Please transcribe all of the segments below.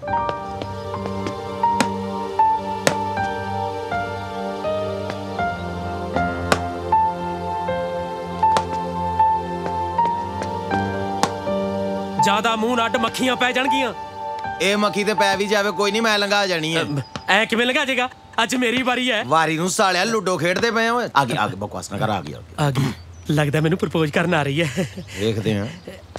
ज्यादा मूंह नट मक्खियां पै जाणगियां। ਇਹ ਮੱਖੀ ਤੇ ਪੈ ਵੀ ਜਾਵੇ ਕੋਈ ਨਹੀਂ, ਮੈਂ ਲੰਘਾ ਜਾਣੀ ਹੈ। ਐ ਕਿਵੇਂ ਲੰਘਾ ਜਾਏਗਾ? ਅੱਜ ਮੇਰੀ ਵਾਰੀ ਹੈ। ਵਾਰੀ ਨੂੰ ਸਾਲਿਆ ਲੂਡੋ ਖੇਡਦੇ ਪਏ ਓਏ। ਆ ਗਈ ਬਕਵਾਸ ਨਾ ਕਰ। ਆ ਗਈ ਲੱਗਦਾ ਮੈਨੂੰ ਪ੍ਰਪੋਜ਼ ਕਰਨ ਆ ਰਹੀ ਹੈ। ਵੇਖਦੇ ਹਾਂ।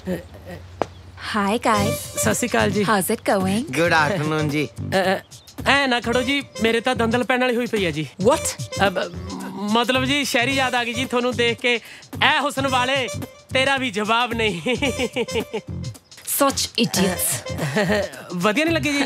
Hi guys. ਸਤਿ ਸ਼੍ਰੀ ਅਕਾਲ ਜੀ। How's it going? Good afternoon ਜੀ। ਐ ਨਾ ਖੜੋ ਜੀ, ਮੇਰੇ ਤਾਂ ਦੰਦਲ ਪੈਣ ਵਾਲੀ ਹੋਈ ਪਈ ਹੈ ਜੀ। What? मतलब जी शहरी याद आ गई जी थोनू देख के। ऐ हुस्न वाले तेरा भी जवाब नहीं। Such idiots. वधिया नहीं लगी जी?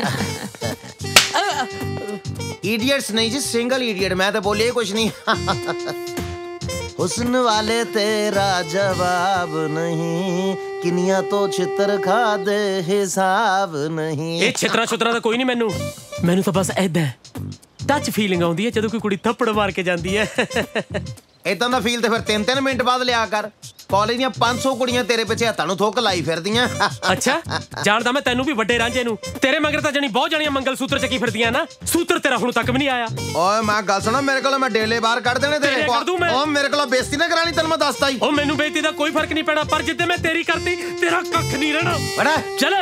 इडियट्स नहीं जी, सिंगल इडियट। मैं तो बोलिए कुछ नहीं। हुस्न वाले तेरा जवाब नहीं, किनिया तो छित्र खा दे हिसाब नहीं। ये छित्रा छुत्रा तो कोई नहीं मैनू, मैनू तो बस ऐदा टच फीलिंग आउंदी है जदों कोई कुड़ी थप्पड़ मार के जांदी है। इदां दा फील ते फिर 3-3 मिनट बाद लिया कर। कॉलेज ਦੀਆਂ 500 ਕੁੜੀਆਂ ਤੇਰੇ ਪਿੱਛੇ ਹੱਥਾਂ ਨੂੰ ਥੁੱਕ ਲਾਈ ਫਿਰਦੀਆਂ। ਅੱਛਾ ਜਾਣਦਾ ਮੈਂ ਤੈਨੂੰ ਵੀ ਵੱਡੇ ਰਾਂਝੇ ਨੂੰ। ਤੇਰੇ ਮਗਰ ਤਾਂ ਜਣੀ ਬਹੁਤ ਜਾਣੀਆਂ ਮੰਗਲ ਸੂਤਰ ਚੱਕੀ ਫਿਰਦੀਆਂ ਨਾ। ਸੂਤਰ ਤੇਰਾ ਹੁਣ ਤੱਕ ਵੀ ਨਹੀਂ ਆਇਆ। ਓਏ ਮੈਂ ਗੱਲ ਸੁਣਾ, ਮੇਰੇ ਕੋਲ ਮੈਂ ਡੇਲੇ ਬਾਹਰ ਕੱਢ ਦੇਣੇ ਤੇਰੇ। ਓ ਮੇਰੇ ਕੋਲ ਬੇਇੱਜ਼ਤੀ ਨਾ ਕਰਾਣੀ, ਤੈਨੂੰ ਮੈਂ ਦੱਸਦਾ ਹੀ। ਓ ਮੈਨੂੰ ਬੇਇੱਜ਼ਤੀ ਦਾ ਕੋਈ ਫਰਕ ਨਹੀਂ ਪੈਣਾ, ਪਰ ਜਿੱਦੇ ਮੈਂ ਤੇਰੀ ਕਰਤੀ ਤੇਰਾ ਕੱਖ ਨਹੀਂ ਰਹਿਣਾ। ਬੜਾ ਚੱਲ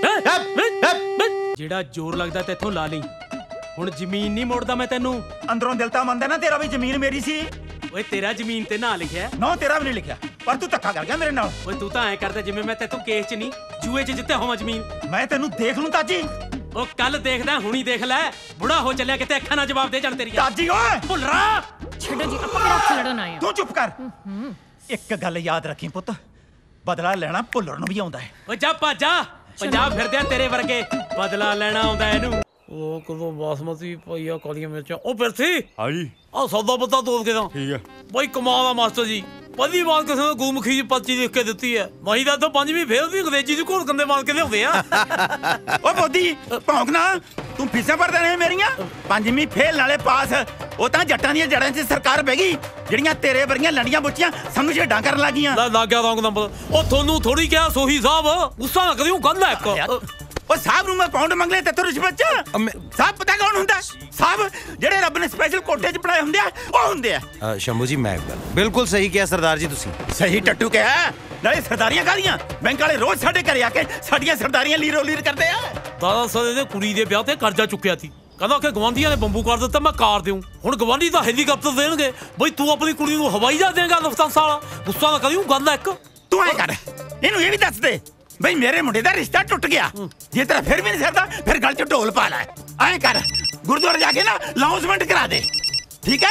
ਜਿਹੜਾ ਜ਼ੋਰ ਲੱਗਦਾ ਤੇ ਇੱਥੋਂ ਲਾ ਲਈ। ਹੁਣ ਜ਼ਮੀਨ ਨਹੀਂ ਮੋੜਦਾ ਮੈਂ ਤੈਨੂੰ। ਅੰਦਰੋਂ ਦਿਲ ਤਾਂ ਮੰਨਦਾ ਨਾ ਤੇਰਾ ਵੀ ਜ਼ਮੀਨ ਮੇਰੀ ਸੀ। ਓਏ ਤੇਰਾ ਜ਼ਮੀਨ ਤੇ ਨਾ ਲਿਖਿਆ ਨਾ, ਤੇਰਾ ਵੀ ਨਹੀਂ ਲਿਖਿਆ, ਪਰ ਤੂੰ ਧੱਕਾ ਕਰ ਗਿਆ ਮੇਰੇ ਨਾਲ। ਓਏ ਤੂੰ ਤਾਂ ਐ ਕਰਦਾ ਜਿਵੇਂ ਮੈਂ ਤੇਤੋਂ ਕੇਸ 'ਚ ਨਹੀਂ ਜੂਏ 'ਚ ਜਿੱਤੇ ਹੋਵਾਂ ਜ਼ਮੀਨ। ਮੈਂ ਤੈਨੂੰ ਦੇਖ ਲੂੰ ਤਾਜੀ। ਓ ਕੱਲ ਦੇਖਦਾ, ਹੁਣੀ ਦੇਖ ਲੈ। ਬੁੜਾ ਹੋ ਚੱਲਿਆ ਕਿਤੇ, ਅੱਖਾਂ ਨਾਲ ਜਵਾਬ ਦੇ ਜਾਣ ਤੇਰੀਆਂ। ਤਾਜੀ ਓਏ ਭੁੱਲਰਾ ਛੱਡੋ ਜੀ, ਆਪਾਂ ਕਿਹੜਾ ਹੱਥ ਲੜਨ ਆਏ ਆ। ਤੂੰ ਚੁੱਪ ਕਰ। ਇੱਕ ਗੱਲ ਯਾਦ ਰੱਖੀ ਪੁੱਤ, ਬਦਲਾ ਲੈਣਾ ਭੁੱਲਰ ਨੂੰ ਵੀ ਆਉਂਦਾ ਹੈ। ਓਏ ਜਾ ਭਾਜਾ, ਪੰਜਾਬ ਫਿਰਦੇ ਆ ਤੇਰੇ ਵਰਗੇ, ਬਦਲਾ ਲੈਣਾ ਆਉਂਦਾ ਇਹਨੂੰ। ਉਹ ਕਦੋਂ ਬਾਸਮਤੀ ਪਈਆ ਕਾਲੀਆਂ ਮਿਰਚਾਂ। ਉਹ ਫਿਰਸੀ ਹਾਂ ਜੀ, ਆ ਸੌਦਾ ਪੱਤਾ ਤੋਲ ਕੇ ਤਾਂ ਠੀਕ ਹੈ ਬਾਈ। ਕਮਾਲ ਆ ਮਾਸਟਰ ਜੀ, ਪਹਿਲੀ ਵਾਰ ਕਿਸੇ ਨੇ ਗੁਰਮੁਖੀ ਦੀ ਪਰਚੀ ਲਿਖ ਕੇ ਦਿੱਤੀ ਹੈ। ਮਾਈ ਦਾ ਤਾਂ 5ਵੀਂ ਫੇਲ ਵੀ ਅੰਗਰੇਜ਼ੀ ਦੀ ਘੋਲ ਕੰਦੇ ਮਾਰ ਕੇ ਲਿਆਉਂਦੇ ਆ। ਓ ਮੋਦੀ ਭੌਂਕ ਨਾ, ਤੂੰ ਫੀਸਾਂ ਭਰਦਾ ਨੇ ਮੇਰੀਆਂ। 5ਵੀਂ ਫੇਲ ਨਾਲੇ ਪਾਸ। ਉਹ ਤਾਂ ਜੱਟਾਂ ਦੀਆਂ ਜੜਾਂ 'ਚ ਸਰਕਾਰ ਬਹਿ ਗਈ, ਜਿਹੜੀਆਂ ਤੇਰੇ ਵਰਗੀਆਂ ਲੰਡੀਆਂ ਬੁੱਚੀਆਂ ਸਾਨੂੰ ਛੇਡਾਂ ਕਰਨ ਲੱਗੀਆਂ। ਲੱਗ ਗਿਆ ਰੌਂਗ ਨੰਬਰ। ਉਹ ਤੁਹਾਨੂੰ ਥੋੜੀ ਕਿਹਾ ਸੋਹੀ ਸਾਹਿਬ, ਗੁੱਸਾ ਨਾ ਕਰਿਓ, ਗੱਲ ਹੈ ਇੱਕ। ਉਹ ਸਾਹਿਬ ਨੂੰ ਮੈਂ ਪਾਉਂਡ ਮੰਗ ਲਿਆ ਤੇ ਤੂੰ ਰਿਸ਼ਵਤ 'ਚ। ਸਾਹਿਬ ਪਤਾ ਕੌਣ ਹੁੰਦਾ? ਸਾਹਿਬ ਜਿਹੜੇ ਰੱਬ ਨੇ ਸਪੈਸ਼ਲ ਕੋਟੇ 'ਚ ਬਣਾਏ ਹੁੰਦੇ ਆ, ਉਹ ਹੁੰਦੇ ਆ। ਸ਼ੰਭੂ ਜੀ ਮੈਂ ਬਿਲਕੁਲ ਸਹੀ ਕਿਹਾ ਸਰਦਾਰ ਜੀ ਤੁਸੀਂ। ਸਹੀ ਟੱਟੂ ਕਿਹਾ। ਨਾਲੇ ਸਰਦਾਰੀਆਂ ਕਾਹਦੀਆਂ, ਬੈਂਕ ਵਾਲੇ ਰੋਜ਼ ਸਾਡੇ ਘਰੇ ਆ ਕੇ ਸਾਡੀਆਂ ਸਰਦਾਰੀਆਂ ਲੀਰੋ ਲੀਰ ਕਰਦੇ ਆ। ਦਾਦਾ ਸਦੇ ਦੇ ਕੁੜੀ ਦੇ ਵਿਆਹ ਤੇ ਕਰਜ਼ਾ ਚੁੱਕਿਆ ਸੀ, ਕਹਿੰਦਾ ਕਿ ਗਵਾਂਢੀਆਂ ਨੇ ਬੰਬੂ ਕਰ ਦਿੱਤਾ, ਮੈਂ ਕਾਰ ਦਿਉ। ਹੁਣ ਗਵਾਂਢੀ ਤਾਂ ਹੈਲੀਕਾਪਟਰ ਦੇਣਗੇ, ਬਈ ਤੂੰ ਆਪਣੀ ਕੁੜੀ ਨੂੰ ਹਵਾਈ ਜਹਾਜ਼ ਦੇਂਗਾ ਲਫਤਾਂਸਾ ਵਾਲਾ। ਗੁੱਸਾ ਨਾ ਕਰਿਓ, ਗੱਲ ਹੈ ਇੱਕ। ਤੂੰ ਐ ਕਰ, ਇਹਨੂੰ ਇਹ ਵੀ ਦੱਸ ਦੇ ਬਈ ਮੇਰੇ ਮੁੰਡੇ ਦਾ ਰਿਸ਼ਤਾ ਟੁੱਟ ਗਿਆ। ਜੇ ਤੇਰਾ ਫਿਰ ਵੀ ਨਹੀਂ ਸਰਦਾ, ਫਿਰ ਗਲ 'ਚ ਢੋਲ ਪਾ ਲੈ। ਐ ਕਰ, ਗੁਰਦੁਆਰੇ ਜਾ ਕੇ ਨਾ ਅਨਾਉਂਸਮੈਂਟ ਕਰਾ ਦੇ, ਠੀਕ ਹੈ?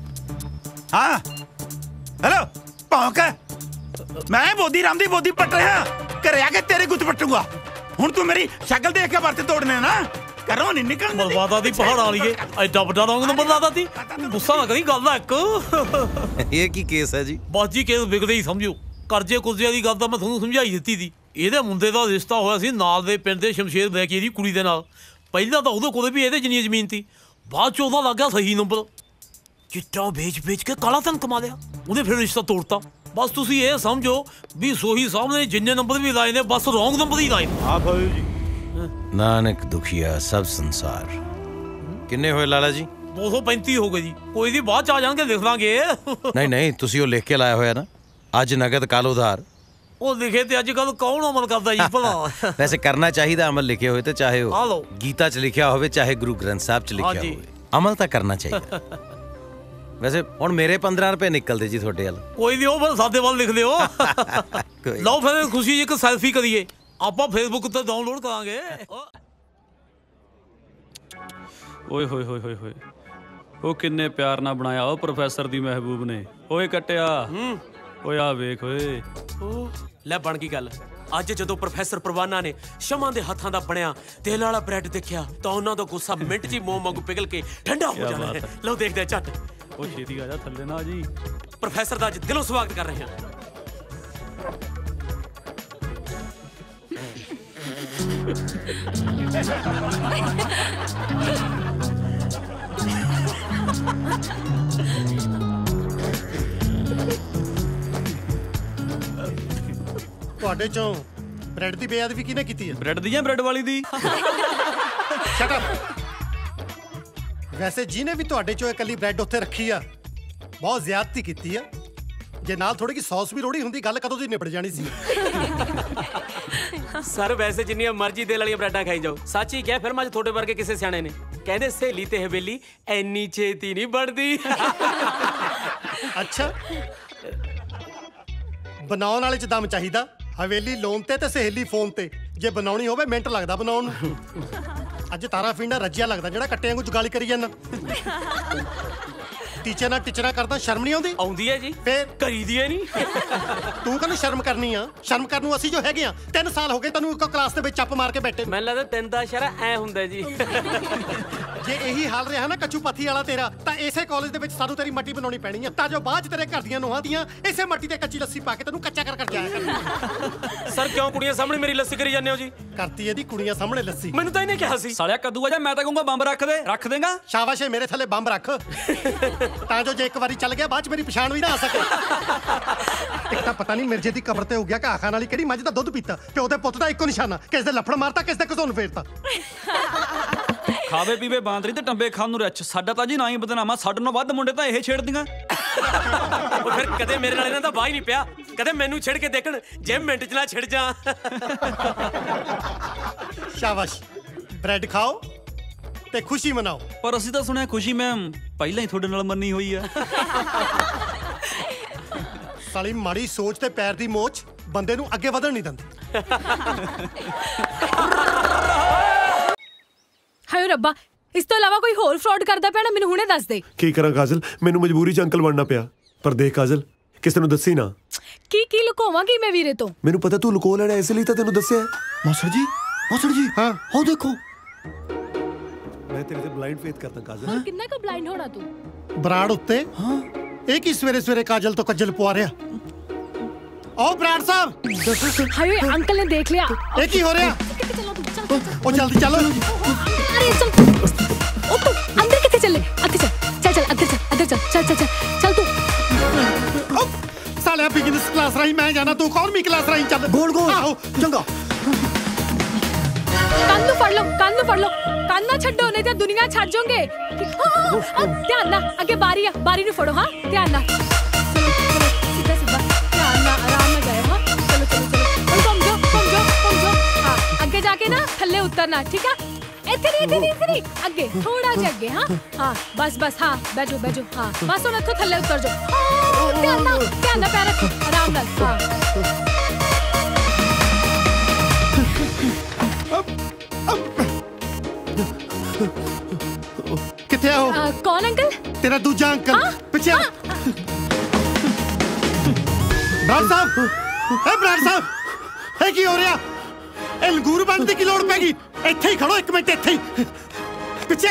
ਹਾਂ ਹੈਲੋ ਭੌਂਕ, ਮੈਂ ਬੋਦੀ ਰਾਮ ਦੀ ਬੋਦੀ ਪੱਟ ਰਿਹਾ, ਘਰੇ ਆ ਕੇ ਤੇਰੇ ਗੁੱਤ ਪੱਟੂਗਾ। ਹੁਣ ਤੂੰ ਮੇਰੀ ਸ਼ਕਲ ਦੇਖ ਕੇ ਵਰਤ ਤੋੜਨੇ ਨਾ, ਘਰੋਂ ਨਹੀਂ ਨਿਕਲਣ। ਬਰਬਾਦਾ ਦੀ ਪਹਾੜ ਵਾਲੀਏ, ਐਡਾ ਵੱਡਾ ਰੌਂਗ ਨੰਬਰ ਲਾਦਾ ਸੀ। ਗੁੱਸਾ ਨਾ ਕਰੀ, ਗੱਲ ਹੈ ਇੱਕ। ਇਹ ਕੀ ਕੇਸ ਹੈ ਜੀ? ਬਸ ਜੀ ਕੇਸ ਵਿਗੜੇ ਹੀ ਸਮਝੋ। ਕਰਜ਼ੇ ਕੁਰਜ਼ੇ ਦੀ ਗੱਲ ਤਾਂ ਮੈਂ ਤੁਹਾਨੂੰ ਸਮਝਾਈ ਦਿੱਤੀ ਸੀ। ਇਹਦੇ ਮੁੰਡੇ ਦਾ ਰਿਸ਼ਤਾ ਹੋਇਆ ਸੀ ਨਾਲ ਦੇ ਪਿੰਡ ਦੇ ਸ਼ਮਸ਼ੇਰ ਲੈ ਕੇ ਇਹਦੀ ਕੁੜੀ ਦੇ ਨਾਲ। ਪਹਿਲਾਂ ਤਾਂ ਉਹਦੇ ਕੋਲ ਵੀ ਇਹਦੇ ਜਿੰਨੀ ਜ਼ਮੀਨ ਸੀ, ਬਾਅਦ 'ਚ ਉਹਦਾ ਲੱਗ ਗਿਆ ਸਹੀ ਨੰਬਰ। ਚਿੱਟਾ ਵੇਚ ਕੇ ਕਾਲਾ ਧਨ ਕਮਾ ਲਿਆ, ਉਹਨੇ ਫਿਰ ਰਿਸ਼ਤਾ ਤੋੜਤਾ। ਬਸ ਤੁਸੀਂ ਇਹ ਸਮਝੋ ਵੀ ਸੋਹੀ ਸਾਹਿਬ ਨੇ ਜਿੰਨੇ ਨੰਬਰ ਵੀ ਲਾਏ ਨੇ, ਬਸ ਰੌਂਗ ਨੰਬਰ ਹੀ ਲਾਏ। ਨਾਨਕ ਦੁਖੀਆ ਸਭ ਸੰਸਾਰ। ਕਿੰਨੇ ਹੋਏ ਲਾਲਾ ਜੀ? 235 ਹੋ ਗਏ ਜੀ। ਕੋਈ ਦੀ ਬਾਅਦ 'ਚ ਆ ਜਾਣਗੇ, ਲਿਖ ਲਾਂਗੇ। ਨਹੀਂ ਤੁਸੀਂ ਉਹ ਲਿਖ ਕੇ ਲਾਇਆ ਹੋਇਆ ਨਾ, ਅੱਜ ਨਗਦ ਕੱਲ ਉਧਾਰ। ਉਹ ਲਿਖੇ ਤੇ ਅੱਜ ਕੱਲ ਕੌਣ ਅਮਲ ਕਰਦਾ ਜੀ ਭਲਾ? ਵੈਸੇ ਕਰਨਾ ਚਾਹੀਦਾ ਅਮਲ, ਲਿਖੇ ਹੋਏ ਤੇ ਚਾਹੇ ਉਹ ਗੀਤਾ 'ਚ ਲਿਖਿਆ ਹੋਵੇ, ਚਾਹੇ ਗੁਰੂ ਗ੍ਰੰਥ ਸਾਹਿਬ 'ਚ ਲਿਖਿਆ ਹੋਵੇ, ਅਮਲ ਤਾਂ ਕਰਨਾ ਚਾਹੀਦਾ। ਵੈਸੇ ਹੁਣ ਮੇਰੇ 15 ਰੁਪਏ ਨਿਕਲਦੇ ਜੀ ਤੁਹਾਡੇ ਵੱਲ। ਕੋਈ ਨਹੀਂ, ਉਹ ਫਿਰ ਸਾਡੇ ਵੱਲ ਲਿਖ ਦਿਓ। ਲਓ ਫਿਰ ਖੁਸ਼ੀ ਇੱਕ ਸੈਲਫੀ ਕਰੀਏ, ਆਪਾਂ ਫੇਸਬੁੱਕ ਤੇ ਡਾਊਨਲੋਡ ਕਰਾਂਗੇ। ਓਏ ਹੋਏ ਹੋਏ ਹੋਏ ਹੋਏ, ਉਹ ਕਿੰਨੇ ਪਿਆਰ ਨਾਲ ਬਣਾਇਆ ਉਹ ਪ੍ਰੋਫੈਸਰ ਦੀ ਮਹਿਬੂਬ ਨੇ। ਓਏ ਕੱਟਿਆ, ਓਏ ਆ ਵੇਖ ਓਏ। ਲੈ ਬਣ ਗਈ ਗੱਲ। ਅੱਜ ਜਦੋਂ ਪ੍ਰੋਫੈਸਰ ਪਰਵਾਨਾ ਨੇ ਸ਼ਮਾਂ ਦੇ ਹੱਥਾਂ ਦਾ ਬਣਿਆ ਤੇਲ ਵਾਲਾ ਬ੍ਰੈਡ ਦੇਖਿਆ ਤਾਂ ਉਹਨਾਂ ਦਾ ਗੁੱਸਾ ਮਿੰਟ 'ਚ ਹੀ ਮੋਮ ਵਾਂਗੂ ਪਿਘਲ ਕੇ ਠੰਡਾ ਹੋ ਜਾਣਾ ਹੈ। ਲਓ ਦੇਖਦੇ ਆ ਝੱਟ। ਉਹ ਛੇਤੀ ਆ ਜਾ ਥੱਲੇ ਨਾ ਜੀ। ਪ੍ਰੋਫੈਸਰ ਦਾ ਅੱਜ ਦਿਲੋਂ ਸਵਾਗਤ ਕਰ ਰਹੇ ਹਾਂ। ਤੁਹਾਡੇ ਚੋਂ ਬ੍ਰੈਡ ਦੀ ਬੇਅਦਬੀ ਕਿਹਨੇ ਕੀਤੀ ਹੈ? ਬ੍ਰੈਡ ਦੀ ਜਾਂ ਬ੍ਰੈਡ ਵਾਲੀ ਦੀ? Shut up. ਵੈਸੇ ਜਿਹਨੇ ਵੀ ਤੁਹਾਡੇ ਚੋਂ ਇਕੱਲੀ ਬ੍ਰੈਡ ਉੱਥੇ ਰੱਖੀ ਆ ਬਹੁਤ ਜ਼ਿਆਦਤੀ ਕੀਤੀ ਆ। ਜੇ ਨਾਲ ਥੋੜੀ ਜਿਹੀ ਸੌਸ ਵੀ ਰੋੜੀ ਹੁੰਦੀ ਗੱਲ ਕਦੋਂ ਦੀ ਨਿਬੜ ਜਾਣੀ ਸੀ। ਸਰ ਵੈਸੇ ਜਿੰਨੀਆਂ ਮਰਜ਼ੀ ਦਿਲ ਵਾਲੀਆਂ ਬ੍ਰੈਡਾਂ ਖਾਈ ਜਾਓ, ਸੱਚ ਹੀ ਕਿਹਾ ਫਿਲਮਾਂ 'ਚ ਤੁਹਾਡੇ ਵਰਗੇ ਕਿਸੇ ਸਿਆਣੇ ਨੇ ਕਹਿੰਦੇ ਸਹੇਲੀ ਤੇ ਹਵੇਲੀ ਐਨੀ ਛੇਤੀ ਨਹੀਂ ਬਣਦੀ। ਅੱਛਾ, ਬਣਾਉਣ ਵਾਲੇ 'ਚ ਦਮ ਚਾਹੀਦਾ। ਹਵੇਲੀ ਲੋਨ ਤੇ ਸਹੇਲੀ ਫੋਨ ਤੇ। ਜੇ ਬਣਾਉਣੀ ਹੋਵੇ ਮਿੰਟ ਲੱਗਦਾ ਬਣਾਉਣ ਨੂੰ। ਅੱਜ ਤਾਰਾ ਫੀਂਡਾ ਰੱਜਿਆ ਲੱਗਦਾ ਜਿਹੜਾ ਕੱਟਿਆਂ ਨੂੰ ਜੁਗਾਲੀ ਕਰੀ ਜਾਂਦਾ। ਟੀਚਰ ਨਾਲ ਟੀਚਰਾਂ ਕਰਦਾ ਸ਼ਰਮ ਨਹੀਂ ਆਉਂਦੀ? ਆਉਂਦੀ ਹੈ ਜੀ, ਫੇਰ ਕਰੀਦੀ ਹੈ ਨਹੀਂ। ਤੂੰ ਕਹਿੰਦਾ ਸ਼ਰਮ ਕਰਨੀ ਆ? ਸ਼ਰਮ ਕਰਨ ਨੂੰ ਅਸੀਂ ਜੋ ਹੈਗੇ ਆ 3 ਸਾਲ ਹੋ ਗਏ ਤੈਨੂੰ ਇੱਕੋ ਕਲਾਸ ਦੇ ਵਿੱਚ ਚੱਪ ਮਾਰ ਕੇ ਬੈਠੇ। ਮੈਨੂੰ ਲੱਗਦਾ 3 ਦਾ ਇਸ਼ਾਰਾ ਐ ਹੁੰਦਾ ਜੀ। ਜੇ ਇਹੀ ਹਾਲ ਰਿਹਾ ਨਾ ਕੱਚੂ ਪੱਥੀ ਵਾਲਾ ਤੇਰਾ ਤਾਂ ਇਸੇ ਕਾਲਜ ਦੇ ਵਿੱਚ ਸਾਨੂੰ ਤੇਰੀ ਮੱਟੀ ਬਣਾਉਣੀ ਪੈਣੀ ਆ ਤਾਂ ਜੋ ਬਾਅਦ ਚ ਤੇਰੇ ਘਰ ਦੀਆਂ ਨੂੰਹਾਂ ਦੀਆਂ ਇਸੇ ਮੱਟੀ ਤੇ ਕੱਚੀ ਲੱਸੀ ਪਾ ਕੇ ਤੈਨੂੰ ਕੱਚਾ ਕਰ ਜਾਇਆ ਕਰਨ। ਸਰ ਕਿਉਂ ਕੁੜੀਆਂ ਸਾਹਮਣੇ ਮੇਰੀ ਲੱਸੀ ਕਰੀ ਜਾਂਦੇ ਹੋ ਜੀ? ਕਰਤੀ ਇਹਦੀ ਕੁੜੀਆਂ ਸਾਹਮਣੇ ਲੱਸੀ। ਮੈਨੂੰ ਤਾਂ ਇਹਨੇ ਕਿਹਾ ਸੀ। ਸਾਲਿਆ ਕੱਦੂ ਆ ਜਾ, ਮੈਂ ਤਾਂ ਕਹੂੰਗਾ ਬੰਬ ਰੱਖ ਦੇ। ਰੱਖ ਦੇਗਾ? ਸ਼ਾਬਾਸ਼ ਏ, ਮੇਰੇ ਥੱਲੇ ਬੰਬ ਰੱਖ ਤਾਂ ਜੋ ਜੇ ਇੱਕ ਵਾਰੀ ਚੱਲ ਗਿਆ ਬਾਅਦ ਚ ਮੇਰੀ ਪਛਾਣ ਵੀ ਨਾ ਆ ਸਕੇ। ਇੱਕ ਤਾਂ ਪਤਾ ਨਹੀਂ ਮਿਰਜੇ ਦੀ ਕਬਰ ਤੇ ਹੋ ਗਿਆ ਘਾਹ ਖਾਣ ਵਾਲੀ ਕਿਹੜੀ ਮੱਝ ਦਾ ਦੁੱਧ ਪੀਤਾ। ਪਿਓ ਦੇ ਪੁੱਤ ਦਾ ਇੱਕੋ ਨਿਸ਼ਾਨਾ, ਕਿਸੇ ਦੇ ਲੱਫੜ ਮਾਰਤਾ ਕਿਸੇ ਦੇ ਘਸੋਨ ਫੇਰਤਾ। ਖਾਵੇ ਪੀਵੇ ਬਾਂਦਰੀ ਤੇ ਟੰਬੇ ਖਾਣ ਨੂੰ ਰਿੱਛ। ਸਾਡਾ ਤਾਂ ਜੀ ਨਾ ਹੀ ਬਦਨਾਮਾ, ਸਾਡੇ ਨਾਲੋਂ ਵੱਧ ਮੁੰਡੇ ਤਾਂ ਇਹ ਛੇੜਦੀਆਂ। ਉਹ ਫਿਰ ਕਦੇ ਮੇਰੇ ਨਾਲ ਇਹਨਾਂ ਦਾ ਵਾਹ ਹੀ ਨਹੀਂ ਪਿਆ। ਕਦੇ ਮੈਨੂੰ ਛਿੜ ਕੇ ਦੇਖਣ, ਜੇ ਮਿੰਟ ਚ ਨਾ ਛਿੜ ਜਾ। ਸ਼ਾਬਾਸ਼, ਬ੍ਰੈਡ ਖਾਓ ਤੇ ਖੁਸ਼ੀ ਮਨਾਓ। ਪਰ ਅਸੀਂ ਤਾਂ ਸੁਣਿਆ ਖੁਸ਼ੀ ਮੈਮ ਪਹਿਲਾਂ ਹੀ ਤੁਹਾਡੇ ਨਾਲ ਮੰਨੀ ਹੋਈ ਆ। ਸਾਲੀ ਮਾੜੀ ਸੋਚ ਤੇ ਪੈਰ ਦੀ ਮੋਚ ਬੰਦੇ ਨੂੰ ਅੱਗੇ ਵਧਣ ਨਹੀਂ ਦਿੰਦੀ। ਹਾਏ ਰੱਬਾ, ਇਸ ਤੋਂ ਇਲਾਵਾ ਕੋਈ ਹੋਰ ਫਰਾਡ ਕਰਦਾ ਪਿਆ ਨਾ ਮੈਨੂੰ ਹੁਣੇ ਦੱਸ ਦੇ। ਕੀ ਕਰਾਂ ਕਾਜਲ, ਮੈਨੂੰ ਮਜਬੂਰੀ 'ਚ ਅੰਕਲ ਬਣਨਾ ਪਿਆ। ਪਰ ਦੇਖ ਕਾਜਲ, ਕਿਸੇ ਨੂੰ ਦੱਸੀ ਨਾ। ਕੀ ਲੁਕੋਵਾਂਗੀ ਮੈਂ ਵੀਰੇ ਤੋਂ? ਮੈਨੂੰ ਪਤਾ ਤੂੰ ਲੁਕੋ ਲੈਣਾ, ਇਸ ਲਈ ਤਾਂ ਤੈਨੂੰ ਦੱਸਿਆ। ਮਾਸਟਰ ਜੀ ਹਾਂ ਉਹ ਦੇਖੋ। ਮੈਂ ਤੇਰੇ ਤੇ ਬਲਾਈਂਡ ਫੇਥ ਕਰਦਾ ਕਾਜਲ। ਹੋਰ ਕਿੰਨਾ ਕੁ ਬਲਾਈਂਡ ਹੋਣਾ ਤੂੰ? ਬਰਾੜ ਉੱਤੇ ਹਾਂ ਇਹ ਕੀ ਸਵੇਰੇ ਸਵੇਰੇ ਕਾਜਲ ਤੋਂ ਕੱਜਲ ਪਵਾ ਰਿਹਾ? ਆਓ ਬਰਾੜ ਸਾਹਿਬ। ਹਾਏ ਅੰਕਲ ਨੇ ਦੇਖ ਲਿਆ। ਇਹ ਕੀ ਹੋ ਰਿਹਾ? ਉਹ ਜਲਦੀ ਚੱਲੋ। ਅਰੇ ਚੱਲ, ਉਹ ਤੂੰ ਅੰਦਰ ਕਿੱਥੇ ਚੱਲੇ? ਅੱਗੇ ਚੱਲ ਚੱਲ ਤੂੰ। ਸਾਲਿਆ ਬਿਜ਼ਨਸ ਕਲਾਸ ਰਾਹੀਂ ਮੈਂ ਜਾਣਾ, ਤੂੰ ਇਕਨੋਮੀ ਕਲਾਸ ਰਾਹੀਂ ਚੱਲ। ਗੋਲ ਆਹੋ ਚੰਗਾ। ਕੰਨ ਨੂੰ ਫੜ ਲਓ ਕੰਨ ਨਾ ਛੱਡੋ ਨਹੀਂ ਤਾਂ ਦੁਨੀਆ ਛੱਡ ਜਾਓਗੇ। ਧਿਆਨ ਨਾਲ, ਅੱਗੇ ਬਾਰੀ ਨੂੰ ਫੜੋ। ਹਾਂ ਧਿਆਨ ਨਾਲ, ਸਿੱਧਾ ਧਿਆਨ ਨਾਲ, ਆਰਾਮ ਨਾਲ ਜਾਓ। ਹਾਂ ਚਲੋ ਘੁੰਮ ਜਾਓ। ਹਾਂ ਅੱਗੇ ਜਾ ਕੇ ਨਾ ਥੱਲੇ ਉਤਰਨਾ, ਠੀਕ ਆ? ਇੱਥੇ ਨਹੀਂ ਅੱਗੇ, ਥੋੜਾ ਜਿਹਾ ਅੱਗੇ। ਹਾਂ ਬਸ ਹਾਂ ਬੈਠੋ। ਹਾਂ ਬਸ ਹੁਣ ਇੱਥੋਂ ਥੱਲੇ ਉਤਰ ਜਾਓ। ਧਿਆਨ ਨਾਲ ਪੈਰ ਰੱਖੋ, ਆਰਾਮ ਨਾਲ। ਹਾਂ ਕਿੱਥੇ ਆ ਉਹ? ਕੌਣ ਅੰਕਲ? ਤੇਰਾ ਦੂਜਾ ਅੰਕਲ ਪਿੱਛੇ। ਬਰਾੜ ਸਾਹਿਬ ਇਹ ਕੀ ਹੋ ਰਿਹਾ? ਇਹ ਲੰਗੂਰ ਬਣਨ ਦੀ ਕੀ ਲੋੜ ਪੈ ਗਈ? ਇੱਥੇ ਹੀ ਖੜੋ, 1 ਮਿੰਟ ਇੱਥੇ ਹੀ ਪਿੱਛੇ।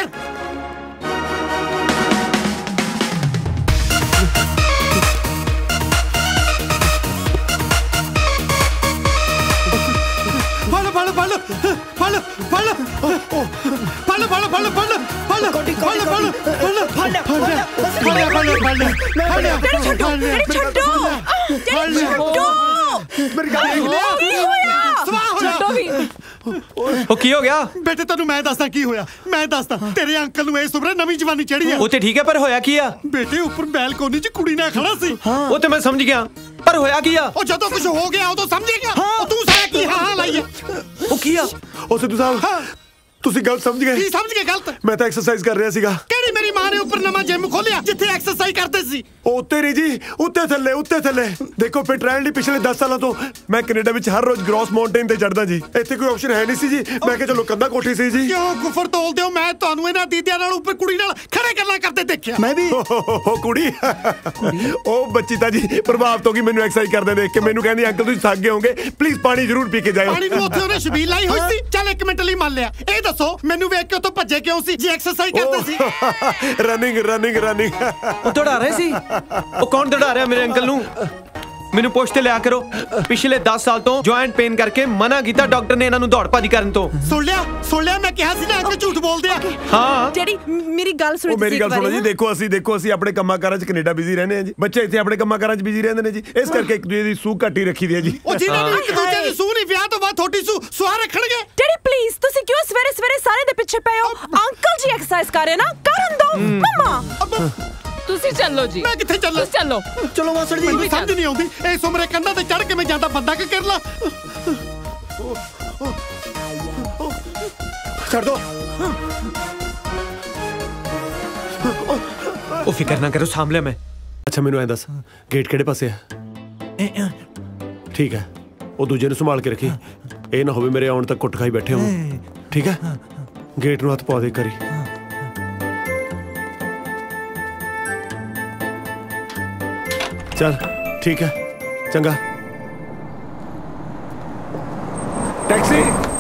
ਉਹ ਕੀ ਹੋ ਗਿਆ ਬੇਟੇ? ਤੈਨੂੰ ਮੈਂ ਦੱਸਦਾ ਕੀ ਹੋਇਆ। ਮੈਂ ਦੱਸਦਾ ਤੇਰੇ ਅੰਕਲ ਨੂੰ ਇਸ ਉਮਰੇ ਨਵੀਂ ਜਵਾਨੀ ਚੜੀ ਆ। ਉਹ ਤੇ ਠੀਕ ਹੈ, ਪਰ ਹੋਇਆ ਕੀ ਆ? ਬੇਟੇ ਉੱਪਰ ਬੈਲਕੋਨੀ 'ਚ ਕੁੜੀ ਨਾਲ ਖੜਾ ਸੀ। ਉਹ ਤੇ ਮੈਂ ਸਮਝ ਗਿਆ, ਪਰ ਹੋਇਆ ਕੀ ਆ? ਉਹ ਜਦੋਂ ਕੁਝ ਹੋ ਗਿਆ ਉਦੋਂ ਸਮਝੇਗਾ। ਉਹ ਤੂੰ ਸਾਰਾ ਕੀ ਹਾਂ ਲਾਈ? ਉਹ ਕੀ ਆ? ਉਹ ਸਿੱਧੂ ਸਾਹਿਬ ਤੁਸੀਂ ਗਲਤ ਸਮਝ ਗਏ। ਕੀ ਸਮਝ ਗਏ ਗਲਤ? ਮੈਂ ਤਾਂ ਐਕਸਰਸਾਈਜ਼ ਕਰ ਰਿਹਾ ਸੀਗਾ। ਕਿਹੜੀ ਮੇਰੀ ਮਾਂ ਨੇ ਉੱਪਰ ਨਵਾਂ ਜਿਮ ਖੋਲਿਆ ਜਿੱਥੇ ਐਕਸਰਸਾਈਜ਼ ਕਰਦੇ ਸੀ? ਉਹ ਉੱਤੇ ਨਹੀਂ ਜੀ, ਉੱਤੇ ਥੱਲੇ। ਦੇਖੋ ਫਿਟ ਰਹਿਣ ਲਈ ਪਿਛਲੇ 10 ਸਾਲਾਂ ਤੋਂ ਮੈਂ ਕੈਨੇਡਾ ਵਿੱਚ ਹਰ ਰੋਜ਼ ਗ੍ਰੌਸ ਮਾਊਂਟੇਨ ਤੇ ਚੜਦਾ ਜੀ। ਇੱਥੇ ਕੋਈ ਆਪਸ਼ਨ ਹੈ ਨਹੀਂ ਸੀ ਜੀ। ਮੈਂ ਕਿਹਾ ਚਲੋ ਕੰਧਾ ਕੋਠੀ ਸੀ ਜੀ। ਕਿਉਂ ਗੁਫਰ ਤੋਲਦੇ ਹੋ? ਮੈਂ ਤੁਹਾਨੂੰ ਇਹਨਾਂ ਦੀਦਿਆਂ ਨਾਲ ਉੱਪਰ ਕੁੜੀ ਨਾਲ ਖੜੇ ਗੱਲਾਂ ਕਰਦੇ ਦੇਖਿਆ। ਮੈਂ ਵੀ ਉਹ ਕੁੜੀ ਉਹ ਬੱਚੀ ਤਾਂ ਜੀ ਪ੍ਰਭਾਵਿਤ ਹੋ ਗਈ ਮੈਨੂੰ ਐਕਸਰਸਾਈਜ਼ ਕਰਦੇ ਦੇਖ ਕੇ। ਮੈਨੂੰ ਕਹਿੰਦੀ ਅੰਕਲ ਤੁਸੀਂ ਥੱਕ ਗਏ ਹੋਗੇ, ਪਲੀਜ਼ ਪਾਣੀ ਜ਼ਰੂਰ ਪੀ ਕੇ ਜਾਇਓ। ਪਾਣੀ ਨੂੰ ਉੱਥੇ ਉਹਨੇ ਛਬੀਲ ਲਾਈ ਹੋਈ ਸੀ। ਚੱਲ 1 ਮਿੰਟ ਲਈ ਮੰਨ ਲਿਆ। ਇਹ ਦੱਸੋ ਮੈਨੂੰ ਵੇਖ ਕੇ ਤੋਂ ਭੱਜੇ ਕਿਉਂ ਸੀ ਜੇ ਐਕਸਰਸਾਈਜ਼ ਕਰਦੇ ਸੀ? ਰਨਿੰਗ ਉਹ ਦੌੜਾ ਰਹੇ ਸੀ। ਉਹ ਕੌਣ ਦੌੜਾ ਰਿਹਾ ਮੇਰੇ ਅੰਕਲ ਨੂੰ? ਮੈਨੂੰ ਪੁੱਛ ਤੇ ਲਿਆ ਕਰੋ। ਪਿਛਲੇ 10 ਸਾਲ ਤੋਂ ਜੁਆਇੰਟ ਪੇਨ ਕਰਕੇ ਮਨਾ ਕੀਤਾ ਡਾਕਟਰ ਨੇ ਇਹਨਾਂ ਨੂੰ ਦੌੜ ਭੱਜ ਕਰਨ ਤੋਂ। ਸੁਣ ਲਿਆ ਮੈਂ ਕਿਹਾ ਸੀ ਨਾ ਕਿ ਝੂਠ ਬੋਲਦੇ ਆ। ਹਾਂ ਜਿਹੜੀ ਮੇਰੀ ਗੱਲ ਸੁਣੋ, ਮੇਰੀ ਗੱਲ ਸੁਣੋ ਜੀ। ਦੇਖੋ ਅਸੀਂ ਆਪਣੇ ਕੰਮਾਂ ਕਾਰਾਂ 'ਚ ਕੈਨੇਡਾ ਬਿਜ਼ੀ ਰਹਿੰਦੇ ਆ ਜੀ। ਬੱਚੇ ਇੱਥੇ ਆਪਣੇ ਕੰਮਾਂ ਕਾਰਾਂ 'ਚ ਬਿਜ਼ੀ ਰਹਿੰਦੇ ਨੇ ਜੀ। ਇਸ ਕਰਕੇ ਇੱਕ ਦੂਜੇ ਦੀ ਸੂਹ ਘੱਟ ਹੀ ਰੱਖੀ ਦੀ ਹੈ ਜੀ। ਉਹ ਜਿਹਨਾਂ ਨੂੰ ਇੱਕ ਦੂਜੇ ਦੀ ਸੂਹ ਨਹੀਂ, ਵਿਆਹ ਤੋਂ ਬਾਅਦ ਤੁਹਾਡੀ ਸੂਹ ਰੱਖਣਗੇ। ਡੈਡੀ ਪਲੀਜ਼, ਤੁਸੀਂ ਕਿਉਂ ਸਵੇਰੇ ਸਾਰੇ ਦੇ ਪਿੱਛੇ ਪਏ ਹੋ? ਅੰਕਲ ਜੀ ਐਕਸਰਸਾਈਜ਼ ਕਰ ਰਹੇ ਨਾ, ਕਰਨ ਦੋ। ਮਮਾ ਤੁਸੀਂ ਚੱਲੋ ਜੀ। ਮੈਂ ਕਿੱਥੇ ਚੱਲਾਂ? ਚੱਲੋ ਚਲੋ ਮਾਸੜ ਜੀ, ਮੈਨੂੰ ਸਮਝ ਨਹੀਂ ਆਉਂਦੀ ਇਸ ਉਮਰੇ ਕੰਧਾਂ ਤੇ ਚੜ ਕੇ ਮੈਂ ਜਾਂਦਾ ਬੰਦਾ ਕਿ ਕਰ ਲਾ। ਛੱਡ ਦੋ। ਉਹ ਫਿਕਰ ਨਾ ਕਰੋ, ਸਾਂਭ ਲਿਆ ਮੈਂ। ਅੱਛਾ ਮੈਨੂੰ ਐਂ ਦੱਸ, ਗੇਟ ਕਿਹੜੇ ਪਾਸੇ ਆ? ਠੀਕ ਹੈ, ਉਹ ਦੂਜੇ ਨੂੰ ਸੰਭਾਲ ਕੇ ਰੱਖੀ। ਇਹ ਨਾ ਹੋਵੇ ਮੇਰੇ ਆਉਣ ਤੱਕ ਕੁੱਟ ਖਾਈ ਬੈਠੇ ਹੋ। ਠੀਕ ਹੈ, ਗੇਟ ਨੂੰ ਹੱਥ ਪਾ ਦੇ ਕਰੀ। ਚੱਲ ਠੀਕ ਹੈ, ਚੰਗਾ। ਟੈਕਸੀ।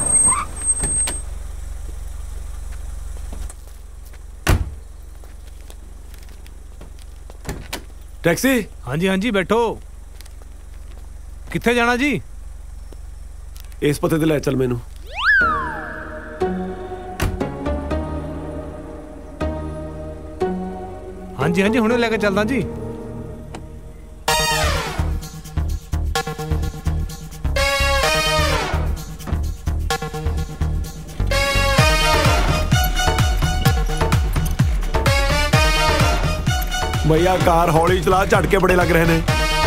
ਟੈਕਸੀ। ਹਾਂਜੀ बैठो। कित्थे जाना जी? इस पते ते ले चल मैनू। ਹਾਂਜੀ ਹੁਣੇ ਲੈ ਕੇ ਚੱਲਦਾ ਜੀ। भैया कार हौली चला, झटके बड़े लग रहे ने।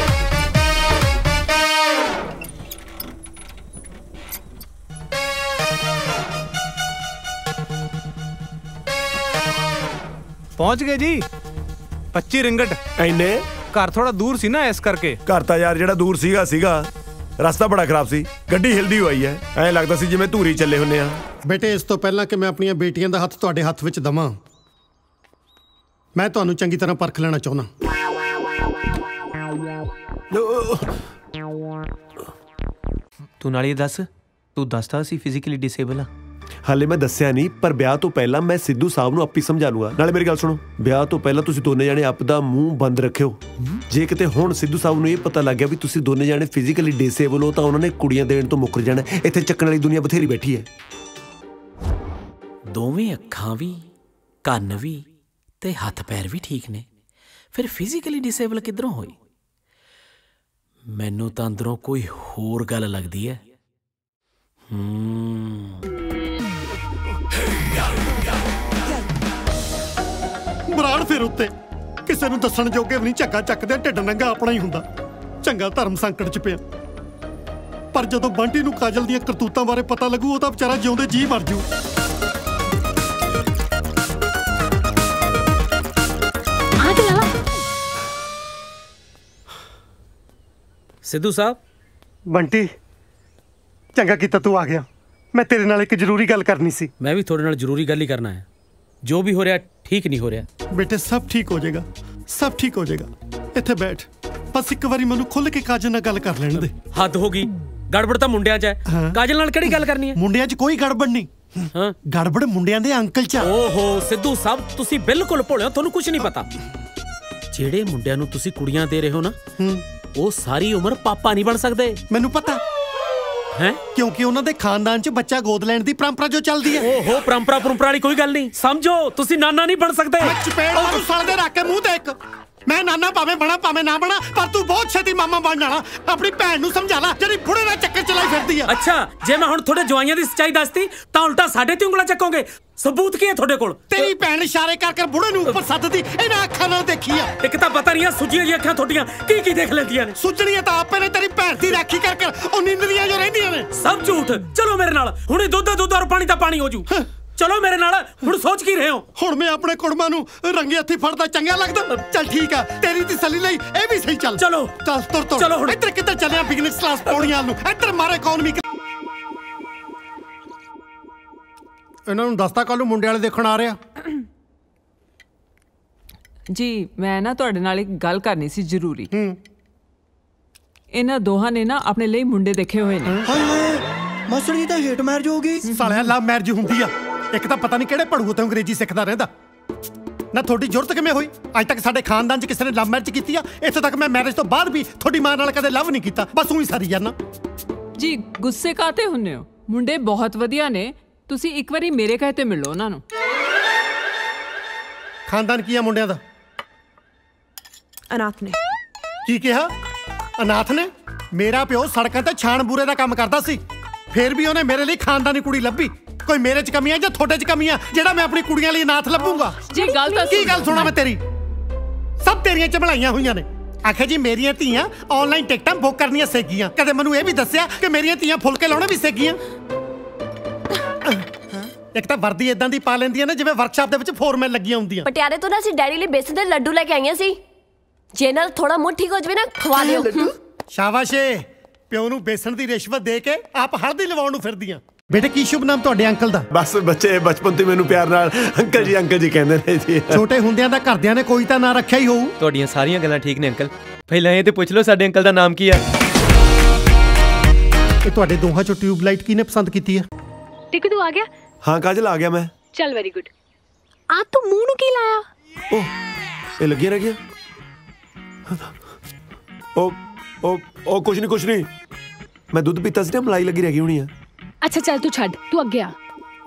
पहुंच गए जी। 25 रिंगट। इन्ने घर थोड़ा दूर सी ना, इस करके। घर तां यार जेड़ा दूर सीगा रस्ता बड़ा खराब सी, गड्डी हिलदी हुई है। ऐ लगदा सी जिवें धूरी चले हुन्ने आ। बेटे इस तो पहला कि मैं अपनी बेटियां दा हत्थ तुहाडे हत्थ विच दवां, मैं ਤੁਹਾਨੂੰ ਚੰਗੀ ਤਰ੍ਹਾਂ ਪਰਖ ਲੈਣਾ ਚਾਹੁੰਦਾ। ਤੂੰ ਨਾਲੇ ਦੱਸ, ਤੂੰ ਦੱਸਦਾ ਸੀ ਫਿਜ਼ੀਕਲੀ ਡਿਸੇਬਲ ਆ। ਹਾਲੇ ਮੈਂ ਦੱਸਿਆ ਨਹੀਂ, ਪਰ ਵਿਆਹ ਤੋਂ ਪਹਿਲਾਂ ਮੈਂ ਸਿੱਧੂ ਸਾਹਿਬ ਨੂੰ ਆਪੇ ਸਮਝਾ ਲੂੰਗਾ। ਨਾਲੇ ਮੇਰੀ ਗੱਲ ਸੁਣੋ, ਵਿਆਹ ਤੋਂ ਪਹਿਲਾਂ ਤੁਸੀਂ ਦੋਨੇ ਜਾਣੇ ਆਪਦਾ ਮੂੰਹ ਬੰਦ ਰੱਖਿਓ। ਜੇ ਕਿਤੇ ਹੁਣ ਸਿੱਧੂ ਸਾਹਿਬ ਨੂੰ ਇਹ ਪਤਾ ਲੱਗ ਗਿਆ ਵੀ ਤੁਸੀਂ ਦੋਨੇ ਜਾਣੇ ਫਿਜ਼ੀਕਲੀ ਡਿਸੇਬਲ ਹੋ ਤਾਂ ਉਹਨਾਂ ਨੇ ਕੁੜੀਆਂ ਦੇਣ ਤੋਂ ਮੁੱਕਰ ਜਾਣਾ। ਇੱਥੇ ਚੱਕਣ ਵਾਲੀ ਦੁਨੀਆ ਬਥੇਰੀ ਬੈਠੀ ਹੈ। ਦੋਵੇਂ ਅੱਖਾਂ ਵੀ, ਕੰਨ ਵੀ ਤੇ ਹੱਥ ਪੈਰ ਵੀ ਠੀਕ ਨੇ, ਫਿਰ ਫਿਜ਼ੀਕਲੀ ਡਿਸੇਬਲ ਕਿੱਧਰੋਂ ਹੋਈ? ਮੈਨੂੰ ਤਾਂ ਅੰਦਰੋਂ ਕੋਈ ਹੋਰ ਗੱਲ ਲੱਗਦੀ ਹੈ। ਬਰਾੜ ਫਿਰ ਉੱਤੇ ਕਿਸੇ ਨੂੰ ਦੱਸਣ ਜੋਗੇ ਵੀ ਨਹੀਂ, ਝੱਗਾ ਚੱਕਦੇ ਢਿੱਡ ਨੰਗਾ ਆਪਣਾ ਹੀ ਹੁੰਦਾ। ਚੰਗਾ ਧਰਮ ਸੰਕਟ 'ਚ ਪਿਆ, ਪਰ ਜਦੋਂ ਬੰਟੀ ਨੂੰ ਕਾਜਲ ਦੀਆਂ ਕਰਤੂਤਾਂ ਬਾਰੇ ਪਤਾ ਲੱਗੂ, ਉਹ ਤਾਂ ਵਿਚਾਰਾ ਜਿਉਂਦੇ ਜੀ ਮਰ ਜੂ। सिद्धू साहब। ਬੰਟੀ ਚੰਗਾ ਕੀਤਾ ਤੂੰ ਆ ਗਿਆ। ਮੈਂ ਤੇਰੇ ਨਾਲ ਇੱਕ ਜ਼ਰੂਰੀ ਗੱਲ ਕਰਨੀ ਸੀ। मैं भी थोड़े नाल जरूरी गल ही करना है। जो भी हो रहा ठीक नहीं हो रहा। बेटे सब ठीक हो जाएगा, सब ठीक हो जाएगा। ਇੱਥੇ ਬੈਠ, ਬਸ ਇੱਕ ਵਾਰੀ ਮੈਨੂੰ ਖੁੱਲ ਕੇ ਕਾਜਲ ਨਾਲ ਗੱਲ ਕਰ ਲੈਣ ਦੇ। हद हो गई, गड़बड़ ਤਾਂ ਮੁੰਡਿਆਂ 'ਚ ਹੈ। ਕਾਜਲ ਨਾਲ ਕਿਹੜੀ ਗੱਲ ਕਰਨੀ ਹੈ? ਮੁੰਡਿਆਂ 'ਚ ਕੋਈ ਗੜਬੜ ਨਹੀਂ। ਹਾਂ, ਗੜਬੜ ਮੁੰਡਿਆਂ ਦੇ ਅੰਕਲ 'ਚ। ਓਹੋ ਸਿੱਧੂ ਸਾਹਿਬ, ਤੁਸੀਂ ਬਿਲਕੁਲ ਭੋਲੇ ਹੋ, ਤੁਹਾਨੂੰ ਕੁਝ ਨਹੀਂ ਪਤਾ। ਜਿਹੜੇ ਮੁੰਡਿਆਂ ਨੂੰ ਤੁਸੀਂ ਕੁੜੀਆਂ ਦੇ ਰਹੇ ਹੋ ਨਾ, ਉਹ ਸਾਰੀ ਉਮਰ ਪਾਪਾ ਨਹੀਂ ਬਣ ਸਕਦੇ। ਮੈਨੂੰ ਪਤਾ ਹੈ, ਕਿਉਂਕਿ ਉਹਨਾਂ ਦੇ ਖਾਨਦਾਨ 'ਚ ਬੱਚਾ ਗੋਦ ਲੈਣ ਦੀ ਪਰੰਪਰਾ ਜੋ ਚੱਲਦੀ ਹੈ। ਓਹੋ ਪਰੰਪਰਾ ਵਾਲੀ ਕੋਈ ਗੱਲ ਨਹੀਂ, ਸਮਝੋ ਤੁਸੀਂ ਨਾਨਾ ਨਹੀਂ ਬਣ ਸਕਦੇ। ਮੈਂ ਚਪੇੜ ਮਾਰੂ ਸਲਦੇ ਰੱਖ ਕੇ ਮੂੰਹ ਤੇ ਇੱਕ। ਮੈਂ ਨਾਨਾ ਭਾਵੇਂ ਬਣਾ ਭਾਵੇਂ ਨਾ ਬਣਾ, ਪਰ ਤੂੰ ਬਹੁਤ ਛੇਤੀ ਮਾਮਾ ਬਣ ਜਾਣਾ। ਆਪਣੀ ਭੈਣ ਨੂੰ ਸਮਝਾ ਲੈ ਜਿਹੜੀ ਬੁੜੇ ਦਾ ਚੱਕਰ ਚਲਾਈ ਫਿਰਦੀ ਆ। ਅੱਛਾ, ਜੇ ਮੈਂ ਹੁਣ ਤੁਹਾਡੇ ਜਵਾਈਆਂ ਦੀ ਸੱਚਾਈ ਦੱਸਤੀ ਤਾਂ ਉਲਟਾ ਸਾਡੇ ਤੇ ਉਂਗਲਾਂ ਚੱਕੋਗੇ। ਸਬੂਤ ਕੀ ਹੈ ਤੁਹਾਡੇ ਕੋਲ? ਤੇਰੀ ਭੈਣ ਇਸ਼ਾਰੇ ਕਰ ਬੁੜੇ ਨੂੰ ਉੱਪਰ ਸੱਦਦੀ, ਇਹਨਾਂ ਅੱਖਾਂ ਨਾਲ ਦੇਖੀ ਆ। ਇੱਕ ਤਾਂ ਪਤਾ ਨਹੀਂ ਆ ਸੁੱਜੀਆਂ ਜੀ ਅੱਖਾਂ ਤੁਹਾਡੀਆਂ ਕੀ ਦੇਖ ਲੈਂਦੀਆਂ ਨੇ। ਸੁੱਜਣੀਆਂ ਤਾਂ ਆਪੇ ਨੇ, ਤੇਰੀ ਭੈਣ ਦੀ ਰਾਖੀ ਕਰ ਉਹ ਨੀਂਦਰੀਆਂ ਜੋ ਰਹਿੰਦੀਆਂ ਨੇ। ਸਭ ਝੂਠ। ਚਲੋ ਮੇਰੇ ਨਾਲ, ਹੁਣੇ ਦੁੱਧ ਔਰ ਪਾਣੀ ਤਾਂ ਪਾਣੀ ਹੋ ਜੂ। ਚਲੋ ਮੇਰੇ ਨਾਲ। ਹੁਣ ਸੋਚ ਕੀ ਰਹੇ ਹੋ? ਹੁਣ ਮੈਂ ਆਪਣੇ ਕੁੜਮਾਂ ਨੂੰ ਰੰਗੇ ਹੱਥੀ ਫੜਦਾ ਚੰਗਾ ਲੱਗਦਾ? ਚੱਲ ਠੀਕ ਆ, ਤੇਰੀ ਤਸੱਲੀ ਲਈ ਇਹ ਵੀ ਸਹੀ। ਚੱਲ ਚਲੋ, ਚੱਲ ਤੁਰ ਚਲੋ। ਹੁਣ ਇੱਧਰ ਕਿੱਧਰ ਚੱਲਿਆ? ਬਿਜ਼ਨਸ ਕਲਾਸ ਪੌੜੀਆਂ ਨੂੰ। ਇੱਧਰ ਮਾਰੇ ਇਕਨੋਮੀ। ਇਹਨਾਂ ਨੂੰ ਦੱਸਤਾ ਕੱਲ ਨੂੰ ਮੁੰਡੇ ਵਾਲੇ ਦੇਖਣ ਆ ਰਿਹਾ ਜੀ। ਮੈਂ ਨਾ ਤੁਹਾਡੇ ਨਾਲ ਇੱਕ ਗੱਲ ਕਰਨੀ ਸੀ ਜ਼ਰੂਰੀ। ਇਹਨਾਂ ਦੋਹਾਂ ਨੇ ਨਾ ਆਪਣੇ ਲਈ ਮੁੰਡੇ ਦੇਖੇ ਹੋਏ ਨੇ। ਮਾਸਟਰ ਜੀ ਤਾਂ ਹੇਟ ਮੈਰਿਜ ਹੋ ਗਈ। ਸਾਲਿਆ ਲਵ ਮੈਰਿਜ ਹੁੰਦੀ ਆ। ਇੱਕ ਤਾਂ ਪਤਾ ਨਹੀਂ ਕਿਹੜੇ ਪੜੂ ਤੇ ਅੰਗਰੇਜ਼ੀ ਸਿੱਖਦਾ ਰਹਿੰਦਾ। ਨਾ ਤੁਹਾਡੀ ਜ਼ਰੂਰਤ ਕਿਵੇਂ ਹੋਈ? ਅੱਜ ਤੱਕ ਸਾਡੇ ਖਾਨਦਾਨ 'ਚ ਕਿਸੇ ਨੇ ਲਵ ਮੈਰਿਜ ਕੀਤੀ ਆ? ਇੱਥੇ ਤੱਕ ਮੈਂ ਮੈਰਿਜ ਤੋਂ ਬਾਅਦ ਵੀ ਤੁਹਾਡੀ ਮਾਂ ਨਾਲ ਕਦੇ ਲਵ ਨਹੀਂ ਕੀਤਾ, ਬਸ ਉਹੀ ਸਾਰੀ ਜਾਨਾ। ਜੀ ਗੁੱਸੇ ਕਾਤੇ ਹੁੰਨੇ ਹੋ? ਮੁੰਡੇ ਬਹੁਤ ਵਧੀਆ ਨੇ, ਤੁਸੀਂ ਇੱਕ ਵਾਰੀ ਮੇਰੇ ਕਹੇ ਤੇ ਮਿਲੋ ਉਹਨਾਂ ਨੂੰ। ਖਾਨਦਾਨ ਕੀ ਆ ਮੁੰਡਿਆਂ ਦਾ? ਅਨਾਥ ਨੇ। ਕੀ ਕਿਹਾ? ਅਨਾਥ ਨੇ? ਮੇਰਾ ਪਿਓ ਸੜਕਾਂ ਤੇ ਛਾਣ ਬੂਰੇ ਦਾ ਕੰਮ ਕਰਦਾ ਸੀ, ਫਿਰ ਵੀ ਉਹਨੇ ਮੇਰੇ ਲਈ ਖਾਨਦਾਨੀ ਕੁੜੀ ਲੱਭੀ। ਕੋਈ ਮੇਰੇ 'ਚ ਕਮੀ ਆ ਜਾਂ ਤੁਹਾਡੇ 'ਚ ਕਮੀ ਆ ਜਿਹੜਾ ਮੈਂ ਆਪਣੀ ਕੁੜੀਆਂ ਲਈ ਅਨਾਥ ਲੱਭੂਗਾ? ਜੀ ਗੱਲ ਤਾਂ ਕੀ ਗੱਲ ਸੁਣਾ ਮੈਂ ਤੇਰੀ? ਸਭ ਤੇਰੀਆਂ ਚਬਲਾਈਆਂ ਹੋਈਆਂ ਨੇ। ਆਖਿਆ ਜੀ ਮੇਰੀਆਂ ਧੀਆਂ ਆਨਲਾਈਨ ਟਿਕਟਾਂ ਬੁੱਕ ਕਰਨੀਆਂ ਸਿੱਖ ਗਈਆਂ। ਕਦੇ ਮੈਨੂੰ ਇਹ ਵੀ ਦੱਸਿਆ ਕਿ ਮੇਰੀਆਂ ਧੀਆਂ ਫੁਲਕੇ ਲਾਉਣੇ ਵੀ ਸਿੱਖ ਗਈਆਂ। ਇੱਕ ਤਾਂ ਵਰਦੀ ਇਦਾਂ ਦੀ ਪਾ ਲੈਂਦੀਆਂ ਨੇ ਜਿਵੇਂ ਵਰਕਸ਼ਾਪ ਦੇ ਵਿੱਚ ਫੋਰਮੈਨ ਲੱਗੀਆਂ ਹੁੰਦੀਆਂ। ਪਟਿਆਲੇ ਤੋਂ ਨਾ ਅਸੀਂ ਡੈਡੀ ਲਈ ਬੇਸਨ ਦੇ ਲੱਡੂ ਲੈ ਕੇ ਆਈਆਂ ਸੀ, ਜੇ ਨਾਲ ਥੋੜਾ ਮੂੰਹ ਠੀਕ ਹੋ ਜਵੇ ਨਾ ਖਵਾ ਲਿਓ। ਸ਼ਾਬਾਸ਼ ਏ, ਪਿਓ ਨੂੰ ਬੇਸਣ ਦੀ ਰਿਸ਼ਵਤ ਦੇ ਕੇ ਆਪ ਹਲਦੀ ਲਵਾਉਣ ਨੂੰ ਫਿਰਦੀਆਂ। ਬੇਟੇ ਕੀ ਸ਼ੁਭ ਨਾਮ ਤੁਹਾਡੇ ਅੰਕਲ ਦਾ? ਬਸ ਬੱਚੇ ਬਚਪਨ ਤੋਂ ਮੈਨੂੰ ਪਿਆਰ ਨਾਲ ਅੰਕਲ ਜੀ ਕਹਿੰਦੇ ਨੇ ਜੀ। ਛੋਟੇ ਹੁੰਦਿਆਂ ਦਾ ਘਰਦਿਆਂ ਨੇ ਕੋਈ ਤਾਂ ਨਾਂ ਰੱਖਿਆ ਹੀ ਹੋਊ। ਤੁਹਾਡੀਆਂ ਸਾਰੀਆਂ ਗੱਲਾਂ ਠੀਕ ਨੇ ਅੰਕਲ, ਪਹਿਲਾਂ ਇਹ ਤੇ ਪੁੱਛ ਲਓ ਸਾਡੇ ਅੰਕਲ ਦਾ ਨਾਮ ਕੀ ਆ। ਇਹ ਤੁਹਾਡੇ ਦੋਹਾਂ ਚੋਂ ਟਿਊਬਲਾਈਟ ਕਿਹਨੇ ਪਸੰਦ ਕੀਤੀ ਆ? ਟਿਕੂ ਤੂੰ ਆ ਗਿਆ? ਹਾਂ ਕਾਜਲ ਆ ਗਿਆ ਮੈਂ। ਚੱਲ ਵੈਰੀ ਗੁੱਡ। ਆ ਤੂੰ ਮੂੰਹ ਨੂੰ ਕੀ ਲਾਇਆ? ਉਹ ਇਹ ਲੱਗਿਆ ਰਹਿ ਗਿਆ। ਉਹ ਕੁਛ ਨਹੀਂ ਮੈਂ ਦੁੱਧ ਪੀਤਾ ਸੀ ਨਾ, ਮਲਾਈ ਲੱਗੀ ਰਹਿ ਗਈ ਹੋਣੀ ਆ। ਅੱਛਾ ਚੱਲ ਤੂੰ ਛੱਡ, ਤੂੰ ਅੱਗੇ ਆ।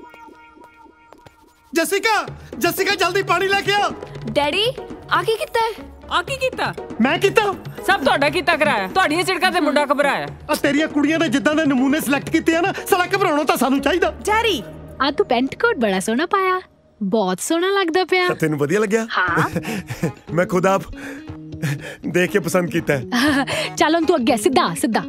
ਜੱਸਿਕਾ ਜਲਦੀ ਪਾਣੀ ਲੈ ਕੇ ਆ। ਡੈਡੀ ਆ ਕੀ ਕੀਤਾ ਹੈ? ਆ ਕੀ ਕੀਤਾ? ਮੈਂ ਕੀਤਾ? ਸਭ ਤੁਹਾਡਾ ਕੀਤਾ ਕਰਾਇਆ, ਤੁਹਾਡੀਆਂ ਝਿੜਕਾਂ ਤੇ ਮੁੰਡਾ ਘਬਰਾਇਆ। ਆ ਤੇਰੀਆਂ ਕੁੜੀਆਂ ਨੇ ਜਿੱਦਾਂ ਦੇ ਨਮੂਨੇ ਸਿਲੈਕਟ ਕੀਤੇ ਆ ਨਾ, ਸਾਲਾ ਘਬਰਾਉਣਾ ਤਾਂ ਸਾਨੂੰ ਚਾਹੀਦਾ। ਜਾਰੀ ਆ ਤੂੰ ਪੈਂਟ ਕੋਟ ਬੜਾ ਸੋਹਣਾ ਪਾਇਆ, ਬਹੁਤ ਸੋਹਣਾ ਲੱਗਦਾ ਪਿਆ। ਤੈਨੂੰ ਵਧੀਆ ਲੱਗਿਆ? ਹਾਂ ਮੈਂ ਖੁਦ ਆਪ ਦੇਖ ਕੇ ਪਸੰਦ ਕੀਤਾ ਹੈ। ਚੱਲ ਹੁਣ ਤੂੰ ਅੱਗੇ ਸਿੱਧਾ ਸਿੱਧਾ।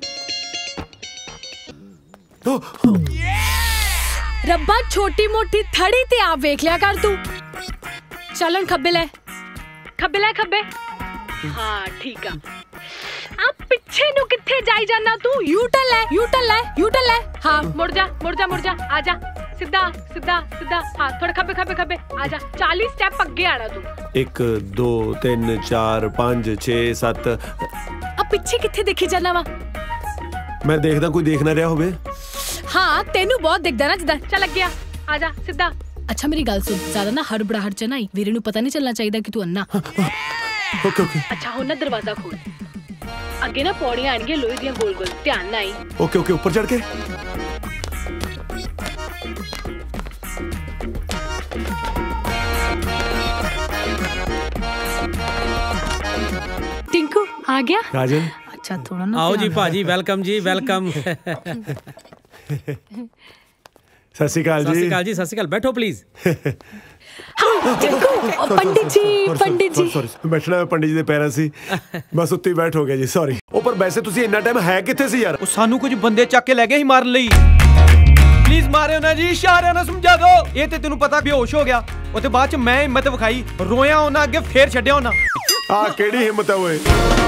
ਰੱਬਾ ਛੋਟੀ ਮੋਟੀ ਥੜੀ ਤੇ ਆਪ ਵੇਖ ਲਿਆ ਕਰ ਤੂੰ। ਚੱਲ ਖੱਬੇ ਲੈ ਖੱਬੇ। ਹਾਂ ਠੀਕ ਆ। ਆ ਪਿੱਛੇ ਨੂੰ ਕਿੱਥੇ ਜਾਈ ਜਾਨਾ ਤੂੰ? ਯੂ ਟਰਨ ਲੈ। ਹਾਂ ਮੁੜ ਜਾ ਆ ਜਾ ਸਿੱਧਾ ਹਾਂ ਥੋੜਾ ਖੱਬੇ ਆ ਜਾ। 40 ਸਟੈਪ ਅੱਗੇ ਆਣਾ ਤੂੰ। 1 2 3 4 5 6 7। ਆ ਪਿੱਛੇ ਕਿੱਥੇ ਦੇਖੀ ਜਾਨਾ ਵਾ? ਮੈਂ ਦੇਖਦਾ ਕੋਈ ਦੇਖ ਨਾ ਰਿਹਾ ਹੋਵੇ। ਹਾਂ ਤੈਨੂੰ ਬਹੁਤ ਦਿਖਦਾ ਨਾ ਜਿੱਦਾਂ। ਚੱਲ ਅੱਗੇ ਆ ਜਾ ਸਿੱਧਾ। ਅੱਛਾ ਮੇਰੀ ਗੱਲ ਸੁਣ, ਜ਼ਿਆਦਾ ਨਾ ਹੜਬੜਾਹਟ ਚ ਨਾ ਆਈ, ਵੀਰੇ ਨੂੰ ਪਤਾ ਨਹੀਂ ਚੱਲਣਾ ਚਾਹੀਦਾ ਕਿ ਤੂੰ ਅੰਨਾ। ਓਕੇ ਅੱਛਾ ਹੁਣ ਨਾ ਦਰਵਾਜ਼ਾ ਖੋਲ, ਅੱਗੇ ਨਾ ਪੌੜੀਆਂ ਆਣਗੀਆਂ ਲੋਹੇ ਦੀਆਂ ਗੋਲ ਧਿਆਨ ਨਾਲ ਆਈ। ਓਕੇ ਉੱਪਰ ਚੜ ਕੇ। टिंकू आ गया? राजन अच्छा थोड़ा ना आओ जी भाजी, वेलकम जी वेलकम। सत श्री अकाल जी। सत श्री अकाल, बैठो प्लीज। पंडित जी सॉरी बैठना पंडित जी ਦੇ ਪੈਰਾਂ ਸੀ, ਬਸ ਉੱਤੇ ਹੀ ਬੈਠ ਹੋ ਗਿਆ ਜੀ, ਸੌਰੀ। ਉਹ ਪਰ ਵੈਸੇ ਤੁਸੀਂ ਇੰਨਾ ਟਾਈਮ ਹੈ ਕਿੱਥੇ ਸੀ ਯਾਰ? ਉਹ ਸਾਨੂੰ ਕੁਝ ਬੰਦੇ ਚੱਕ ਕੇ ਲੈ ਗਏ ਸੀ ਮਾਰਨ ਲਈ। ਪਲੀਜ਼ ਮਾਰਿਓ ਨਾ ਜੀ, ਇਸ਼ਾਰਿਆਂ ਨਾਲ ਸਮਝਾ ਦਿਓ। ਇਹ ਤੇ ਤੈਨੂੰ ਪਤਾ ਬੇਹੋਸ਼ ਹੋ ਗਿਆ, ਉਹ ਤੇ ਬਾਅਦ ਚ ਮੈਂ ਹਿੰਮਤ ਵਿਖਾਈ, ਰੋਇਆ ਉਹਨਾਂ ਅੱਗੇ ਫੇਰ ਛੱਡਿਆ ਉਹਨਾਂ। ਆ ਕਿਹੜੀ ਹਿੰਮਤ ਹੈ ਓਏ?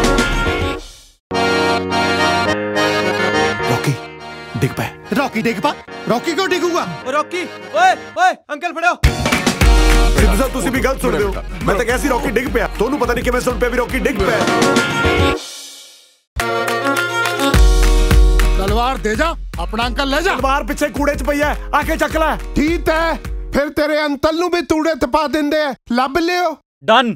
ਰੌਕੀ ਡਿੱਗ ਪੈ। ਰੌਕੀ ਕਿਉਂ ਡਿੱਗੂਗਾ? ਰੌਕੀ ਓਏ ਅੰਕਲ ਫੜਿਓ। ਸਿੱਧੂ ਸਾਹਿਬ ਤੁਸੀਂ ਵੀ ਗਲਤ ਸੁਣਦੇ ਹੋ। ਮੈਂ ਤਾਂ ਕਿਹਾ ਸੀ ਰੌਕੀ ਡਿੱਗ ਪਿਆ, ਤੁਹਾਨੂੰ ਪਤਾ ਨਹੀਂ ਕਿਵੇਂ ਸੁਣ ਪਿਆ ਵੀ ਰੌਕੀ ਡਿੱਗ ਪਿਆ। ਤਲਵਾਰ ਦੇ ਜਾ, ਆਪਣਾ ਅੰਕਲ ਲੈ ਜਾ। ਤਲਵਾਰ ਪਿੱਛੇ ਕੂੜੇ 'ਚ ਪਈ ਐ, ਆ ਕੇ ਚੱਕ ਲੈ। ਠੀਕ ਹੈ, ਫਿਰ ਤੇਰੇ ਅੰਕਲ ਨੂੰ ਵੀ ਤੂੜੇ 'ਚ ਪਾ ਦਿੰਦੇ ਆ, ਲੱਭ ਲਿਓ। Done.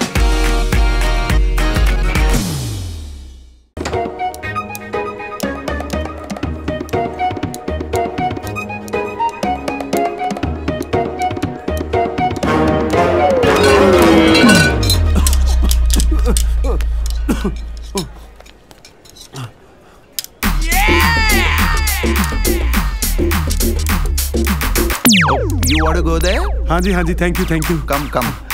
You want to go there? हाँ जी thank you Come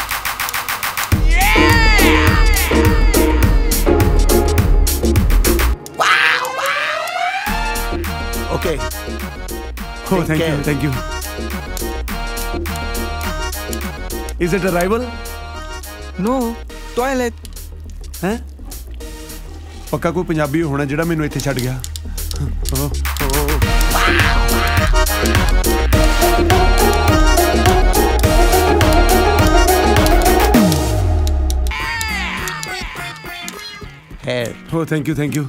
okay. Oh thank you Is it a rival? No, toilet. हैं? पक्का कोई पंजाबी होना ਜਿਹੜਾ ਮੈਨੂੰ ਇੱਥੇ ਛੱਡ ਗਿਆ। Hair. Oh thank you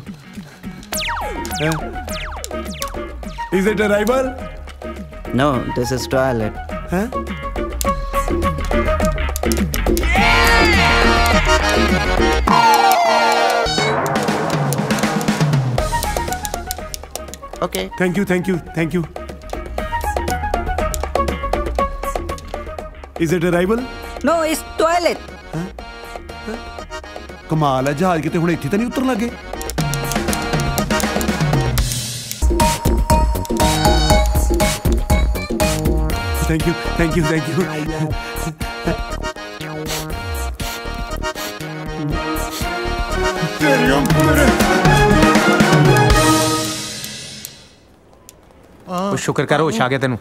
Is it a rival? No, this is toilet. हैं? Okay. Thank you, thank you, thank you. Is it arrival? No, it's toilet. ਕਮਾਲ ਹੈ, ਜਹਾਜ਼ ਕਿਤੇ ਹੁਣ ਇੱਥੇ ਤਾਂ ਨਹੀਂ ਉਤਰਨ ਲੱਗੇ। Thank you, thank you, thank you. ਉਹ ਸ਼ੁਕਰ ਕਰ ਹੋਸ਼ ਆ ਗਿਆ ਤੈਨੂੰ।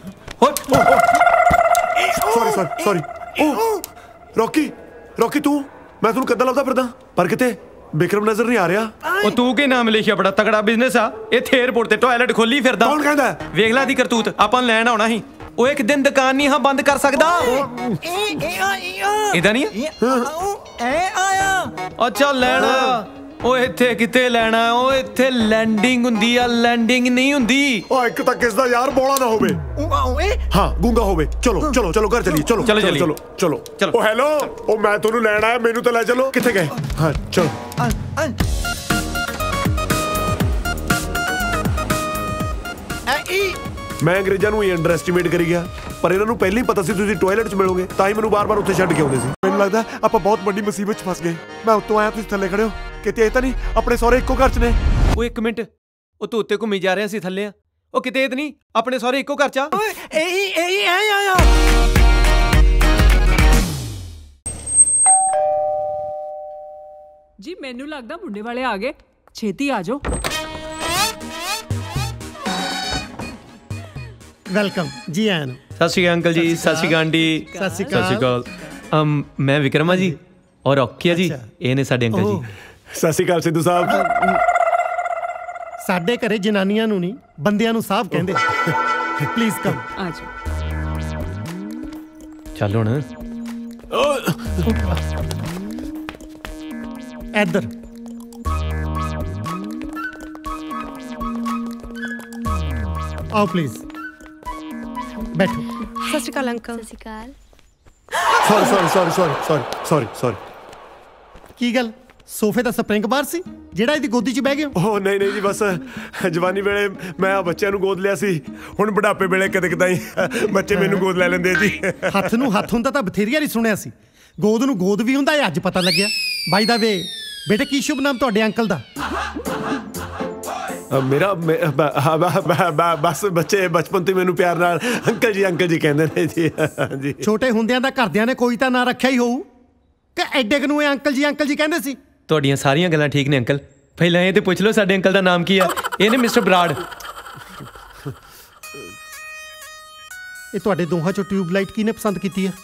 ਸੌਰੀ ਰੌਕੀ ਤੂੰ, ਮੈਂ ਤੈਨੂੰ ਕਦੋਂ ਲੱਭਦਾ ਫਿਰਦਾ, ਪਰ ਕਿਤੇ ਬਿਕਰਮ ਨਜ਼ਰ ਨਹੀਂ ਆ ਰਿਹਾ। ਉਹ ਤੂੰ ਕੀ ਨਾਮ ਲਿਖਿਆ, ਬੜਾ ਤਗੜਾ ਬਿਜ਼ਨਸ ਆ ਇੱਥੇ, 에어ਪੋਰਟ ਤੇ ਟਾਇਲਟ ਖੋਲੀ ਫਿਰਦਾ। ਕੌਣ ਕਹਿੰਦਾ? ਵੇਖ ਲੈ ਦੀ ਕਰਤੂਤ, ਆਪਾਂ ਨੂੰ ਲੈਣ ਆਉਣਾ ਸੀ। ਉਹ ਇੱਕ ਦਿਨ ਦੁਕਾਨ ਨਹੀਂ ਹਾਂ ਬੰਦ ਕਰ ਸਕਦਾ। ਇਹਦਾ ਨਹੀਂ ਅੱਛਾ ਲੈਣਾ, ਉਹ ਇੱਥੇ ਕਿਤੇ ਲੈਣਾ, ਉਹ ਇੱਥੇ ਲੈਂਡਿੰਗ ਹੁੰਦੀ ਆ, ਲੈਂਡਿੰਗ ਨਹੀਂ ਹੁੰਦੀ। ਉਹ ਇੱਕ ਤਾਂ ਕਿਸ ਦਾ ਯਾਰ ਬੋਲਾ ਨਾ ਹੋਵੇ, ਹਾਂ ਗੂੰਗਾ ਹੋਵੇ। ਚਲੋ ਚਲੋ ਚਲੋ ਘਰ ਚਲੀਏ, ਚਲੋ ਚਲੋ ਚਲੋ ਚਲੋ ਚਲੋ। ਉਹ ਹੈਲੋ, ਉਹ ਮੈਂ ਤੁਹਾਨੂੰ ਲੈਣ ਆਇਆ, ਮੈਨੂੰ ਤਾਂ ਲੈ ਚਲੋ। ਕਿੱਥੇ ਗਏ? ਹਾਂ ਚਲੋ। ਮੈਂ ਅੰਗਰੇਜ਼ਾਂ ਨੂੰ ਹੀ ਅੰਡਰ ਐਸਟੀਮੇਟ ਕਰੀ ਗਿਆ, ਪਰ ਇਹਨਾਂ ਨੂੰ ਪਹਿਲਾਂ ਹੀ ਪਤਾ ਸੀ ਤੁਸੀਂ ਟਾਇਲਟ 'ਚ ਮਿਲੋਗੇ, ਤਾਂ ਹੀ ਮੈਨੂੰ ਬਾਰ-ਬਾਰ ਉੱਥੇ ਛੱਡ ਕੇ ਆਉਂਦੇ ਸੀ। ਮੈਨੂੰ ਲੱਗਦਾ ਆਪਾਂ ਬਹੁਤ ਵੱਡੀ ਮੁਸੀਬਤ 'ਚ ਫਸ ਗਏ। ਮੈਂ ਉੱਤੋਂ ਆਇਆ, ਤੁਸੀਂ ਥੱਲੇ ਖੜੇ ਹੋ, ਕਿਤੇ ਇਹ ਤਾਂ ਨਹੀਂ ਆਪਣੇ ਸਹੁਰੇ ਇੱਕੋ ਘਰ 'ਚ ਨੇ? ਉਹ ਇੱਕ ਮਿੰਟ, ਉਹ ਤੂੰ ਉੱਤੇ ਘੁੰਮੀ ਜਾ ਰਿਹਾ ਸੀ, ਥੱਲੇ ਆ। ਉਹ ਕਿਤੇ ਇਹ ਤਾਂ ਨਹੀਂ ਆਪਣੇ ਸਹੁਰੇ ਇੱਕੋ ਘਰ 'ਚ ਆ? ਜੀ ਮੈਨੂੰ ਲੱਗਦਾ ਮੁੰਡੇ ਵਾਲੇ ਆ ਗਏ, ਛੇਤੀ ਆ ਜਾਓ। ਵੈਲਕਮ ਜੀ ਆਇਆਂ ਨੂੰ। ਸਤਿ ਸ਼੍ਰੀ ਅਕਾਲ ਅੰਕਲ ਜੀ, ਸਤਿ ਸ਼੍ਰੀ ਅਕਾਲ ਆਂਟੀ। ਸਤਿ ਸ਼੍ਰੀ ਅਕਾਲ। ਮੈਂ ਵਿਕਰਮਾ ਜੀ ਔਰ ਔਖੀਆ ਜੀ, ਇਹ ਨੇ ਸਾਡੇ ਅੰਕਲ ਜੀ। ਸਤਿ ਸ਼੍ਰੀ ਅਕਾਲ ਸਿੱਧੂ ਸਾਹਿਬ। ਸਾਡੇ ਘਰੇ ਜਨਾਨੀਆਂ ਨੂੰ ਨਹੀਂ, ਬੰਦਿਆਂ ਨੂੰ ਸਾਹਿਬ ਕਹਿੰਦੇ। Please come. ਆ ਜਾਓ। ਚੱਲ ਹੁਣ ਇੱਧਰ आओ प्लीज बैठो। सत श्री अकाल अंकल। सत श्री अकाल। सॉरी ਕੀ ਗੱਲ ਸੋਫੇ ਦਾ ਸਪਰਿੰਗ ਬਾਰ ਸੀ ਜਿਹੜਾ ਇਹਦੀ ਗੋਦੀ 'ਚ ਬਹਿ ਗਏ? ਉਹ ਨਹੀਂ ਜੀ, ਬਸ ਜਵਾਨੀ ਵੇਲੇ ਮੈਂ ਆ ਬੱਚਿਆਂ ਨੂੰ ਗੋਦ ਲਿਆ ਸੀ, ਹੁਣ ਬੁਢਾਪੇ ਵੇਲੇ ਕਦੇ ਕਦਾਈ ਬੱਚੇ ਮੈਨੂੰ ਗੋਦ ਲੈ ਲੈਂਦੇ ਜੀ। ਹੱਥ ਨੂੰ ਹੱਥ ਹੁੰਦਾ ਤਾਂ ਬਥੇਰੀਆਂ ਹੀ ਸੁਣਿਆ ਸੀ, ਗੋਦ ਨੂੰ ਗੋਦ ਵੀ ਹੁੰਦਾ, ਇਹ ਅੱਜ ਪਤਾ ਲੱਗਿਆ। ਬਾਈ ਦਾ ਵੇ ਬੇਟੇ, ਕੀ ਸ਼ੁਭ ਨਾਮ ਤੁਹਾਡੇ ਅੰਕਲ ਦਾ? ਮੇਰਾ ਬਸ ਬੱਚੇ ਬਚਪਨ ਤੋਂ ਮੈਨੂੰ ਪਿਆਰ ਨਾਲ ਅੰਕਲ ਜੀ ਕਹਿੰਦੇ ਨੇ ਜੀ। ਛੋਟੇ ਹੁੰਦਿਆਂ ਦਾ ਘਰਦਿਆਂ ਨੇ ਕੋਈ ਤਾਂ ਨਾਂ ਰੱਖਿਆ ਹੀ ਹੋਊ ਕਿ ਐਡੇ ਨੂੰ ਇਹ ਅੰਕਲ ਜੀ ਕਹਿੰਦੇ ਸੀ? ਤੁਹਾਡੀਆਂ ਸਾਰੀਆਂ ਗੱਲਾਂ ਠੀਕ ਨੇ ਅੰਕਲ, ਪਹਿਲਾਂ ਇਹ ਤੇ ਪੁੱਛ ਲਓ ਸਾਡੇ ਅੰਕਲ ਦਾ ਨਾਮ ਕੀ ਆ। ਇਹ ਨੇ ਮਿਸਟਰ ਬਰਾੜ। ਇਹ ਤੁਹਾਡੇ ਦੋਹਾਂ ਚੋਂ ਟਿਊਬਲਾਈਟ ਕਿਹਨੇ ਪਸੰਦ ਕੀਤੀ ਹੈ?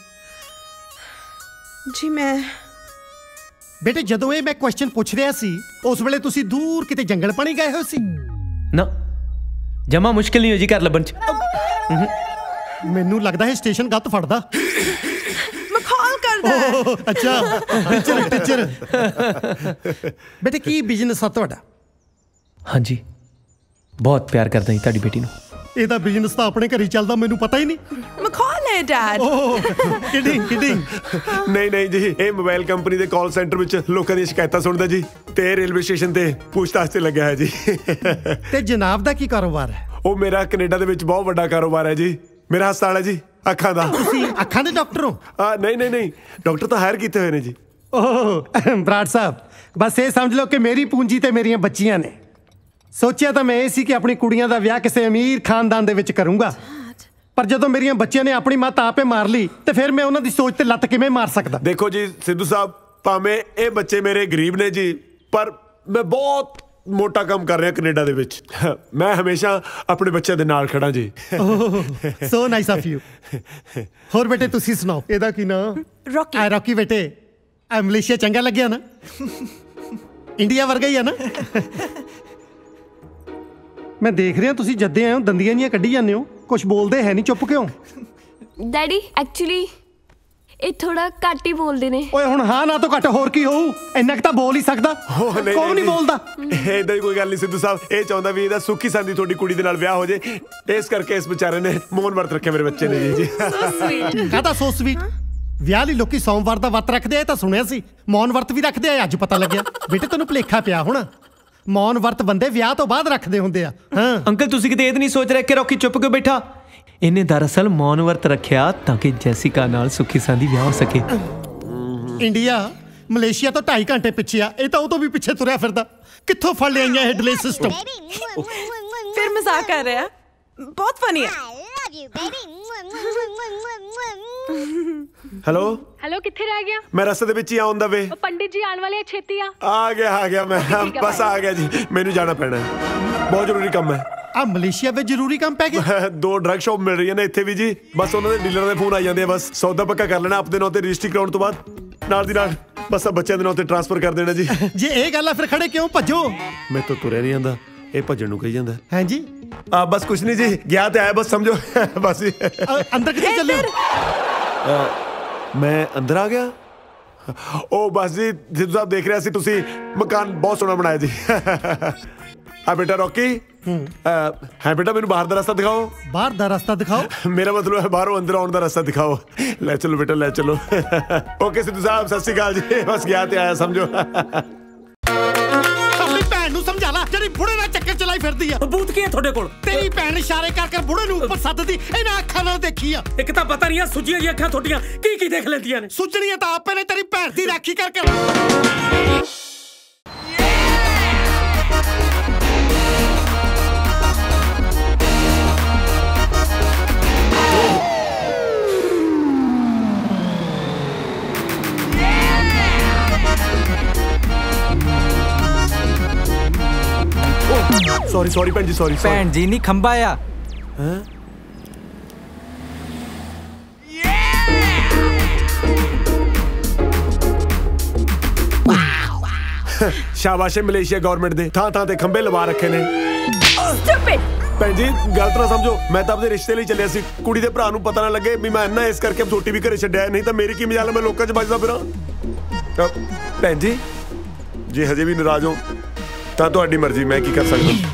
ਜੀ ਮੈਂ। ਬੇਟੇ ਜਦੋਂ ਇਹ ਮੈਂ ਕੁਐਸਚਨ ਪੁੱਛ ਰਿਹਾ ਸੀ ਉਸ ਵੇਲੇ ਤੁਸੀਂ ਦੂਰ ਕਿਤੇ ਜੰਗਲ ਪਾਣੀ ਗਏ ਹੋਏ ਸੀ? ਨਾ, ਜਮਾ ਮੁਸ਼ਕਿਲ ਨਹੀਂ ਹੋ ਜੀ ਘਰ ਲੱਭਣ 'ਚ। ਮੈਨੂੰ ਲੱਗਦਾ ਹੈ ਸਟੇਸ਼ਨ ਗੱਤ ਫੜਦਾ। ਮਖੌਲ ਕਰਦਾ। ਅੱਛਾ ਟੀਚਰ। ਬੇਟੇ ਕੀ ਬਿਜ਼ਨਸ ਆ ਤੁਹਾਡਾ? ਹਾਂਜੀ, ਬਹੁਤ ਪਿਆਰ ਕਰਦਾ ਜੀ ਤੁਹਾਡੀ ਬੇਟੀ ਨੂੰ। ਇਹਦਾ ਬਿਜ਼ਨਸ ਤਾਂ ਆਪਣੇ ਘਰ ਹੀ ਚੱਲਦਾ, ਮੈਨੂੰ ਪਤਾ ਹੀ ਨਹੀਂ। ਮਖੌਲ ਹੈ ਡੈਡ। ਕਿਡਿੰਗ। ਨਹੀਂ ਜੀ, ਇਹ ਮੋਬਾਈਲ ਕੰਪਨੀ ਦੇ ਕਾਲ ਸੈਂਟਰ ਵਿੱਚ ਲੋਕਾਂ ਦੀਆਂ ਸ਼ਿਕਾਇਤਾਂ ਸੁਣਦਾ ਜੀ, ਤੇ ਰੇਲਵੇ ਸਟੇਸ਼ਨ ਤੇ ਪੁੱਛਤਾਛ ਤੇ ਲੱਗਿਆ ਹੈ ਜੀ। ਤੇ ਜਨਾਬ ਦਾ ਕੀ ਕਾਰੋਬਾਰ ਹੈ? ਉਹ ਮੇਰਾ ਕੈਨੇਡਾ ਦੇ ਵਿੱਚ ਬਹੁਤ ਵੱਡਾ ਕਾਰੋਬਾਰ ਹੈ ਜੀ। ਮੇਰਾ ਹਸਪਤਾਲ ਹੈ ਜੀ ਅੱਖਾਂ ਦਾ। ਤੁਸੀਂ ਅੱਖਾਂ ਦੇ ਡਾਕਟਰ ਹੋ? ਨਹੀਂ, ਡਾਕਟਰ ਤਾਂ ਹਾਇਰ ਕੀਤੇ ਹੋਏ ਨੇ ਜੀ। ਬਰਾੜ ਸਾਹਿਬ, ਬਸ ਇਹ ਸਮਝ ਲਓ ਕਿ ਮੇਰੀ ਪੂੰਜੀ ਤੇ ਮੇਰੀਆਂ ਬੱਚੀਆਂ ਨੇ। ਸੋਚਿਆ ਤਾਂ ਮੈਂ ਇਹ ਸੀ ਕਿ ਆਪਣੀ ਕੁੜੀਆਂ ਦਾ ਵਿਆਹ ਕਿਸੇ ਅਮੀਰ ਖਾਨਦਾਨ ਦੇ ਵਿੱਚ ਕਰੂੰਗਾ, ਪਰ ਜਦੋਂ ਮੇਰੀਆਂ ਬੱਚੀਆਂ ਨੇ ਆਪਣੀ ਮਾਂ ਆਪੇ ਮਾਰ ਲਈ ਤੇ ਫਿਰ ਮੈਂ ਉਹਨਾਂ ਦੀ ਸੋਚ ਤੇ ਲੱਤ ਕਿਵੇਂ ਮਾਰ ਸਕਦਾ? ਦੇਖੋ ਜੀ ਸਿੱਧੂ ਸਾਹਿਬ, ਭਾਵੇਂ ਇਹ ਬੱਚੇ ਮੇਰੇ ਗਰੀਬ ਨੇ ਜੀ, ਪਰ ਮੈਂ ਬਹੁਤ ਮੋਟਾ ਕੰਮ ਕਰ ਰਿਹਾ ਕੈਨੇਡਾ ਦੇ ਵਿੱਚ। ਮੈਂ ਹਮੇਸ਼ਾ ਆਪਣੇ ਬੱਚਿਆਂ ਦੇ ਨਾਲ ਖੜਾ ਜੀ। So nice of you. ਹੋਰ ਬੇਟੇ ਤੁਸੀਂ ਸੁਣਾਓ, ਇਹਦਾ ਕੀ ਨਾਮ? ਰੌਕੀ। ਰੌਕੀ ਬੇਟੇ, ਮਲੇਸ਼ੀਆ ਚੰਗਾ ਲੱਗਿਆ ਨਾ? ਇੰਡੀਆ ਵਰਗਾ ਹੀ ਆ ਨਾ? ਮੈਂ ਦੇਖ ਰਿਹਾ ਤੁਸੀਂ ਜੱਦੇ ਆਏ ਹੋ, ਦੰਦੀਆਂ ਜੀਆਂ ਕੱਢੀ ਜਾਂਦੇ ਹੋ, ਕੁਝ ਬੋਲਦੇ ਹੈ ਨਹੀਂ, ਚੁੱਪ ਕਿਉਂ? ਡੈਡੀ ਐਕਚੁਅਲੀ ਇਹ ਥੋੜਾ ਘੱਟ ਹੀ ਬੋਲਦੇ ਨੇ। ਓਏ ਹੁਣ ਹਾਂ ਨਾ ਤੋਂ ਘੱਟ ਹੋਰ ਕੀ ਹੋਊ, ਇੰਨਾ ਕੁ ਤਾਂ ਬੋਲ ਹੀ ਸਕਦਾ। ਕੌਣ ਨਹੀਂ ਬੋਲਦਾ? ਏਦਾਂ ਹੀ ਕੋਈ ਗੱਲ ਨਹੀਂ ਸਿੱਧੂ ਸਾਹਿਬ, ਇਹ ਚਾਹੁੰਦਾ ਵੀ ਇਹਦਾ ਸੁੱਖੀ ਸੰਦੀ ਤੁਹਾਡੀ ਕੁੜੀ ਦੇ ਨਾਲ ਵਿਆਹ ਹੋ ਜੇ, ਇਸ ਕਰਕੇ ਇਸ ਵਿਚਾਰੇ ਨੇ ਮੌਨ ਵਰਤ ਰੱਖਿਆ ਮੇਰੇ ਬੱਚੇ ਨੇ ਜੀ। ਕਾਹਦਾ ਸੋ ਸਵੀਟ? ਵਿਆਹ ਲਈ ਲੋਕੀ ਸੋਮਵਾਰ ਦਾ ਵਰਤ ਰੱਖਦੇ ਆ, ਇਹ ਤਾਂ ਸੁਣਿਆ ਸੀ। ਮੌਨ ਵਰਤ ਵੀ ਰੱਖਦੇ ਆ, ਅੱਜ ਪਤਾ ਲੱਗਿਆ। ਬੇਟੇ ਤੈਨੂੰ ਭੁਲੇਖਾ ਪਿਆ ਹੋਣਾ, ਮੌਨ ਵਰਤ ਬੰਦੇ ਵਿਆਹ ਤੋਂ ਬਾਅਦ ਰੱਖਦੇ ਹੁੰਦੇ ਆ। ਹਾਂ ਅੰਕਲ ਤੁਸੀਂ ਕਿਤੇ ਇਹ ਨਹੀਂ ਸੋਚ ਰਹੇ ਕਿ ਰੌਕੀ ਚੁੱਪ ਕਿਉਂ ਬੈਠਾ? ਇਹਨੇ ਦਰਅਸਲ ਮੌਨ ਵਰਤ ਰੱਖਿਆ ਤਾਂ ਕਿ ਜੈਸਿਕਾ ਨਾਲ ਸੁੱਖੀ ਸਾਂਦੀ ਵਿਆਹ ਹੋ ਸਕੇ। ਇੰਡੀਆ ਮਲੇਸ਼ੀਆ ਤੋਂ 2.5 ਘੰਟੇ ਪਿੱਛੇ ਆ, ਇਹ ਤਾਂ ਉਹ ਤੋਂ ਵੀ ਪਿੱਛੇ ਤੁਰਿਆ ਫਿਰਦਾ। ਕਿੱਥੋਂ ਫੜ ਲਿਆਈਆਂ ਇਹ ਡਿਲੇ ਸਿਸਟਮ? ਫਿਰ ਮਜ਼ਾਕ ਕਰ ਰਿਹਾ, ਬਹੁਤ ਫਨੀ ਹੈ। ਹੈਲੋ ਹੈਲੋ, ਕਿੱਥੇ ਰਹਿ ਗਿਆ? ਮੈਂ ਰਸਤੇ ਦੇ ਵਿੱਚ ਹੀ ਆਉਣ ਦਾ ਵੇ। ਉਹ ਪੰਡਿਤ ਜੀ ਆਉਣ ਵਾਲੇ ਆ, ਛੇਤੀ ਆ। ਆ ਗਿਆ ਮੈਂ ਬਸ ਆ ਗਿਆ ਜੀ। ਮੈਨੂੰ ਜਾਣਾ ਪੈਣਾ ਹੈ, ਬਹੁਤ ਜ਼ਰੂਰੀ ਕੰਮ ਹੈ। ਆ ਮਲੇਸ਼ੀਆ ਵਿੱਚ ਜ਼ਰੂਰੀ ਕੰਮ ਪੈ ਗਿਆ। 2 ਡਰੱਗ ਸ਼ਾਪ ਮਿਲ ਰਹੀਆਂ ਨੇ ਇੱਥੇ ਵੀ ਜੀ। ਬਸ ਉਹਨਾਂ ਦੇ ਡੀਲਰ ਦੇ ਫੋਨ ਆ ਜਾਂਦੇ ਆ। ਬਸ ਸੌਦਾ ਪੱਕਾ ਕਰ ਲੈਣਾ ਆਪਣੇ ਨਾਂ ਤੇ, ਰਜਿਸਟਰੀ ਕਰਾਉਣ ਤੋਂ ਬਾਅਦ ਨਾਲ ਦੀ ਨਾਲ ਬਸ ਬੱਚਿਆਂ ਦੇ ਨਾਂ ਤੇ ਟ੍ਰਾਂਸਫਰ ਕਰ ਦੇਣਾ ਜੀ। ਜੇ ਇਹ ਗੱਲ ਆ ਫਿਰ ਖੜੇ ਕਿਉਂ? ਭੱਜੋ। ਮੈਂ ਤਾਂ ਤੁਰਿਆ ਨਹੀਂ ਜਾਂਦਾ, ਇਹ ਭੱਜਣ ਨੂੰ ਕਹੀ ਜਾਂਦਾ। ਹੈ ਜੀ ਬਸ ਕੁਛ ਨਹੀਂ ਜੀ, ਗਿਆ ਤੇ ਆਇਆ ਬਸ ਸਮਝੋ। ਬਸ ਅੰਦਰ ਕਿੱਥੇ ਚੱਲੇ? ਮੈਂ ਅੰਦਰ ਆ ਗਿਆ। ਉਹ ਬਸ ਜੀ ਜਿੱਦ ਸਾਹਿਬ ਦੇਖ ਰਿਹਾ ਸੀ ਤੁਸੀਂ, ਮਕਾਨ ਬਹੁਤ ਸੋਹਣਾ ਬਣਾਇਆ ਜੀ। ਆ ਬੇਟਾ ਰੌਕੀ, ਹੈ ਬੇਟਾ ਮੈਨੂੰ ਬਾਹਰ ਦਾ ਰਸਤਾ ਦਿਖਾਓ। ਬਾਹਰ ਦਾ ਰਸਤਾ ਦਿਖਾਓ? ਮੇਰਾ ਮਤਲਬ ਹੈ ਬਾਹਰੋਂ ਅੰਦਰ ਆਉਣ ਦਾ ਰਸਤਾ ਦਿਖਾਓ। ਲੈ ਚਲੋ ਬੇਟਾ ਲੈ ਚਲੋ। ਓਕੇ ਸਿੱਧੂ ਸਾਹਿਬ ਸਤਿ ਸ਼੍ਰੀ ਅਕਾਲ ਜੀ। ਬਸ ਗਿਆ ਤੇ ਆਇਆ ਸਮਝੋ। ਆਪਣੀ ਭੈਣ ਨੂੰ ਸਮਝਾ ਲੈ ਜਿਹੜੀ ਬੁੜੇ ਨਾਲ ਚੱਕਰ ਚਲਾਈ ਫਿਰਦੀ ਆ। ਬੂਤ ਕੀ ਹੈ ਤੁਹਾਡੇ ਕੋਲ? ਤੇਰੀ ਭੈਣ ਇਸ਼ਾਰੇ ਕਰ ਬੁੜੇ ਨੂੰ ਉੱਪਰ ਸੱਦਦੀ, ਇਹਨਾਂ ਅੱਖਾਂ ਨਾਲ ਦੇਖੀ ਆ। ਇੱਕ ਤਾਂ ਪਤਾ ਨਹੀਂ ਆ ਸੁੱਜੀਆਂ ਜੀ ਅੱਖਾਂ ਤੁਹਾਡੀਆਂ ਕੀ ਦੇਖ ਲੈਂਦੀਆਂ ਨੇ। ਸੁੱਜਣੀਆਂ ਤਾਂ ਆਪੇ ਨੇ, ਤੇਰੀ ਭੈਣ ਦੀ ਰਾਖੀ ਕਰਕੇ। ਸੌਰੀ ਭੈਣ ਜੀ, ਸੌਰੀ। ਭੈਣ ਜੀ ਨਹੀਂ, ਖੰਭਾ ਆ। ਸ਼ਾਬਾਸ਼ ਮਲੇਸ਼ੀਆ ਗਵਰਨਮੈਂਟ ਦੇ ਥਾਂ ਤੇ ਖੰਭੇ ਲਵਾ ਰੱਖੇ ਨੇ। ਭੈਣ ਜੀ ਗਲਤ ਨਾ ਸਮਝੋ, ਮੈਂ ਤਾਂ ਆਪਦੇ ਰਿਸ਼ਤੇ ਲਈ ਚੱਲਿਆ ਸੀ। ਕੁੜੀ ਦੇ ਭਰਾ ਨੂੰ ਪਤਾ ਨਾ ਲੱਗੇ ਵੀ ਮੈਂ ਇੰਨਾ, ਇਸ ਕਰਕੇ ਛੋਟੀ ਵੀ ਘਰੇ ਛੱਡਿਆ। ਨਹੀਂ ਤਾਂ ਮੇਰੀ ਕੀ ਮਜਾਲ, ਮੈਂ ਲੋਕਾਂ 'ਚ ਵੱਜਦਾ ਫਿਰਾਂ। ਭੈਣ ਜੀ ਜੇ ਹਜੇ ਵੀ ਨਾਰਾਜ਼ ਹੋ ਤਾਂ ਤੁਹਾਡੀ ਮਰਜ਼ੀ, ਮੈਂ ਕੀ ਕਰ ਸਕਦਾ।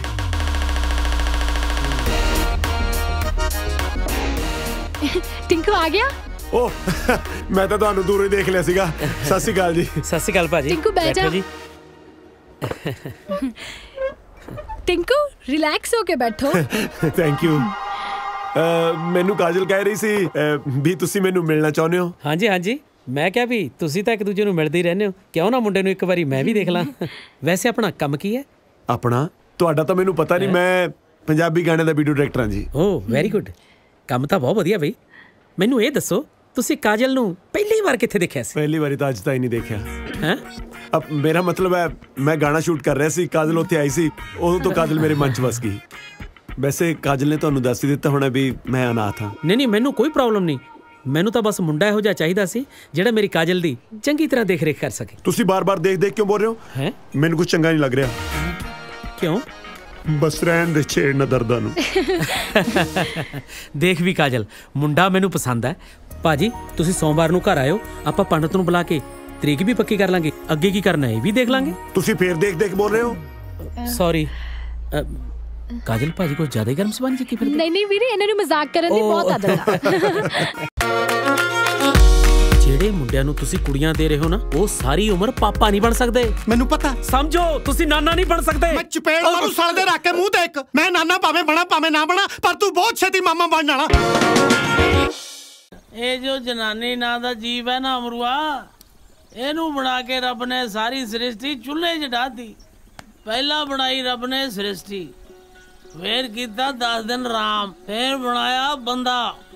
ਟਿੰਕੂ ਆ ਗਿਆ? ਓਹ ਮੈਂ ਤਾਂ ਤੁਹਾਨੂੰ ਦੂਰੋਂ ਹੀ ਦੇਖ ਲਿਆ ਸੀਗਾ। ਸਤਿ ਸ਼੍ਰੀ ਅਕਾਲ ਜੀ। ਸਤਿ ਸ਼੍ਰੀ ਅਕਾਲ ਭਾਜੀ। ਟਿੰਕੂ ਬੈਠ ਜਾ। ਟਿੰਕੂ ਰਿਲੈਕਸ ਹੋ ਕੇ ਬੈਠੋ। Thank you. ਮੈਨੂੰ ਕਾਜਲ ਕਹਿ ਰਹੀ ਸੀ ਵੀ ਤੁਸੀਂ ਮੈਨੂੰ ਮਿਲਣਾ ਚਾਹੁੰਦੇ ਹੋ। ਹਾਂਜੀ ਮੈਂ ਕਿਹਾ ਵੀ ਤੁਸੀਂ ਤਾਂ ਇੱਕ ਦੂਜੇ ਨੂੰ ਮਿਲਦੇ ਹੀ ਰਹਿੰਦੇ ਹੋ, ਕਿਉਂ ਨਾ ਮੁੰਡੇ ਨੂੰ ਇੱਕ ਵਾਰੀ ਮੈਂ ਵੀ ਦੇਖ ਲਾਂ। ਵੈਸੇ ਆਪਣਾ ਕੰਮ ਕੀ ਹੈ? ਆਪਣਾ ਤੁਹਾਡਾ ਤਾਂ ਮੈਨੂੰ ਪਤਾ ਨਹੀਂ, ਮੈਂ ਪੰਜਾਬੀ ਗਾਣੇ ਦਾ ਵੀਡੀਓ ਡਾਇਰੈਕਟਰ ਹਾਂ ਜੀ। ਓਹ ਵੈਰੀ ਗੁੱਡ, ਕੰਮ ਤਾਂ ਬਹੁਤ ਵਧੀਆ ਬਈ। ਮੈਨੂੰ ਇਹ ਦੱਸੋ ਤੁਸੀਂ ਕਾਜਲ ਨੂੰ ਪਹਿਲੀ ਵਾਰ ਕਿੱਥੇ ਦੇਖਿਆ ਸੀ? ਪਹਿਲੀ ਵਾਰੀ ਤਾਂ ਅੱਜ ਤਾਂ ਹੀ ਨਹੀਂ ਦੇਖਿਆ ਹੈ। ਅਬ ਮੇਰਾ ਮਤਲਬ ਹੈ ਮੈਂ ਗਾਣਾ ਸ਼ੂਟ ਕਰ ਰਿਹਾ ਸੀ, ਕਾਜਲ ਉੱਥੇ ਆਈ ਸੀ, ਉਦੋਂ ਤੋਂ ਕਾਜਲ ਮੇਰੇ ਮਨ 'ਚ ਵਸ ਗਈ। ਵੈਸੇ ਕਾਜਲ ਨੇ ਤੁਹਾਨੂੰ ਦੱਸ ਹੀ ਦਿੱਤਾ ਹੋਣਾ ਵੀ ਮੈਂ ਅਨਾਥ ਹਾਂ। ਨਹੀਂ ਮੈਨੂੰ ਕੋਈ ਪ੍ਰੋਬਲਮ ਨਹੀਂ, ਮੈਨੂੰ ਤਾਂ ਬਸ ਮੁੰਡਾ ਇਹੋ ਜਿਹਾ ਚਾਹੀਦਾ ਸੀ ਜਿਹੜਾ ਮੇਰੀ ਕਾਜਲ ਦੀ ਚੰਗੀ ਤਰ੍ਹਾਂ ਦੇਖ ਰੇਖ ਕਰ ਸਕੇ। ਤੁਸੀਂ ਬਾਰ-ਬਾਰ ਦੇਖ ਕਿਉਂ ਬੋਲ ਰਹੇ ਹੋ? ਹੈ ਮੈਨੂੰ ਕੁਝ ਚੰਗਾ ਨਹੀਂ ਲੱਗ ਰਿਹਾ। ਕਿਉਂ? ਬਸ ਰਹਿਣ ਦੇ, ਛੇੜ ਨਾ ਦਰਦਾਂ ਨੂੰ। ਦੇਖ ਵੀ ਕਾਜਲ, ਮੁੰਡਾ ਮੈਨੂੰ ਪਸੰਦ ਹੈ। ਭਾਜੀ ਤੁਸੀਂ ਸੋਮਵਾਰ ਨੂੰ ਘਰ ਆਇਓ, ਆਪਾਂ ਪੰਡਤ ਨੂੰ ਬੁਲਾ ਕੇ ਤਰੀਕ ਵੀ ਪੱਕੀ ਕਰ ਲਾਂਗੇ, ਅੱਗੇ ਕੀ ਕਰਨਾ ਇਹ ਵੀ ਦੇਖ ਲਾਂਗੇ। ਤੁਸੀਂ ਫੇਰ ਦੇਖ ਬੋਲ ਰਹੇ ਹੋ? ਸੌਰੀ ਕਾਜਲ, ਭਾਜੀ ਕੋਈ ਜ਼ਿਆਦਾ ਗਰਮ ਸਬੰਧ ਜੀ ਕੀ ਫਿਰ? ਨਹੀਂ ਵੀਰੇ, ਇਹਨਾਂ ਨੂੰ ਮਜ਼ਾਕ ਕਰਨ ਦੀ ਬਹੁਤ ਆਦਤ ਆ। ਜਿਹੜੇ ਮੁੰਡਿਆਂ ਨੂੰ ਤੁਸੀਂ ਕੁੜੀਆਂ ਦੇ ਰਹੇ ਹੋ ਨਾ, ਉਹ ਸਾਰੀ ਉਮਰ ਪਾਪਾ ਨਹੀਂ ਬਣ ਸਕਦੇ। ਮੈਨੂੰ ਪਤਾ, ਸਮਝੋ ਤੁਸੀਂ ਨਾਨਾ ਨਹੀਂ ਬਣ ਸਕਦੇ। ਮੈਂ ਚਪੇੜ ਮਾਰੂ ਸਾਲੇ ਦੇ ਰੱਖ ਕੇ ਮੂੰਹ ਤੇ ਇੱਕ। ਮੈਂ ਨਾਨਾ ਭਾਵੇਂ ਬਣਾ ਭਾਵੇਂ ਨਾ ਬਣਾ, ਪਰ ਤੂੰ ਬਹੁਤ ਛੇਤੀ ਮਾਮਾ ਬਣ ਜਾਣਾ। ਇਹ ਜੋ ਜਨਾਨੀ ਨਾਂ ਦਾ ਜੀਵ ਹੈ ਨਾ ਅਮਰੂਆ, ਇਹਨੂੰ ਬਣਾ ਕੇ ਰੱਬ ਨੇ ਸਾਰੀ ਸ੍ਰਿਸ਼ਟੀ ਚੁੱਲ੍ਹੇ 'ਚ ਡਾਹਤੀ। ਪਹਿਲਾਂ ਬਣਾਈ ਰੱਬ ਨੇ ਸ੍ਰਿਸ਼ਟੀ, ਫੇਰ ਕੀਤਾ 10 ਦਿਨ ਰਾਮ, ਫੇਰ ਬਣਾਇਆ ਬੰਦਾ,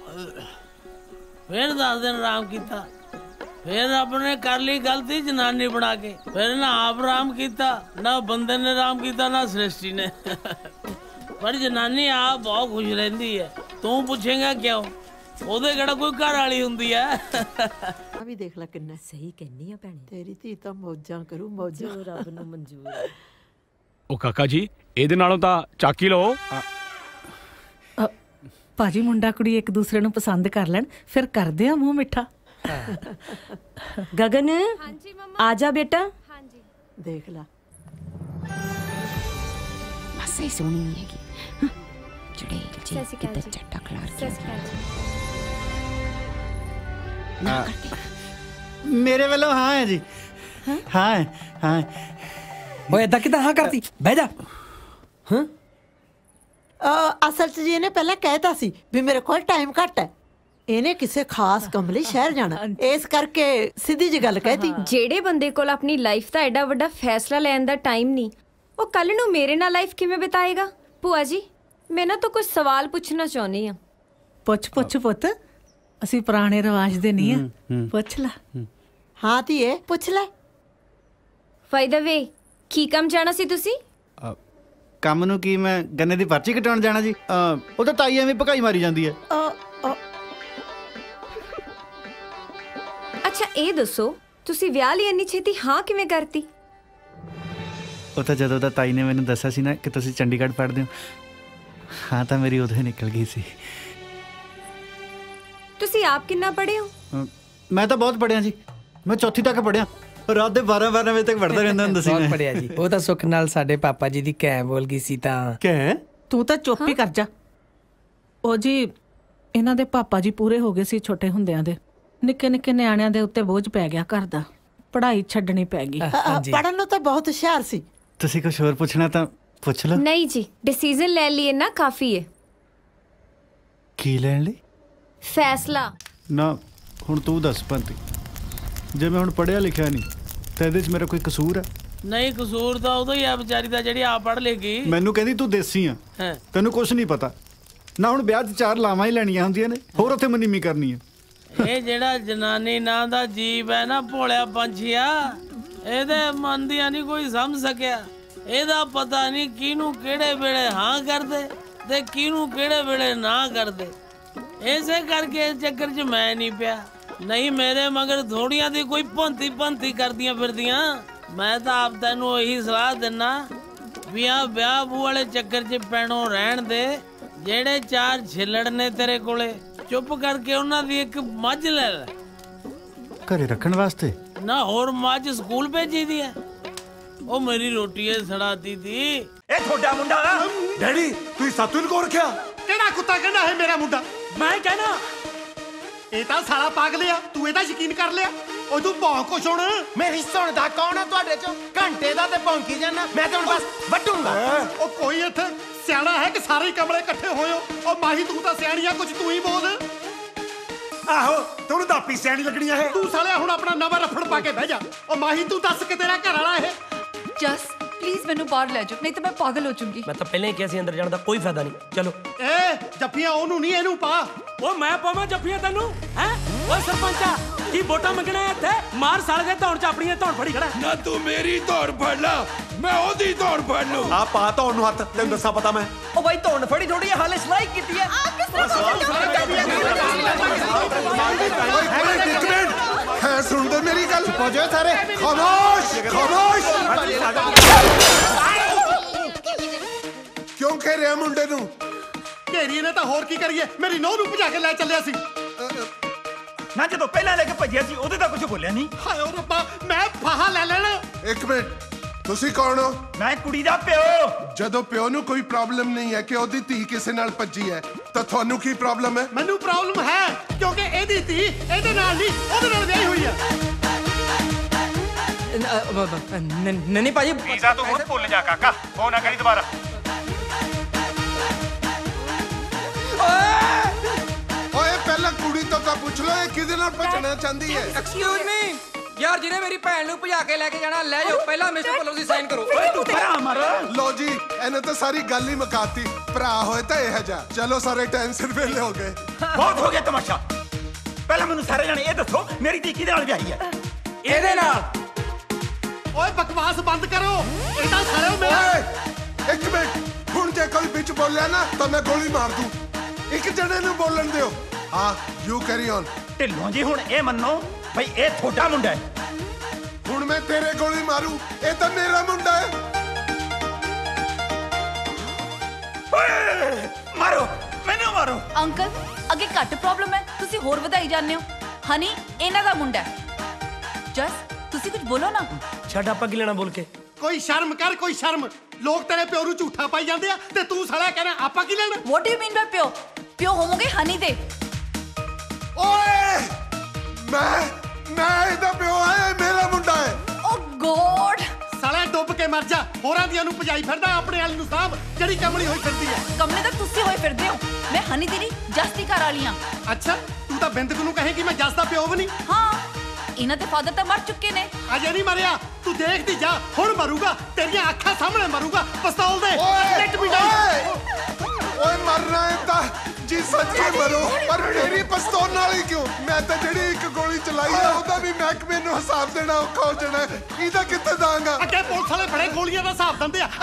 ਫੇਰ 10 ਦਿਨ ਰਾਮ ਕੀਤਾ। ਫੇਰ ਰੱਬ ਨੇ ਕਰ ਲਈ ਗਲਤੀ ਜਨਾਨੀ ਬਣਾ ਕੇ, ਫਿਰ ਨਾ ਆਪ ਰਾਮ ਕੀਤਾ, ਨਾ ਬੰਦੇ ਨੇ ਰਾਮ ਕੀਤਾ, ਨਾ ਸ੍ਰਿਸ਼ਟੀ ਨੇ। ਪਰ ਜਨਾਨੀ ਆਪ ਬਹੁਤ ਖੁਸ਼ ਰਹਿੰਦੀ ਹੈ। ਤੂੰ ਪੁੱਛੇਗਾ ਕਿਉਂ? ਉਹਦੇ ਕਿਹੜਾ ਕੋਈ ਘਰ ਵਾਲੀ ਹੁੰਦੀ ਹੈ? ਆ ਵੀ ਦੇਖ ਲੈ ਕਿੰਨਾ ਸਹੀ ਕਹਿੰਨੀ ਆ ਭੈਣੇ, ਤੇਰੀ ਧੀ ਤਾਂ ਮੌਜਾਂ ਕਰੂ, ਮੌਜਾਂ ਰੱਬ ਨੂੰ ਮਨਜ਼ੂਰ ਹੈ। ਉਹ ਕਾਕਾ ਜੀ, ਇਹਦੇ ਨਾਲੋਂ ਤਾਂ ਚਾਕੀ ਲਓ। ਭਾਜੀ ਮੁੰਡਾ ਕੁੜੀ ਇੱਕ ਦੂਸਰੇ ਨੂੰ ਪਸੰਦ ਕਰ ਲੈਣ, ਫਿਰ ਕਰਦੇ ਆ ਮੂੰਹ ਮਿੱਠਾ। ਗਗਨ ਆ ਜਾ ਬੇਟਾ। ਹਾਂਜੀ ਦੇਖ ਲਾ, ਬਸ ਇਹ ਸੋਹਣੀ ਹੈਗੀ ਜਿਹੜੇ ਜੀ ਕਿਤੇ ਚੱਟਾ ਖਲਾਰ ਕੇ। ਮੇਰੇ ਵੱਲੋਂ ਹਾਂ ਹੈ ਜੀ। ਹਾਂ ਹਾਂ। ਓਏ ਏਦਾਂ ਕਿਦਾਂ ਹਾਂ ਕਰਤੀ? ਬਹਿ ਜਾ। ਹਾਂ ਅਸਲ 'ਚ ਜੀ ਇਹਨੇ ਪਹਿਲਾਂ ਕਹਿਤਾ ਸੀ ਵੀ ਮੇਰੇ ਕੋਲ ਟਾਈਮ ਘੱਟ ਹੈ। ਇਹਨੇ ਕਿਸੇ ਖਾਸ ਕੰਮ ਲਈ ਸ਼ਹਿਰ ਜਾਣਾ, ਇਸ ਕਰਕੇ ਸਿੱਧੀ ਜੀ ਗੱਲ ਕਹਿਤੀ। ਜਿਹੜੇ ਬੰਦੇ ਕੋਲ ਆਪਣੀ ਲਾਈਫ ਦਾ ਐਡਾ ਵੱਡਾ ਫੈਸਲਾ ਲੈਣ ਦਾ ਟਾਈਮ ਨਹੀਂ, ਉਹ ਕੱਲ ਨੂੰ ਮੇਰੇ ਨਾਲ ਲਾਈਫ ਕਿਵੇਂ ਬਿਤਾਏਗਾ? ਭੂਆ ਜੀ, ਮੈਂ ਨਾ ਤੋਂ ਕੁਝ ਸਵਾਲ ਪੁੱਛਣਾ ਚਾਹੁੰਦੀ ਆ। ਪੁੱਛ ਪੁੱਤ, ਅਸੀਂ ਪੁਰਾਣੇ ਰਿਵਾਜ ਦੇ ਨਹੀਂ ਆ, ਪੁੱਛ ਲੈ। ਹਾਂ ਧੀਏ ਪੁੱਛ ਲੈ। ਬਾਈ ਦਾ ਵੇ, ਕੀ ਕੰਮ ਜਾਣਾ ਸੀ ਤੁਸੀਂ? ਕੰਮ ਨੂੰ ਕੀ, ਮੈਂ ਗੰਨੇ ਦੀ ਪਰਚੀ ਕਟਾਉਣ ਜਾਣਾ ਜੀ। ਉਹ ਤਾਂ ਤਾਈ ਐਵੇਂ ਭਕਾਈ ਮਾਰੀ ਜਾਂਦੀ ਹੈ। ਅੱਛਾ ਇਹ ਦੱਸੋ, ਤੁਸੀਂ ਵਿਆਹ ਲਈ ਇੰਨੀ ਛੇਤੀ ਹਾਂ ਕਿਵੇਂ ਕਰਤੀ? ਉਹ ਤਾਂ ਜਦੋਂ ਦਾ ਤਾਈ ਨੇ ਮੈਨੂੰ ਦੱਸਿਆ ਸੀ ਨਾ ਕਿ ਤੁਸੀਂ ਚੰਡੀਗੜ੍ਹ ਪੜ੍ਹਦੇ ਹੋ, ਹਾਂ ਤਾਂ ਮੇਰੀ ਉਦੋਂ ਹੀ ਨਿਕਲ ਗਈ ਸੀ। ਤੁਸੀਂ ਆਪ ਕਿੰਨਾ ਪੜ੍ਹੇ ਹੋ? ਮੈਂ ਤਾਂ ਬਹੁਤ ਪੜ੍ਹਿਆ ਜੀ, ਮੈਂ ਚੌਥੀ ਤੱਕ ਪੜ੍ਹਿਆ, ਰਾਤ ਦੇ 12 ਵਜੇ ਤੱਕ ਪੜ੍ਹਦਾ ਰਹਿੰਦਾ ਹੁੰਦਾ ਸੀ। ਬਹੁਤ ਪੜ੍ਹਿਆ ਜੀ। ਉਹ ਤਾਂ ਸੁੱਖ ਨਾਲ ਸਾਡੇ ਪਾਪਾ ਜੀ ਦੀ ਕਹਿ ਬੋਲ ਗਈ ਸੀ ਤਾਂ। ਕਹਿ? ਤੂੰ ਤਾਂ ਚੁੱਪ ਹੀ ਕਰ ਜਾ। ਉਹ ਜੀ ਇਹਨਾਂ ਦੇ ਪਾਪਾ ਜੀ ਪੂਰੇ ਹੋ ਗਏ ਸੀ ਛੋਟੇ ਹੁੰਦਿਆਂ ਦੇ, ਨਿੱਕੇ ਨਿੱਕੇ ਨਿਆਣਿਆਂ ਦੇ ਉੱਤੇ ਬੋਝ ਪੈ ਗਿਆ ਘਰ ਦਾ, ਪੜ੍ਹਾਈ ਛੱਡਣੀ ਪੈ ਗਈ। ਪੜ੍ਹਨ ਨੂੰ ਤਾਂ ਬਹੁਤ ਹੁਸ਼ਿਆਰ ਸੀ। ਤੁਸੀਂ ਕੁਝ ਹੋਰ ਪੁੱਛਣਾ ਤਾਂ ਪੁੱਛ ਲਓ। ਨਹੀਂ ਜੀ, ਡਿਸੀਜਨ ਲੈ ਲਈ ਨਾ ਕਾਫੀ ਹੈ। ਕੀ ਲੈਣ ਲਈ? ਫੈਸਲਾ। ਨਾ ਹੁਣ ਤੂੰ ਦੱਸ ਪੰਤੀ, ਜੇ ਮੈਂ ਹੁਣ ਪੜ੍ਹਿਆ ਲਿਖਿਆ ਨਹੀਂ ਤਾਂ ਇਹਦੇ 'ਚ ਮੇਰਾ ਕੋਈ ਕਸੂਰ ਹੈ? ਨਹੀਂ, ਕਸੂਰ ਤਾਂ ਉਦੋਂ ਹੀ ਆ ਵਿਚਾਰੀ ਦਾ ਜਿਹੜੀ ਆਪ ਪੜ੍ਹ ਲੇਗੀ। ਮੈਨੂੰ ਕਹਿੰਦੀ ਤੂੰ ਦੇਸੀ ਆ, ਤੈਨੂੰ ਕੁਝ ਨਹੀਂ ਪਤਾ ਨਾ। ਹੁਣ ਵਿਆਹ 'ਚ 4 ਲਾਵਾਂ ਹੀ ਲੈਣੀਆਂ ਹੁੰਦੀਆਂ ਨੇ, ਹੋਰ ਉੱਥੇ ਮਨੀਮੀ ਕਰਨੀ ਹੈ। ਇਹ ਜਿਹੜਾ ਜਨਾਨੀ ਨਾਂ ਦਾ ਜੀਵ ਹੈ ਨਾ, ਭੋਲਿਆ ਪੰਛੀਆ, ਇਹਦੇ ਮਨ ਦੀਆਂ ਨਹੀਂ ਕੋਈ ਸਮਝ ਸਕਿਆ। ਇਹਦਾ ਪਤਾ ਨਹੀਂ ਕਿਹਨੂੰ ਕਿਹੜੇ ਵੇਲੇ ਹਾਂ ਕਰਦੇ ਤੇ ਕਿਹਨੂੰ ਕਿਹੜੇ ਵੇਲੇ ਨਾ ਕਰਦੇ। ਇਸੇ ਕਰਕੇ ਇਸ ਚੱਕਰ 'ਚ ਮੈਂ ਨਹੀਂ ਪਿਆ, ਨਹੀਂ ਮੇਰੇ ਮਗਰ ਥੋੜੀਆਂ ਦੀ ਕੋਈ ਭੰਤੀ ਕਰਦੀਆਂ ਫਿਰਦੀਆਂ। ਮੈਂ ਤਾਂ ਆਪ ਤੈਨੂੰ ਇਹੀ ਸਲਾਹ ਦਿੰਨਾ ਵੀ ਆ ਵਿਆਹ ਬੂ ਵਾਲੇ ਚੱਕਰ 'ਚ ਪੈਣੋਂ ਰਹਿਣ ਦੇ। ਜਿਹੜੇ 4 ਛਿੱਲੜ ਨੇ ਤੇਰੇ ਕੋਲੇ, ਚੁੱਪ ਕਰਕੇ ਉਹਨਾਂ ਦੀ ਇੱਕ ਮੱਝ ਲੈ ਲੈ ਘਰੇ ਰੱਖਣ ਵਾਸਤੇ। ਨਾ ਹੋਰ ਮੱਝ ਸਕੂਲ ਭੇਜੀ ਦੀ ਹੈ। ਉਹ ਮੇਰੀ ਰੋਟੀ ਏ ਸੜਾਤੀ ਦੀ। ਇਹ ਤੁਹਾਡਾ ਮੁੰਡਾ? ਡੈਡੀ ਤੁਸੀਂ ਸਾਤੋਂ ਹੀ ਕੋਲ ਰੱਖਿਆ? ਕਿਹੜਾ ਕੁੱਤਾ ਕਹਿੰਦਾ ਹੈ ਮੇਰਾ ਮੁੰਡਾ? ਮੈਂ ਕਹਿਣਾ ਇਹ ਤਾਂ ਸਾਲਾ ਪਾਗਲ ਆ, ਤੂੰ ਇਹਦਾ ਯਕੀਨ ਕਰ ਲਿਆ? ਉਹ ਤੂੰ ਭੌਂਕ ਕੁਛ ਹੁਣ। ਮੇਰੀ ਸੁਣਦਾ ਕੌਣ ਆ ਤੁਹਾਡੇ ਚੋਂ? ਘੰਟੇ ਦਾ ਤੇ ਭੌਂਕੀ ਜਾਣਾ, ਮੈਂ ਤਾਂ ਹੁਣ ਬਸ ਵੱਟੂਗਾ। ਉਹ ਕੋਈ ਇੱਥੇ ਸਿਆਣਾ ਹੈ ਕਿ ਸਾਰੇ ਕਮਲੇ ਇਕੱਠੇ ਹੋਇਓ? ਉਹ ਮਾਹੀ ਤੂੰ ਤਾਂ ਸਿਆਣੀ ਆ, ਕੁਝ ਤੂੰ ਹੀ ਬੋਲ। ਆਹੋ ਤੈਨੂੰ ਤਾਂ ਆਪੀ ਸਿਆਣੀ ਲੱਗਣੀ ਆ ਇਹ। ਤੂੰ ਸਾਲਿਆ ਹੁਣ ਆਪਣਾ ਨਵਾਂ ਰਫੜ ਪਾ ਕੇ ਬਹਿ ਜਾ। ਉਹ ਮਾਹੀ ਤੂੰ ਦੱਸ ਕਿ ਤੇਰਾ ਘਰ ਵਾਲਾ ਇਹ? ਜਸ ਪਲੀਜ਼ ਮੈਨੂੰ ਬਾਹਰ ਲੈ ਜਾਓ, ਨਹੀਂ ਤਾਂ ਮੈਂ ਪਾਗਲ ਹੋ ਜਾਊਂਗੀ। ਮੈਂ ਤਾਂ ਪਹਿਲਾਂ ਹੀ ਕਿਹਾ ਸੀ ਅੰਦਰ ਜਾਣ ਦਾ ਕੋਈ ਫਾਇਦਾ ਨਹੀਂ। ਚਲੋ ਏ ਜੱਫੀਆਂ ਉਹਨੂੰ ਨਹੀਂ, ਇਹਨੂੰ ਪਾ। ਉਹ ਮੈਂ ਪਾਵਾਂ ਜੱਫੀਆਂ ਤੈਨੂੰ? ਹੈ ਓਏ ਸਰਪੰਚਾ, ਕੀ ਵੋਟਾਂ ਮੰਗਣਾ ਇੱਥੇ? ਮਾਰ ਸਾਲੇ ਦੇ ਧੌਣ 'ਚ ਆਪਣੀਆਂ ਧੌਣ ਫੜੀ ਖੜਾ। ਨਾ ਤੂੰ ਮੇਰੀ ਧੌਣ ਫੜ ਲਾ, ਮੈਂ ਉਹਦੀ ਧੌਣ ਫੜ ਲੂ। ਆ ਪਾ ਧੌਣ ਨੂੰ ਹੱਥ, ਤੈਨੂੰ ਦੱਸਾਂ ਪਤਾ ਮੈਂ। ਉਹ ਬਾਈ ਧੌਣ ਫੜੀ ਥੋੜੀ ਆ, ਹਾਲੇ ਸਲਾਈ ਕੀਤੀ ਹੈ। ਹੈ ਸੁਣਦੇ ਮੇਰੀ ਗੱਲ? ਪਹੁੰਚੋ ਸਾਰੇ, ਖਾਮੋਸ਼ ਖਾਮੋਸ਼। ਕਿਉਂ ਘੇਰਿਆ ਮੁੰਡੇ ਨੂੰ? ਘੇਰੀਏ ਨੇ ਤਾਂ ਹੋਰ ਕੀ ਕਰੀਏ, ਮੇਰੀ ਨੂੰਹ ਨੂੰ ਭਜਾ ਕੇ ਲੈ ਚੱਲਿਆ ਸੀ। ਨਾ ਜਦੋਂ ਪਹਿਲਾਂ ਲੈ ਕੇ ਭੱਜਿਆ ਸੀ ਉਹਦੇ ਤਾਂ ਕੁਝ ਬੋਲਿਆ ਨਹੀਂ। ਹਾਏ ਓ ਰੱਬਾ, ਮੈਂ ਫਾਹਾ ਲੈ ਲੈਣਾ। ਇੱਕ ਮਿੰਟ, ਤੁਸੀਂ ਕੌਣ ਹੋ? ਮੈਂ ਕੁੜੀ ਦਾ ਪਿਓ। ਜਦੋਂ ਪਿਓ ਨੂੰ ਕੋਈ ਪ੍ਰੋਬਲਮ ਨਹੀਂ ਹੈ ਕਿ ਉਹਦੀ ਧੀ ਕਿਸੇ ਨਾਲ ਭੱਜੀ ਹੈ, ਤਾਂ ਤੁਹਾਨੂੰ ਕੀ ਪ੍ਰੋਬਲਮ ਹੈ? ਮੈਨੂੰ ਪ੍ਰੋਬਲਮ ਹੈ ਕਿਉਂਕਿ ਇਹਦੀ ਧੀ ਇਹਦੇ ਨਾਲ ਨਹੀਂ, ਉਹਦੇ ਨਾਲ ਵਿਆਹੀ ਹੋਈ ਹੈ। ਨਹੀਂ ਭਾਜੀ, ਵੀਜ਼ਾ ਤੂੰ ਹੁਣ ਭੁੱਲ ਜਾ ਕਾਕਾ, ਫੋਨ ਨਾ ਕਰੀ ਦੁਬਾਰਾ। ਓਏ ਪਹਿਲਾਂ ਕੁੜੀ ਤੋਂ ਤਾਂ ਪੁੱਛ ਲਓ ਇਹ ਕਿਹਦੇ ਨਾਲ ਭੱਜਣਾ ਚਾਹੁੰਦੀ ਹੈ। ਐਕਸਕਿਊਜ਼ ਮੀ ਯਾਰ, ਜਿਹਨੇ ਮੇਰੀ ਭੈਣ ਨੂੰ ਭਜਾ ਕੇ ਲੈ ਕੇ ਜਾਣਾ ਲੈ ਜਾਓ, ਪਹਿਲਾਂ ਮਿਸਟਰ ਪੱਲੋ ਦੀ ਸਾਈਨ ਕਰੋ। ਓਏ ਤੂੰ ਭਰਾ ਮਰ। ਲੋ ਜੀ, ਇਹਨੇ ਤਾਂ ਸਾਰੀ ਗੱਲ ਹੀ ਮੁਕਾਤੀ। ਭਰਾ ਹੋਏ ਤਾਂ ਇਹ ਜਾ। ਚਲੋ ਸਾਰੇ ਟੈਨਸ਼ਨ ਵੇਲੇ ਹੋ ਗਏ। ਬਹੁਤ ਹੋ ਗਿਆ ਤਮਾਸ਼ਾ। ਪਹਿਲਾਂ ਮੈਨੂੰ ਸਾਰੇ ਜਾਣੇ ਇਹ ਦੱਸੋ ਮੇਰੀ ਧੀ ਕਿਹਦੇ ਨਾਲ ਵਿਆਹੀ ਹੈ? ਇਹਦੇ ਨਾਲ। ਓਏ ਬਕਵਾਸ ਬੰਦ ਕਰੋ, ਇਹ ਤਾਂ ਸਾਲਿਓ ਮੇਰਾ। ਓਏ ਇੱਕ ਮਿੰਟ, ਹੁਣ ਜੇ ਕੋਈ ਵਿੱਚ ਬੋਲਿਆ ਨਾ ਤਾਂ ਮੈਂ ਗੋਲੀ ਮਾਰ ਦੂੰ। ਇੱਕ ਜਣੇ ਨੂੰ ਬੋਲਣ ਦਿਓ। ਹਾਂ you carry on. Dhillon ji ਹੁਣ ਇਹ ਮੰਨੋ ਬਈ ਇਹ ਤੁਹਾਡਾ ਮੁੰਡਾ ਹੈ। ਹੁਣ ਮੈਂ ਤੇਰੇ ਗੋਲੀ ਮਾਰੂ? ਇਹ ਤਾਂ ਮੇਰਾ ਮੁੰਡਾ ਹੈ। ਓਏ ਮਾਰੋ, ਮੈਨੂੰ ਮਾਰੋ। ਅੰਕਲ ਅੱਗੇ ਘੱਟ ਪ੍ਰੋਬਲਮ ਹੈ, ਤੁਸੀਂ ਹੋਰ ਵਧਾਈ ਜਾਂਦੇ ਹੋ। ਹਨੀ ਇਹਨਾਂ ਦਾ ਮੁੰਡਾ ਹੈ। ਜਸ ਤੁਸੀਂ ਕੁਝ ਬੋਲੋ ਨਾ। ਛੱਡ, ਆਪਾਂ ਕੀ ਲੈਣਾ ਬੋਲ ਕੇ। ਕੋਈ ਸ਼ਰਮ ਕਰ, ਕੋਈ ਸ਼ਰਮ। ਲੋਕ ਤੇਰੇ ਪਿਓ ਨੂੰ ਝੂਠਾ ਪਾਈ ਜਾਂਦੇ ਆ ਤੇ ਤੂੰ ਸਾਲਿਆ ਕਹਿਣਾ ਆਪਾਂ ਕੀ ਲੈਣਾ? ਵਾਟ ਡੂ ਯੂ ਮੀਨ ਬਾਈ ਪਿਓ? ਪਿਓ ਹੋਵੋਗੇ ਹਨੀ ਦੇ। ਓਏ मैं ਇਹਦਾ ਪਿਓ ਹੈ ਮੇਰਾ ਮੁੰਡਾ ਹੈ ਓ ਗੋਡ ਸਾਲੇ ਡੁੱਬ ਕੇ ਮਰ ਜਾ ਹੋਰਾਂ ਦੀਆਂ ਨੂੰ ਭਜਾਈ ਫਿਰਦਾ ਆਪਣੇ ਵਾਲੀ ਨੂੰ ਸਾਹਬ ਜਿਹੜੀ ਕਮਲੀ ਹੋਈ ਫਿਰਦੀ ਹੈ ਕਮਲੇ ਤਾਂ ਤੁਸੀਂ ਹੋਏ ਫਿਰਦੇ ਹੋ ਮੈਂ ਹਨੀ ਦੀ ਨਹੀਂ ਜਸ ਦੀ ਘਰ ਵਾਲੀ ਆਂ ਅੱਛਾ ਤੂੰ ਤਾਂ ਬਿੰਦਕ ਨੂੰ ਕਹੇਗੀ ਮੈਂ ਜਸ ਦਾ ਪਿਓ ਵੀ ਨਹੀਂ ਹਾਂ ਇਹਨਾਂ ਦੇ ਫਾਦਰ ਤਾਂ ਮਰ ਚੁੱਕੇ ਨੇ ਅਜੇ ਨਹੀਂ ਮਰਿਆ ਤੂੰ ਦੇਖਦੀ ਜਾ ਹੁਣ ਮਰੂਗਾ ਤੇਰੀਆਂ ਅੱਖਾਂ ਸਾਹਮਣੇ ਮਰੂਗਾ ਪਿਸਤੌਲ ਦੇ ਸਟਿਕ ਵੀ ਓਏ ਮਰਨਾ ਹੈ ਤਾਂ ਜੀ ਸੱਚੇ ਮਰੋ ਪਰ ਮੇਰੀ ਪਿਸਤੌਲ ਨਾਲ ਹੀ ਕਿਉਂ ਮੈਂ ਤਾਂ ਜਿਹੜੀ ਇੱਕ ਗੋਲੀ ਚਲਾਈ ਆ ਉਹਦਾ ਵੀ ਮਹਿਕਮੇ ਨੂੰ ਹਿਸਾਬ ਦੇਣਾ ਔਖਾ ਹੋ ਜਾਣਾ ਇਹਦਾ ਕਿੱਥੇ ਦਾਂਗਾ ਅੱਗੇ ਪੁਲਿਸ ਵਾਲੇ ਬੜੇ ਗੋਲੀਆਂ ਦਾ ਹਿਸਾਬ ਦਿੰਦੇ ਆ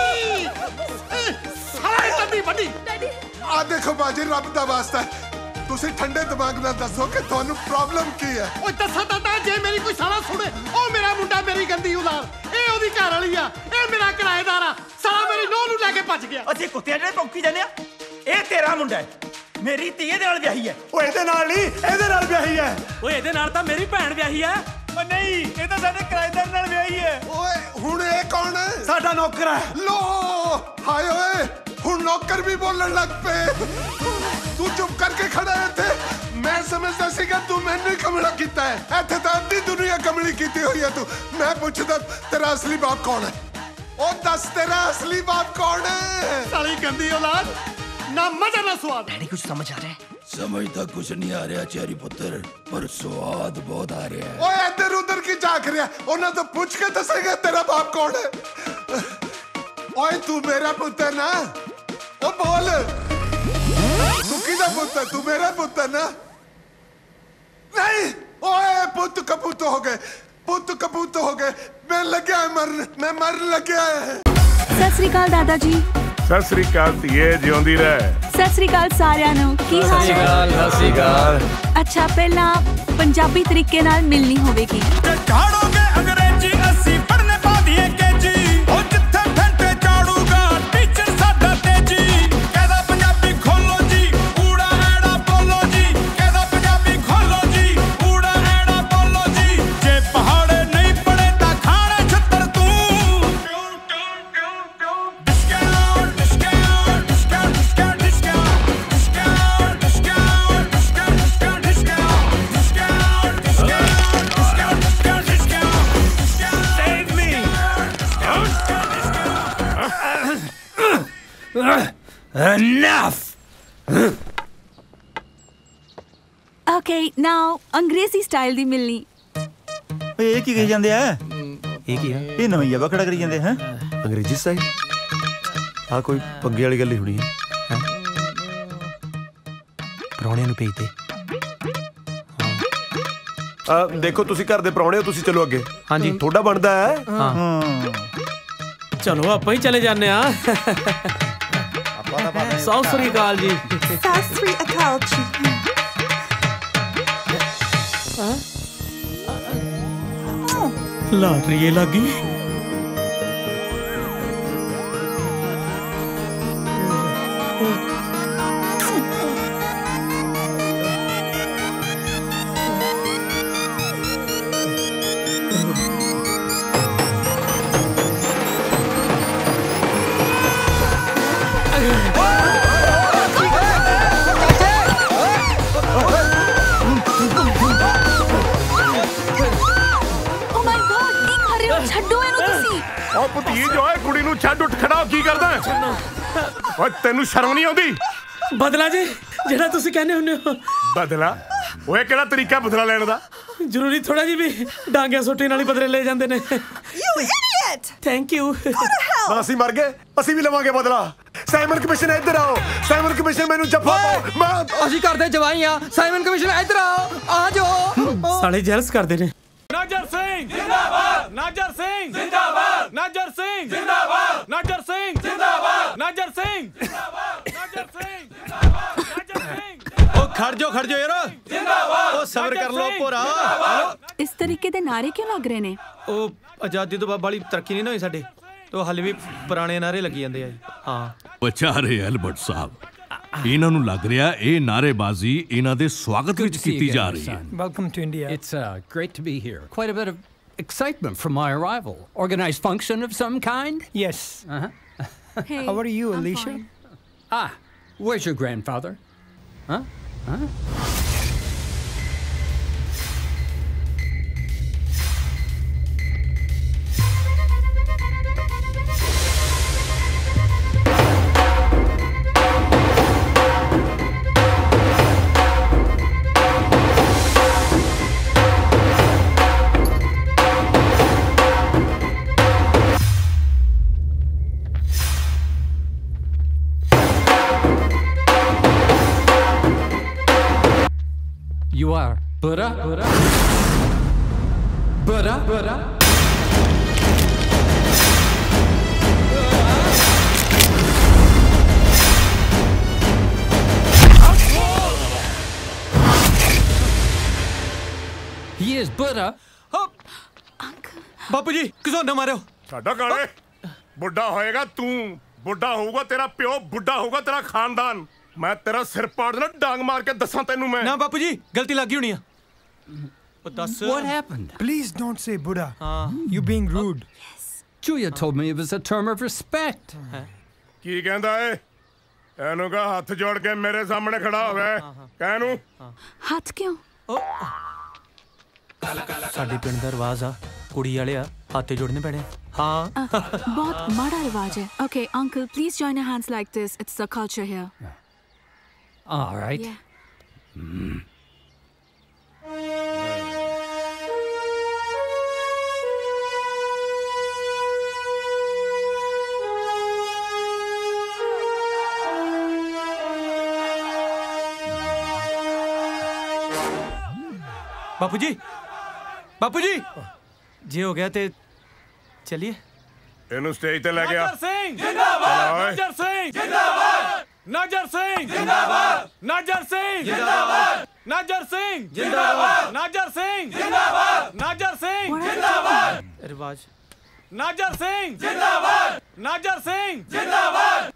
ਸਾਲਾ ਟੱਡੀ ਵੱਡੀ ਆ ਦੇਖੋ ਬਾਜੀ ਰੱਬ ਦਾ ਵਾਸਤਾ ਤੁਸੀਂ ਠੰਡੇ ਦਿਮਾਗ ਨਾਲ ਦੱਸੋ ਕਿ ਤੁਹਾਨੂੰ ਪ੍ਰੋਬਲਮ ਕੀ ਹੈ ਓਏ ਦੱਸਾਂ ਤਾਂ ਜੇ ਮੇਰੀ ਕੋਈ ਸਾਲਾ ਸੁਣੇ ਉਹ ਮੇਰਾ ਮੁੰਡਾ ਮੇਰੀ ਗੰਦੀ ਔਲਾਦ ਇਹ ਉਹਦੀ ਘਰ ਵਾਲੀ ਆ ਇਹ ਮੇਰਾ ਕਿਰਾਏਦਾਰ ਆ ਸਾਲਾ ਮੇਰੀ ਨੂੰਹ ਨੂੰ ਲੈ ਕੇ ਭੱਜ ਗਿਆ ਅਸੀਂ ਕੁੱਤਿਆਂ ਜਿਹੜੇ ਭੌਂਕੀ ਜਾਂਦੇ ਆ ਇਹ ਤੇਰਾ ਮੁੰਡਾ ਹੈ ਮੇਰੀ ਧੀ ਇਹਦੇ ਨਾਲ ਵਿਆਹੀ ਹੈ ਓਏ ਇਹਦੇ ਨਾਲ ਨਹੀਂ ਇਹਦੇ ਨਾਲ ਵਿਆਹੀ ਹੈ ਓਏ ਇਹਦੇ ਨਾਲ ਤਾਂ ਮੇਰੀ ਭੈਣ ਵਿਆਹੀ ਹੈ ਓ ਨਹੀਂ ਇਹ ਤਾਂ ਸਾਡੇ ਕਿਰਾਏਦਾਰ ਨਾਲ ਵਿਆਹੀ ਹੈ ਓਏ ਹੁਣ ਇਹ ਕੌਣ ਹੈ ਸਾਡਾ ਨੌਕਰ ਹੈ ਲੋ ਹਾਏ ਓਏ ਹੁਣ ਨੌਕਰ ਵੀ ਬੋਲਣ ਲੱਗ ਪਏ ਤੂੰ ਚੁੱਪ ਕਰਕੇ ਖੜਾ ਹੈ ਇੱਥੇ ਮੈਂ ਸਮਝਦਾ ਸੀਗਾ ਤੂੰ ਮੈਨੂੰ ਹੀ ਕਮਲਾ ਕੀਤਾ ਹੈ ਇੱਥੇ ਤਾਂ ਅੱਧੀ ਦੁਨੀਆ ਕਮਲੀ ਕੀਤੀ ਹੋਈ ਹੈ ਤੂੰ ਮੈਂ ਪੁੱਛਦਾ ਤੇਰਾ ਅਸਲੀ ਬਾਪ ਕੌਣ ਹੈ ਉਹ ਦੱਸ ਤੇਰਾ ਅਸਲੀ ਬਾਪ ਕੌਣ ਹੈ ਸਾਲੀ ਗੰਦੀ ਔਲਾਦ ਨਾ ਮਜ਼ਾ ਨਾ ਸਵਾਦ ਡੈਡੀ ਕੁਝ ਸਮਝ ਆ ਰਿਹਾ ਹੈ समझ तो कुछ नहीं आ रहा चेरी पुत्र पर स्वाद बहुत आ रहा है ओए इधर उधर की झांक रहा उन्हें तो पूछ के दसेगा तेरा बाप कौन है ओए तू मेरा पुत्र ना ओ बोल तू किधर पुत्र तू मेरा पुत्र ना नहीं ओए पुत कपूत हो गए मैं लग गया मरने मैं मरने लग गया है सत श्री अकाल दादा जी सत श्री अकाल धीए जिउंदी रह सत श्री अकाल सारिਆਂ ਨੂੰ ਕੀ ਹਾਲ ਹੈ सत श्री अकाल ਅੱਛਾ ਪਹਿਲਾਂ ਪੰਜਾਬੀ ਤਰੀਕੇ ਨਾਲ ਮਿਲਣੀ ਹੋਵੇਗੀ ਝਾੜੋਗੇ ਅੰਗਰੇਜ਼ੀ ਅਸੀਂ ਪੜਨੇ ਪਾਦੀਏ ਕੇਜੀ ਉਹ ਜਿੱਥੇ ਫੈਂਟੇ ਝਾੜੂਗਾ ਟੀਚਰ ਸਾਡਾ ਤੇਜੀ ਕਹਿੰਦਾ ਪੰਜਾਬੀ ਖੋਲੋ ਜੀ ਊੜਾ ਐੜਾ ਬੋਲੋ ਜੀ ਕਹਿੰਦਾ ਪੰਜਾਬੀ ਖੋਲੋ ਜੀ ਊੜਾ ਐੜਾ ਬੋਲੋ ਜੀ ਜੇ ਪਹਾੜੇ ਨਹੀਂ ਪੜੇ ਤਾਂ ਖਾਣੇ ਛੱਤਰ ਤੂੰ Enough! Okay, now Angrezi style ਦੀ ਮਿਲਣੀ ਓਏ ਇਹ ਕੀ ਕਹੀ ਜਾਂਦੇ ਆ ਇਹ ਕੀ ਹੈ ਇਹ ਨਵੀਂ ਜਵਾ ਖੜਾ ਕਰੀ ਜਾਂਦੇ ਹੈ ਅੰਗਰੇਜ਼ੀ ਸਟਾਈਲ ਆ ਕੋਈ ਪੰਗੇ ਵਾਲੀ ਗੱਲ ਹੀ ਹੋਣੀ ਹੈ ਪ੍ਰਾਹੁਣਿਆਂ ਨੂੰ ਭੇਜ ਦੇ ਦੇਖੋ ਤੁਸੀਂ ਘਰ ਦੇ ਪ੍ਰਾਹੁਣੇ ਹੋ ਤੁਸੀਂ ਚਲੋ ਅੱਗੇ ਹਾਂਜੀ ਤੁਹਾਡਾ ਬਣਦਾ ਹੈ ਹਾਂ ਚਲੋ ਆਪਾਂ ਹੀ ਚਲੇ ਜਾਂਦੇ ਆ ਸਤਿ ਸ੍ਰੀ ਅਕਾਲ ਜੀ ਸਤਿ ਸ੍ਰੀ ਅਕਾਲ ਜੀ ਲਾਟਰੀ ਲੱਗੀ ਛੱਡ ਉੱਠ ਖੜਾ ਕੀ ਕਰਦਾ ਓਏ ਤੈਨੂੰ ਸ਼ਰਮ ਨਹੀਂ ਆਉਂਦੀ ਬਦਲਾ ਜੀ ਜਿਹੜਾ ਤੁਸੀਂ ਕਹਿੰਦੇ ਹੁੰਦੇ ਹੋ ਬਦਲਾ ਓਏ ਕਿਹੜਾ ਤਰੀਕਾ ਬਦਲਾ ਲੈਣ ਦਾ ਜ਼ਰੂਰੀ ਥੋੜਾ ਜੀ ਵੀ ਡਾਂਗਿਆਂ ਸੋਟੇ ਨਾਲ ਹੀ ਬਦਲੇ ਲੈ ਜਾਂਦੇ ਨੇ ਯੂ ਇਡੀਅਟ ਥੈਂਕ ਯੂ ਨਾ ਅਸੀਂ ਮਰ ਗਏ ਅਸੀਂ ਵੀ ਲਵਾਂਗੇ ਬਦਲਾ ਸਾਈਮਨ ਕਮਿਸ਼ਨ ਇੱਧਰ ਆਓ ਸਾਈਮਨ ਕਮਿਸ਼ਨ ਮੈਨੂੰ ਜੱਫਾ ਪਾਓ ਅਸੀਂ ਕਰਦੇ ਜਵਾਈ ਆ ਸਾਈਮਨ ਕਮਿਸ਼ਨ ਇੱਧਰ ਆਓ ਆ ਜਾਓ ਸਾਲੇ ਜੈਲਸ ਕਰਦੇ ਨੇ ਨਾਜਰ ਸਿੰਘ ਜਿੰਦਾਬਾਦ ਨਾਜਰ ਸਿੰਘ ਜਿੰਦਾਬਾਦ ਨਾਜਰ ਸਿੰਘ ਜਿੰਦਾਬਾਦ ਨਾਜਰ ਸਿੰਘ ਜਿੰਦਾਬਾਦ ਨਾਜਰ ਸਿੰਘ ਜਿੰਦਾਬਾਦ ਨਾਜਰ ਸਿੰਘ ਜਿੰਦਾਬਾਦ ਨਾਜਰ ਸਿੰਘ ਉਹ ਖੜ ਜਾਓ ਯਾਰ ਜਿੰਦਾਬਾਦ ਉਹ ਸਬਰ ਕਰ ਲਓ ਭੋਰਾ ਇਸ ਤਰੀਕੇ ਦੇ ਨਾਰੇ ਕਿਉਂ ਲੱਗ ਰਹੇ ਨੇ ਉਹ ਆਜ਼ਾਦੀ ਤੋਂ ਬਾਅਦ ਬੜੀ ਤਰੱਕੀ ਨਹੀਂ ਹੋਈ ਸਾਡੇ ਤੋਂ ਹਲੇ ਵੀ ਪੁਰਾਣੇ ਨਾਰੇ ਲੱਗੀ ਜਾਂਦੇ ਆ ਹਾਂ ਵਿਚਾਰੇ ਐਲਬਰਟ ਸਾਹਿਬ ਇਹਨਾਂ ਨੂੰ ਲੱਗ ਰਿਹਾ ਇਹ ਨਾਰੇਬਾਜ਼ੀ ਇਹਨਾਂ ਦੇ ਸਵਾਗਤ ਵਿੱਚ ਕੀਤੀ ਜਾ ਰਹੀ ਹੈ Welcome to India. It's great to be here. Quite a bit of excitement from my arrival. Organized function of some kind? Yes. Hey, how are you, Alicia? Ah, where's your grandfather? Huh? Buddha? Buddha? He is Buddha. ਬਾਪੂ ਜੀ ਕਿਸੋਂ ਨਾ ਮਾਰਿਓ ਸਾਡਾ ਕਾਲੇ ਬੁੱਢਾ ਹੋਏਗਾ ਤੂੰ ਬੁੱਢਾ ਹੋਊਗਾ ਤੇਰਾ ਪਿਓ ਬੁੱਢਾ ਹੋਊਗਾ ਤੇਰਾ ਖਾਨਦਾਨ ਮੈਂ ਤੇਰਾ ਸਿਰ ਪਾੜ ਦੇਣਾ ਡਾਂਗ ਮਾਰ ਕੇ ਦੱਸਾਂ ਤੈਨੂੰ ਮੈਂ ਨਾ ਬਾਪੂ ਜੀ ਗਲਤੀ ਲੱਗੀ ਹੋਣੀ ਆ ਉਹ ਦੱਸ What happened? Please don't say Buddha. You being rude. Yes. Julia told me it was a term of respect. ਕੀ ਕਹਿੰਦਾ ਏ ਇਹਨੂੰ ਕਹ ਹੱਥ ਜੋੜ ਕੇ ਮੇਰੇ ਸਾਹਮਣੇ ਖੜਾ ਹੋਵੇ ਕਹਿ ਨੂੰ ਹੱਥ ਕਿਉਂ ਸਾਡੇ ਪਿੰਡ ਦਾ ਰਿਵਾਜ ਆ ਕੁੜੀ ਵਾਲੇ ਆ ਹੱਥ ਜੋੜਨੇ ਪੈਣੇ ਹਾਂ ਬਹੁਤ ਮਾੜਾ ਰਿਵਾਜ ਹੈ Okay, uncle, please join your hands like this. It's the culture here. All right. Yeah. ਬਾਪੂ ਜੀ ਜੇ ਹੋ ਗਿਆ ਤੇ ਚਲਿਏ ਇਹਨੂੰ ਸਟੇਜ ਤੇ ਲੈ ਗਿਆ ਨਾਜਰ ਸਿੰਘ ਜਿੰਦਾਬਾਦ ਨਾਜਰ ਸਿੰਘ ਜਿੰਦਾਬਾਦ ਨਾਜਰ ਸਿੰਘ ਜਿੰਦਾਬਾਦ ਨਾਜਰ ਸਿੰਘ ਜਿੰਦਾਬਾਦ ਨਾਜਰ ਸਿੰਘ ਜਿੰਦਾਬਾਦ ਨਾਜਰ ਸਿੰਘ ਜਿੰਦਾਬਾਦ ਨਾਜਰ ਸਿੰਘ ਜਿੰਦਾਬਾਦ ਰਿਵਾਜ ਨਾਜਰ ਸਿੰਘ ਜਿੰਦਾਬਾਦ ਨਾਜਰ ਸਿੰਘ ਜਿੰਦਾਬਾਦ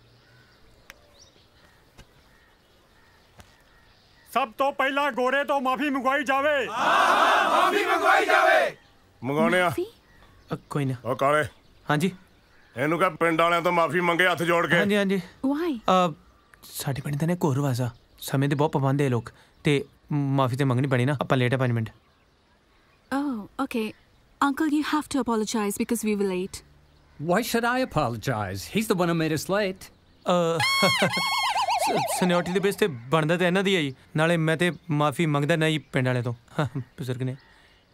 ਸਭ ਤੋਂ ਪਹਿਲਾਂ ਗੋਰੇ ਤੋਂ ਮਾਫੀ ਮੰਗਵਾਈ ਜਾਵੇ ਮਾਫੀ ਮੰਗਵਾਈ ਜਾਵੇ ਮੰਗਾਉਣੇ ਆ ਕੋਈ ਨਾ ਉਹ ਕਾਲੇ ਹਾਂਜੀ ਇਹਨੂੰ ਕਹ ਪਿੰਡ ਵਾਲਿਆਂ ਤੋਂ ਮਾਫੀ ਮੰਗੇ ਹੱਥ ਜੋੜ ਕੇ ਹਾਂਜੀ Why? ਸਾਡੇ ਪਿੰਡ ਦਾ ਨੇ ਇੱਕ ਹੋਰ ਰਿਵਾਜ ਆ ਸਮੇਂ ਦੇ ਬਹੁਤ ਪਾਬੰਦ ਹੈ ਲੋਕ ਤੇ ਮਾਫੀ ਤੇ ਮੰਗਣੀ ਪੈਣੀ ਨਾ ਆਪਾਂ ਲੇਟ ਆ 5 minute Oh, okay. Uncle, you have to apologize because we were late. Why should I apologize? He's the one who made us late. Seniority ਦੇ ਬੇਸ ਤੇ ਬਣਦਾ ਤਾਂ ਇਹਨਾਂ ਦੀ ਆਈ ਨਾਲੇ ਮੈਂ ਤੇ ਮਾਫੀ ਮੰਗਦਾ ਨਹੀਂ ਪਿੰਡ ਵਾਲੇ ਤੋਂ ਬਜ਼ੁਰਗ ਨੇ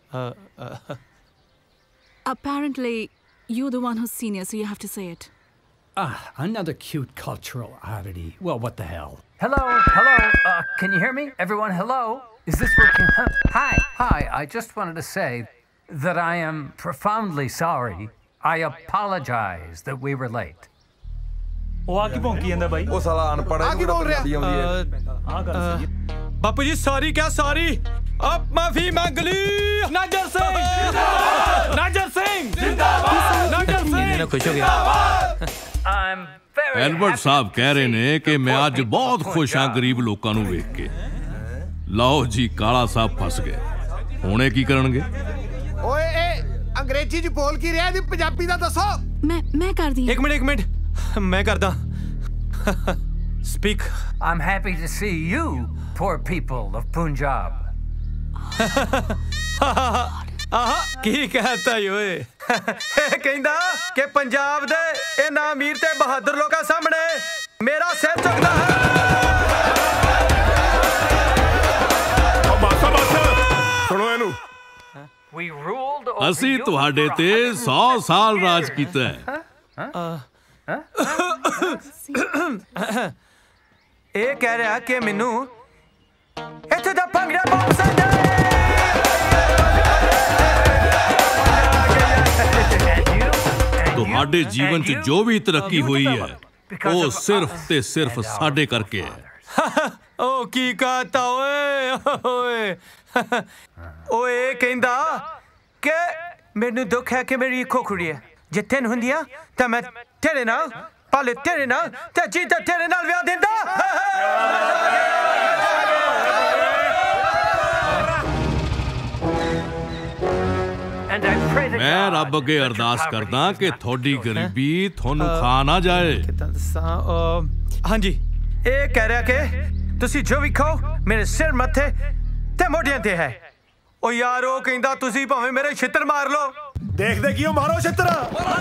Apparently, you're the one who's senior, so you have to say it. Another cute cultural oddity. Well, what the hell? Hello. Can you hear me? Everyone, hello? Is this working? Hi. I just wanted to say that I am profoundly sorry. I apologize that we were late. ਉਹ ਆ ਕੀ ਭੌਂਕੀ ਜਾਂਦਾ ਬਾਈ ਉਹ ਸਾਲਾ ਅਨਪੜ੍ਹ ਹੈ ਜਿਹੜਾ ਪੰਜਾਬੀ ਆਉਂਦੀ ਹੈ ਆ ਗੱਲ ਸਹੀ ਹੈ ਬਾਪੂ ਜੀ ਸੌਰੀ ਕਿਆ ਸੌਰੀ ਆਪ ਮਾਫੀ ਮੰਗ ਲਈ ਨਾਜਰ ਸਿੰਘ ਜਿੰਦਾਬਾਦ ਨਾਜਰ ਸਿੰਘ ਜਿੰਦਾਬਾਦ ਨਾਜਰ ਸਿੰਘ ਖੁਸ਼ ਹੋ ਗਿਆ ਐਲਬਰਟ ਸਾਹਿਬ ਕਹਿ ਰਹੇ ਨੇ ਕਿ ਮੈਂ ਅੱਜ ਬਹੁਤ ਖੁਸ਼ ਹਾਂ ਗਰੀਬ ਲੋਕਾਂ ਨੂੰ ਵੇਖ ਕੇ ਲਓ ਜੀ ਕਾਲਾ ਸਾਹਿਬ ਫਸ ਗਏ ਹੁਣੇ ਕੀ ਕਰਨਗੇ ਓਏ ਇਹ ਅੰਗਰੇਜ਼ੀ ਚ ਬੋਲ ਕੀ ਰਿਹਾ ਜੀ ਪੰਜਾਬੀ ਦਾ ਦੱਸੋ ਮੈਂ ਕਰਦੀ ਇੱਕ ਮਿੰਟ ਮੈਂ ਕਰਦਾ speak I'm happy to see you poor people of Punjab ਕੀ ਕਹਤਾ ਓਏ ਇਹ ਕਹਿੰਦਾ ਕਿ ਪੰਜਾਬ ਦੇ ਇਹ ਨਾ ਅਮੀਰ ਤੇ ਬਹਾਦਰ ਲੋਕਾਂ ਸਾਹਮਣੇ ਮੇਰਾ ਸਿਰ ਝੁਕਦਾ ਬਸ ਸੁਣੋ ਇਹਨੂੰ ਅਸੀਂ ਤੁਹਾਡੇ ਤੇ 100 ਸਾਲ ਰਾਜ ਕੀਤਾ ਹੈ ਇਹ ਕਹਿ ਰਿਹਾ ਕਿ ਮੈਨੂੰ ਇੱਥੇ ਦਾ ਭੰਗੜਾ ਬਹੁਤ ਪਸੰਦ ਹੈ ਤੁਹਾਡੇ ਜੀਵਨ 'ਚ ਜੋ ਵੀ ਤਰੱਕੀ ਹੋਈ ਹੈ ਉਹ ਸਿਰਫ ਤੇ ਸਿਰਫ ਸਾਡੇ ਕਰਕੇ ਹੈ ਉਹ ਕੀ ਕਹਤਾ ਓਏ ਓਏ ਕਹਿੰਦਾ ਕਿ ਮੈਨੂੰ ਦੁੱਖ ਹੈ ਕਿ ਮੇਰੀ ਖੋਖੜੀ ਹੈ ਜਿੱਥੇ ਨੂੰ ਹੁੰਦੀਆਂ ਤਾਂ ਮੈਂ ਤੇਰੇ ਨਾਲ ਪਾਲੇ ਤੇਰੇ ਨਾਲ ਤੇ ਜੀਤਾ ਤੇਰੇ ਨਾਲ ਵਿਆਹ ਦਿੰਦਾ ਮੈਂ ਰੱਬ ਅੱਗੇ ਅਰਦਾਸ ਕਰਦਾ ਕਿ ਤੁਹਾਡੀ ਗਰੀਬੀ ਤੁਹਾਨੂੰ ਖਾ ਨਾ ਜਾਏ ਹਾਂਜੀ ਇਹ ਕਹਿ ਰਿਹਾ ਕਿ ਤੁਸੀਂ ਜੋ ਵੀ ਖਾਓ ਮੇਰੇ ਸਿਰ ਮੱਥੇ ਤੇ ਮੋਢਿਆਂ ਤੇ ਹੈ ਉਹ ਯਾਰ ਉਹ ਕਹਿੰਦਾ ਤੁਸੀਂ ਭਾਵੇਂ ਮੇਰੇ ਛਿੱਤਰ ਮਾਰ ਲਓ ਦੇਖਦੇ ਕਿਉਂ ਮਾਰੋ ਛਿੱਤਰ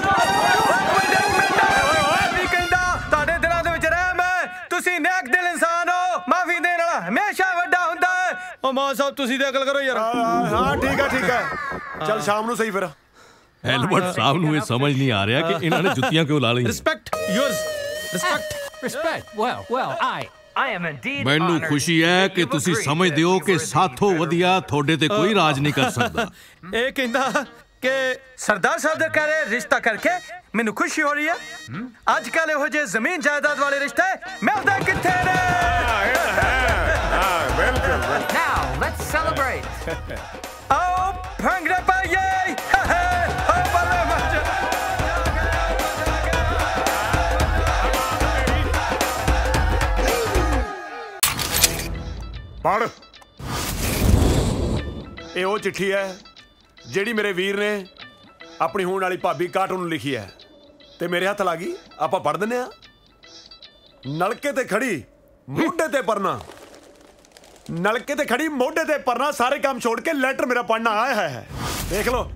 ਵੀ ਕਹਿੰਦਾ ਤੁਹਾਡੇ ਦਿਲਾਂ ਦੇ ਵਿੱਚ ਰਹਿਮ ਹੈ ਤੁਸੀਂ ਨੇਕ ਦਿਲ ਇਨਸਾਨ ਹੋ ਮਾਫੀ ਦੇਣ ਵਾਲਾ ਹਮੇਸ਼ਾ ਵੱਡਾ ਹੁੰਦਾ ਹੈ ਉਹ ਮਾਂ ਸਾਹਿਬ ਤੁਸੀਂ ਤੇ ਅਕਲ ਕਰੋ ਯਾਰ ਹਾਂ ਠੀਕ ਹੈ ਚੱਲ ਸ਼ਾਮ ਨੂੰ ਸਹੀ ਫਿਰ ਐਲਬਰਟ ਸਾਹਿਬ ਨੂੰ ਇਹ ਸਮਝ ਨਹੀਂ ਆ ਰਿਹਾ ਕਿ ਇਹਨਾਂ ਨੇ ਜੁੱਤੀਆਂ ਕਿਉਂ ਲਾ ਲਈਆਂ respect yours respect Respect. Well, ਮੈਨੂੰ ਖੁਸ਼ੀ ਹੈ ਕਿ ਤੁਸੀਂ ਸਮਝਦੇ ਹੋ ਕਿ ਸਾਥੋਂ ਵਧੀਆ ਤੁਹਾਡੇ ਤੇ ਕੋਈ ਰਾਜ ਨਹੀਂ ਕਰ ਸਕਦਾ। ਇਹ ਕਹਿੰਦਾ ਕਿ ਸਰਦਾਰ ਸਾਹਿਬ ਦੇ ਘਰੇ ਰਿਸ਼ਤਾ ਕਰਕੇ ਮੈਨੂੰ ਖੁਸ਼ੀ ਹੋ ਰਹੀ ਹੈ। ਅੱਜ ਕੱਲ ਇਹੋ ਜਿਹੇ ਜ਼ਮੀਨ ਜਾਇਦਾਦ ਵਾਲੇ ਰਿਸ਼ਤੇ ਮਿਲਦੇ ਕਿੱਥੇ ਨੇ? Now let's celebrate. आओ भंगड़े पाइए। ओ बल्ले मजे। ਪੜ ਇਹ ਉਹ ਚਿੱਠੀ ਹੈ ਜਿਹੜੀ ਮੇਰੇ ਵੀਰ ਨੇ ਆਪਣੀ ਹੋਣ ਵਾਲੀ ਭਾਬੀ ਕਾਟੋ ਨੂੰ ਲਿਖੀ ਹੈ ਤੇ ਮੇਰੇ ਹੱਥ ਲੱਗੀ। ਆਪਾਂ ਪੜ ਦਿੰਨੇ ਆ। ਨਲਕੇ ਤੇ ਖੜੀ ਮੋਢੇ ਤੇ ਪਰਨਾ, ਨਲਕੇ ਤੇ ਖੜੀ ਮੋਢੇ ਤੇ ਪਰਨਾ, ਸਾਰੇ ਕੰਮ छोड़ के ਲੈਟਰ ਮੇਰਾ ਪੜਨਾ ਆਇਆ ਹੈ। ਦੇਖ ਲਓ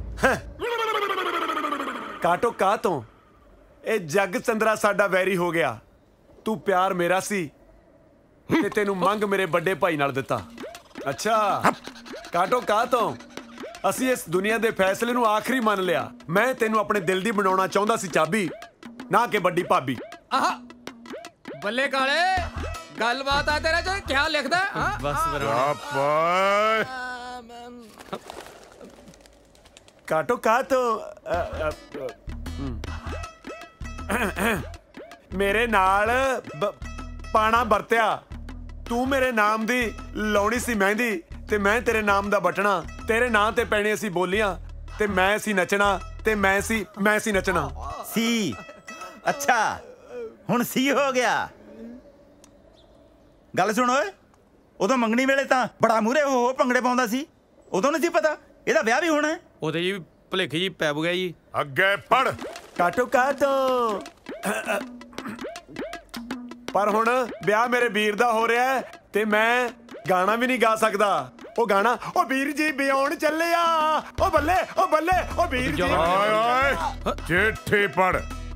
ਕਾਟੋ ਕਾ ਤੋਂ ਇਹ ਜੱਗ ਚੰਦਰਾ ਸਾਡਾ ਵੈਰੀ ਹੋ ਗਿਆ। ਤੂੰ ਪਿਆਰ ਮੇਰਾ ਸੀ ਤੇ ਤੈਨੂੰ ਮੰਗ ਮੇਰੇ ਵੱਡੇ ਭਾਈ ਨਾਲ ਦਿੱਤਾ। ਅੱਛਾ ਕਾਟੋ ਕਾ ਤੋਂ ਅਸੀਂ ਇਸ ਦੁਨੀਆ ਦੇ ਫੈਸਲੇ ਨੂੰ ਆਖਰੀ ਮੰਨ ਲਿਆ। ਮੈਂ ਤੈਨੂੰ ਆਪਣੇ ਦਿਲ ਦੀ ਬਣਾਉਣਾ ਚਾਹੁੰਦਾ ਸੀ ਚਾਬੀ, ਨਾ ਕਿ ਵੱਡੀ ਭਾਬੀ। ਆਹ ਬੱਲੇ ਕਾਲੇ ਗੱਲਬਾਤ ਆ ਤੇਰੇ ਚ ਕੀ ਲਿਖਦਾ? ਬਸ ਕਾਟੋ ਕਾ ਤੋਂ ਮੇਰੇ ਨਾਲ ਪਾਣਾ ਵਰਤਿਆ। ਤੂੰ ਮੇਰੇ ਨਾਮ ਦੀ ਲਾਉਣੀ ਸੀ ਮਹਿੰਦੀ ਤੇ ਮੈਂ ਤੇਰੇ ਨਾਮ ਦਾ ਬਟਣਾ। ਤੇਰੇ ਨਾਂ ਤੇ ਪੈਣੇ ਅਸੀਂ ਬੋਲੀਆਂ ਤੇ ਮੈਂ ਸੀ ਨੱਚਣਾ ਤੇ ਮੈਂ ਸੀ ਨੱਚਣਾ ਸੀ। ਅੱਛਾ ਹੁਣ ਸੀ ਹੋ ਗਿਆ। ਗੱਲ ਸੁਣ ਓਏ, ਉਦੋਂ ਮੰਗਣੀ ਵੇਲੇ ਤਾਂ ਬੜਾ ਮੂਰੇ ਹੋ ਭੰਗੜੇ ਪਾਉਂਦਾ ਸੀ। ਉਦੋਂ ਨਹੀਂ ਸੀ ਪਤਾ ਇਹਦਾ ਵਿਆਹ ਵੀ ਹੋਣਾ ਹੈ। ਉਹਦੇ ਜੀ ਭੁਲੇਖੇ ਜੀ ਪੈ ਗਿਆ ਜੀ। ਅੱਗੇ ਪੜ ਕਾਟੋ ਕਾਟੋ। ਪਰ ਹੁਣ ਵਿਆਹ ਮੇਰੇ ਵੀਰ ਦਾ ਹੋ ਰਿਹਾ ਹੈ ਤੇ ਮੈਂ ਗਾਣਾ ਵੀ ਨਹੀਂ ਗਾ ਸਕਦਾ। ਉਹ ਗਾਣਾ ਉਹ ਵੀਰ ਜੀ ਵਿਆਉਣ ਚੱਲਿਆ, ਉਹ ਬੱਲੇ ਉਹ ਬੱਲੇ ਉਹ ਵੀਰ ਜੀ। ਓਏ ਓਏ ਚਿੱਠੀ ਪੜ।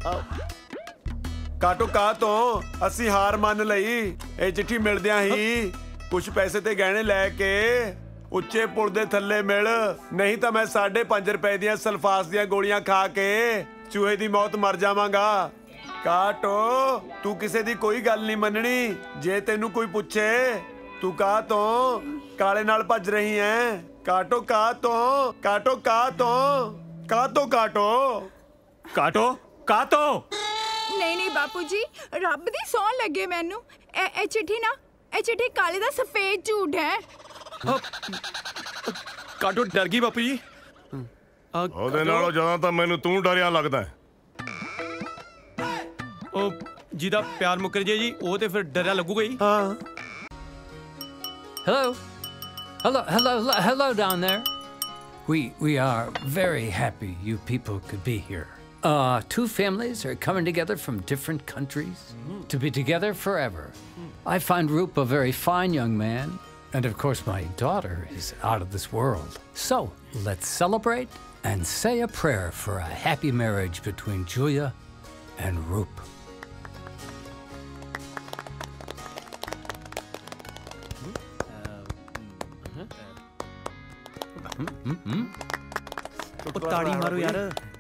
ਕਾਟੋ ਕਾ ਤੋਂ ਅਸੀਂ ਹਾਰ ਮੰਨ ਲਈ। ਇਹ ਚਿੱਠੀ ਮਿਲਦਿਆਂ ਹੀ ਕੁਝ ਪੈਸੇ ਤੇ ਗਹਿਣੇ ਲੈ ਕੇ ਉੱਚੇ ਪੁਲ ਦੇ ਥੱਲੇ ਮਿਲ, ਨਹੀਂ ਤਾਂ ਮੈਂ 5.5 ਰੁਪਏ ਦੀਆਂ ਸਲਫਾਸ ਦੀਆਂ ਗੋਲੀਆਂ ਖਾ ਕੇ ਚੂਹੇ ਦੀ ਮੌਤ ਮਰ ਜਾਵਾਂਗਾ। ਕਾਟੋ ਤੂੰ ਕਿਸੇ ਦੀ ਕੋਈ ਗੱਲ ਨਹੀਂ ਮੰਨਣੀ। ਜੇ ਤੈਨੂੰ ਕੋਈ ਪੁੱਛੇ ਤੂੰ ਕਾ ਤੋਂ ਕਾਲੇ ਨਾਲ ਭੱਜ ਰਹੀ ਐ। ਕਾਟੋ ਕਾ ਤੋਂ ਕਾਟੋ ਕਾ ਤੋਂ ਕਾਟੋ ਕਾਟੋ ਕਾਟੋ ਕਾਟੋ। ਨਹੀਂ ਬਾਪੂ ਜੀ, ਰੱਬ ਦੀ ਸੌਂ ਲੱਗੇ ਮੈਨੂੰ। ਇਹ ਚਿੱਠੀ ਕਾਲੇ ਦਾ ਸਫੇਦ ਝੂਠ ਹੈ। ਕਾਟੋ ਡਰ ਗਈ ਬਾਪੂ ਜੀ। ਉਹਦੇ ਨਾਲੋਂ ਜ਼ਿਆਦਾ ਤਾਂ ਮੈਨੂੰ ਤੂੰ ਡਰਿਆ ਲੱਗਦਾ। ਉਹ ਜਿਹਦਾ ਪਿਆਰ ਮੁੱਕਰ ਜੇ ਜੀ ਉਹ ਤੇ ਫਿਰ ਡਰਿਆ ਲੱਗੂਗਾ ਹੀ। ਹਾਂ। Hello down there. We are very happy you people could be here. Two families are coming together from different countries to be together forever. I find Roop a very fine young man, and of course my daughter is out of this world. So let's celebrate and say a prayer for a happy marriage between Julia and Roop. ਤਾੜੀ ਮਾਰੋ ਯਾਰ।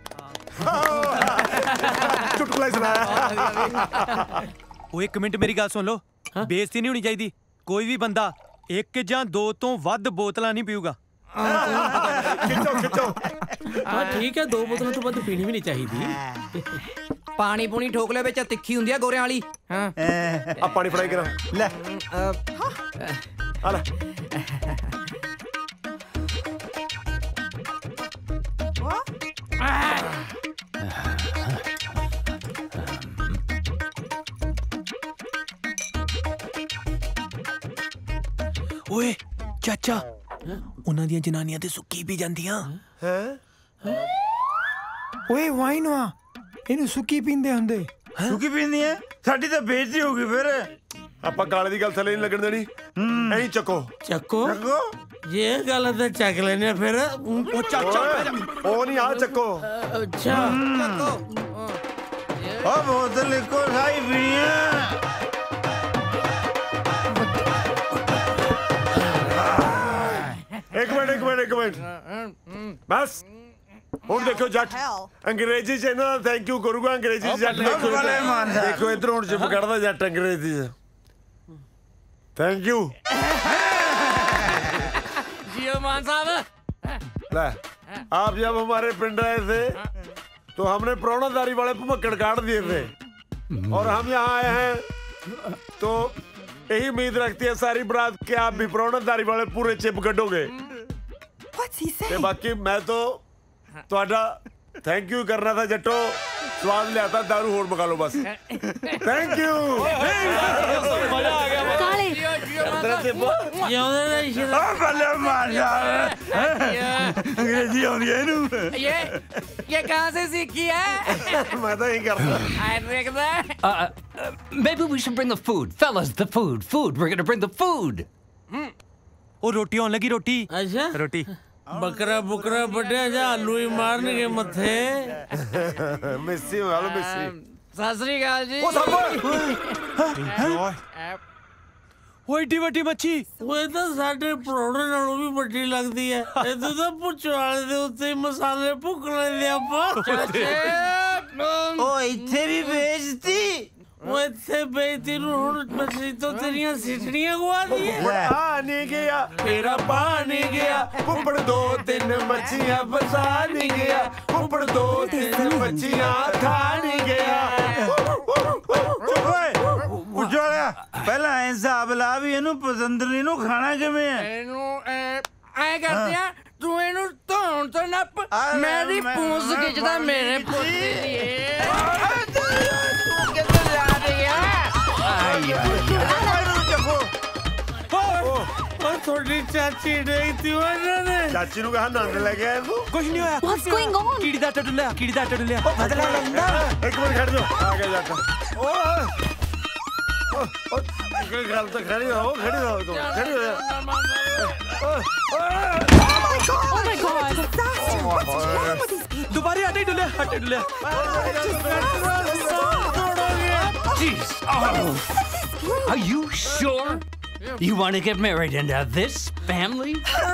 ਚੁਟਕਲਾ ਸੁਣਾਇਆ। ਉਹ ਇੱਕ minute ਮੇਰੀ ਗੱਲ ਸੁਣ ਲਓ। ਬੇਇੱਜ਼ਤੀ ਨਹੀਂ ਹੋਣੀ ਚਾਹੀਦੀ। ਕੋਈ ਵੀ ਬੰਦਾ 1 ਜਾਂ 2 ਤੋਂ ਵੱਧ ਬੋਤਲਾਂ ਨਹੀਂ ਪੀਊਗਾ। ਖਿੱਚੋ ਹਾਂ ਠੀਕ ਹੈ, 2 ਬੋਤਲਾਂ ਤੋਂ ਵੱਧ ਪੀਣੀ ਵੀ ਨਹੀਂ ਚਾਹੀਦੀ। ਪਾਣੀ ਪੂਣੀ ਠੋਕ ਲੈ ਵਿੱਚ, ਤਿੱਖੀ ਹੁੰਦੀ ਆ ਗੋਰਿਆਂ ਵਾਲੀ। ਹਾਂ ਆ ਪਾਣੀ ਫੜਾਈ ਕਰਾਂ ਲੈ ਆ ਲੈ। ਓਏ ਚਾਚਾ, ਉਹਨਾਂ ਦੀਆਂ ਜਨਾਨੀਆਂ ਤੇ ਸੁੱਕੀ ਪੀ ਜਾਂਦੀਆਂ। ਓਏ ਵਾਈਨ ਵਾ, ਇਹਨੂੰ ਸੁੱਕੀ ਪੀਂਦੇ ਹੁੰਦੇ। ਸੁੱਕੀ ਪੀਂਦੀ ਐ? ਸਾਡੀ ਤਾਂ ਬੇਇੱਜ਼ਤੀ ਹੋ ਗਈ। ਫਿਰ ਆਪਾਂ ਕਾਲੇ ਦੀ ਗੱਲ ਥੱਲੇ ਨਹੀਂ ਲੱਗਣ ਦੇਣੀ। ਐਂ ਚੱਕੋ ਜੇ ਗੱਲ ਤੇ ਚੱਕ ਲੈਨੇ ਫਿਰ। ਉਹ ਚਾਚਾ ਉਹ ਨਹੀਂ ਆ ਚੱਕੋ। ਅੱਛਾ ਚੱਕੋ। ਉਹ ਬੋਤਲ ਇੱਕੋ ਸਾਈ ਪੀਣੀ ਐ। ਇੱਕ ਮਿੰਟ ਬਸ। ਹੁਣ ਦੇਖੋ ਜੱਟ ਅੰਗਰੇਜ਼ੀ ਚ ਇਹਨਾਂ ਦਾ ਥੈਂਕ ਯੂ ਕਰੂਗਾ। ਅੰਗਰੇਜ਼ੀ ਚ ਜੱਟ ਦੇਖੋ ਇੱਧਰ ਹੁਣ ਜਿਪ ਕੱਢਦਾ ਜੱਟ ਅੰਗਰੇਜ਼ੀ ਚ। Thank you. जियो मान साहब। आप जब हमारे पिंड आए थे तो हमने प्रोणादारी वाले भुमक्कड़ काट दिए थे और हम यहाँ आए हैं तो यही उम्मीद रखती है सारी बारात कि आप भी प्रोणादारी वाले पूरे चिप कटोगे। बाकी मैं तो ਤੁਹਾਡਾ थैंक यू करना था जट्टो, स्वाद लिया था, दारू होर मंगा लो बस। Thank you. मजा आ गया काले अंग्रेजी आउंदी है इनू। ये कहां से सीखी है? मैं तो यही करता। Maybe we should bring the food, fellas. The food. We're gonna bring the food. ओ रोटी आउन लगी रोटी। अच्छा रोटी। बकरा बुकरा बड़े जा आलू ही मारने के मथे। मिस्सी वालो मिस्सी। सत श्री अकाल जी। ओ वो एडी वड्डी मच्छी। वो तो साडे परोड़े नालों भी वड्डी लगदी है। ए तू तो पुचवाले दे उत्ते मसाले भुक लेंदे आपा। ओ इत्थे भी बेइज्जती। वो इत्थे बेइज्जती नु हुण मछली तो तेरियां सिटड़ियां गवा दी है। पानी गया मेरा पानी गया फुफड़ 2-3 मच्छियां फसा नहीं गया फुफड़ 2-3 मच्छियां खा नहीं गया। उजोड़ा पहला हिसाब ला भी इनू पसंदरी नु खाना किवें है? इनू ऐ करदे आ तू इनू धोण तो नप मेरी पूंछ खिचदा मेरे पोते दी। थोड़ी चाची नहीं थी उन्होंने। चाची नु कहा नंद ले गया तू? कुछ नहीं होया। What's going on? कीड़ी दा टडुलिया ओ बदला लंदा। एक मिनट खड़ जाओ आ गया जाता। ओ एक गल तो खड़ी हो तुम खड़ी हो। Oh my God. दोबारा हटे डुलिया। Jeez. Oh. Are you sure? You want to get married into this family?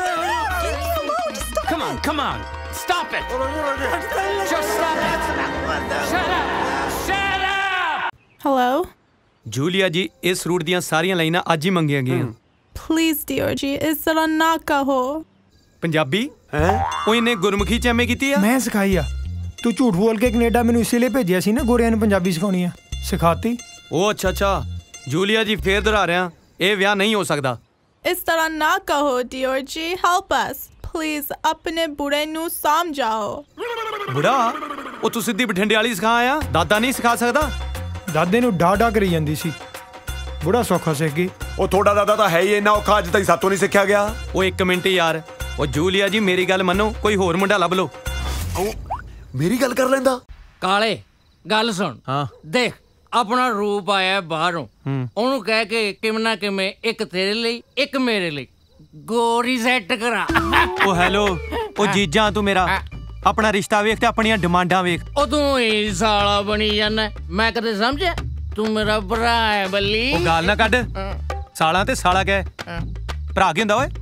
Come on. Stop it. Just stop it. Shut up. Hello? Julia ji इस रूट दियां सारियां लाइनां आज ही मंगियां गईयां। Please dear जी इस तरह ना कहो। पंजाबी हैं? ਉਹ ਇਹਨੇ ਗੁਰਮੁਖੀ ਚ ਐਵੇਂ ਕੀਤੀ ਆ? मैं सिखाई आ। तू झूठ बोल के कनेडा मैनू इसीलिए भेजिया सी ना गोरियां ਨੂੰ ਪੰਜਾਬੀ ਸਿਖਾਉਣੀ ਆ। सिखाती। ਉਹ ਅੱਛਾ ਜੂਲੀਆ ਜੀ ਫੇਰ ਦੁਹਰਾ ਰਿਹਾ ਇਹ ਵਿਆਹ ਨਹੀਂ ਹੋ ਸਕਦਾ। इस तरह ना कहो dear ji help us please अपने बुढ़े ਨੂੰ ਸਮਝਾਓ। ਬੁੜਾ ਉਹ ਤੂੰ ਸਿੱਧੀ ਬਠਿੰਡੇ ਵਾਲੀ ਸਿਖਾ ਆਇਆ ਦਾਦਾ ਨਹੀਂ ਸਿਖਾ ਸਕਦਾ। ਦਾਦੇ ਨੂੰ ਡਾਡਾ ਕਰੀ ਜਾਂਦੀ ਸੀ ਬੁੜਾ ਸੌਖਾ ਸਿੱਖ ਗਈ। ਉਹ ਤੁਹਾਡਾ ਦਾਦਾ ਤਾਂ ਹੈ ਹੀ ਇੰਨਾ ਔਖਾ ਅੱਜ ਤਾਈਂ ਸਾਤੋਂ ਨਹੀਂ ਸਿੱਖਿਆ ਗਿਆ। ਉਹ ਇੱਕ ਮਿੰਟ ਯਾਰ ਉਹ ਜੂਲੀਆ ਜੀ ਮੇਰੀ ਗੱਲ ਮੰਨੋ ਕੋਈ ਹੋਰ ਮੁੰਡਾ ਲੱਭ ਲਓ। ਮੇਰੀ ਗੱਲ ਕਰ ਲੈਂਦਾ। ਕਾਲੇ ਗੱਲ ਸੁਣ। ਹਾਂ ਦੇਖ ਆਪਣਾ ਰੂਪ ਆਇਆ ਬਾਹਰੋਂ ਉਹਨੂੰ ਕਹਿ ਕੇ ਕਿਵੇਂ ਨਾ ਕਿਵੇਂ ਇੱਕ ਤੇਰੇ ਲਈ ਇੱਕ ਮੇਰੇ ਲਈ ਗੋਰੀ ਸੈੱਟ ਕਰਾ। ਉਹ ਹੈਲੋ ਉਹ ਜੀਜਾ ਤੂੰ ਮੇਰਾ ਆਪਣਾ ਰਿਸ਼ਤਾ ਵੇਖ ਤੇ ਆਪਣੀਆਂ ਡਿਮਾਂਡਾਂ ਵੇਖ। ਉਹ ਤੂੰ ਹੀ ਸਾਲਾ ਬਣੀ ਜਾਂਦਾ ਮੈਂ ਕਦੇ ਸਮਝਿਆ ਤੂੰ ਮੇਰਾ ਭਰਾ ਹੈ ਬੱਲੀ। ਉਹ ਗਾਲ ਨਾ ਕੱਢ ਸਾਲਾਂ ਤੇ ਸਾਲਾ ਕਹਿ ਭਰਾ ਕੀ ਹੁੰਦਾ ਓਏ?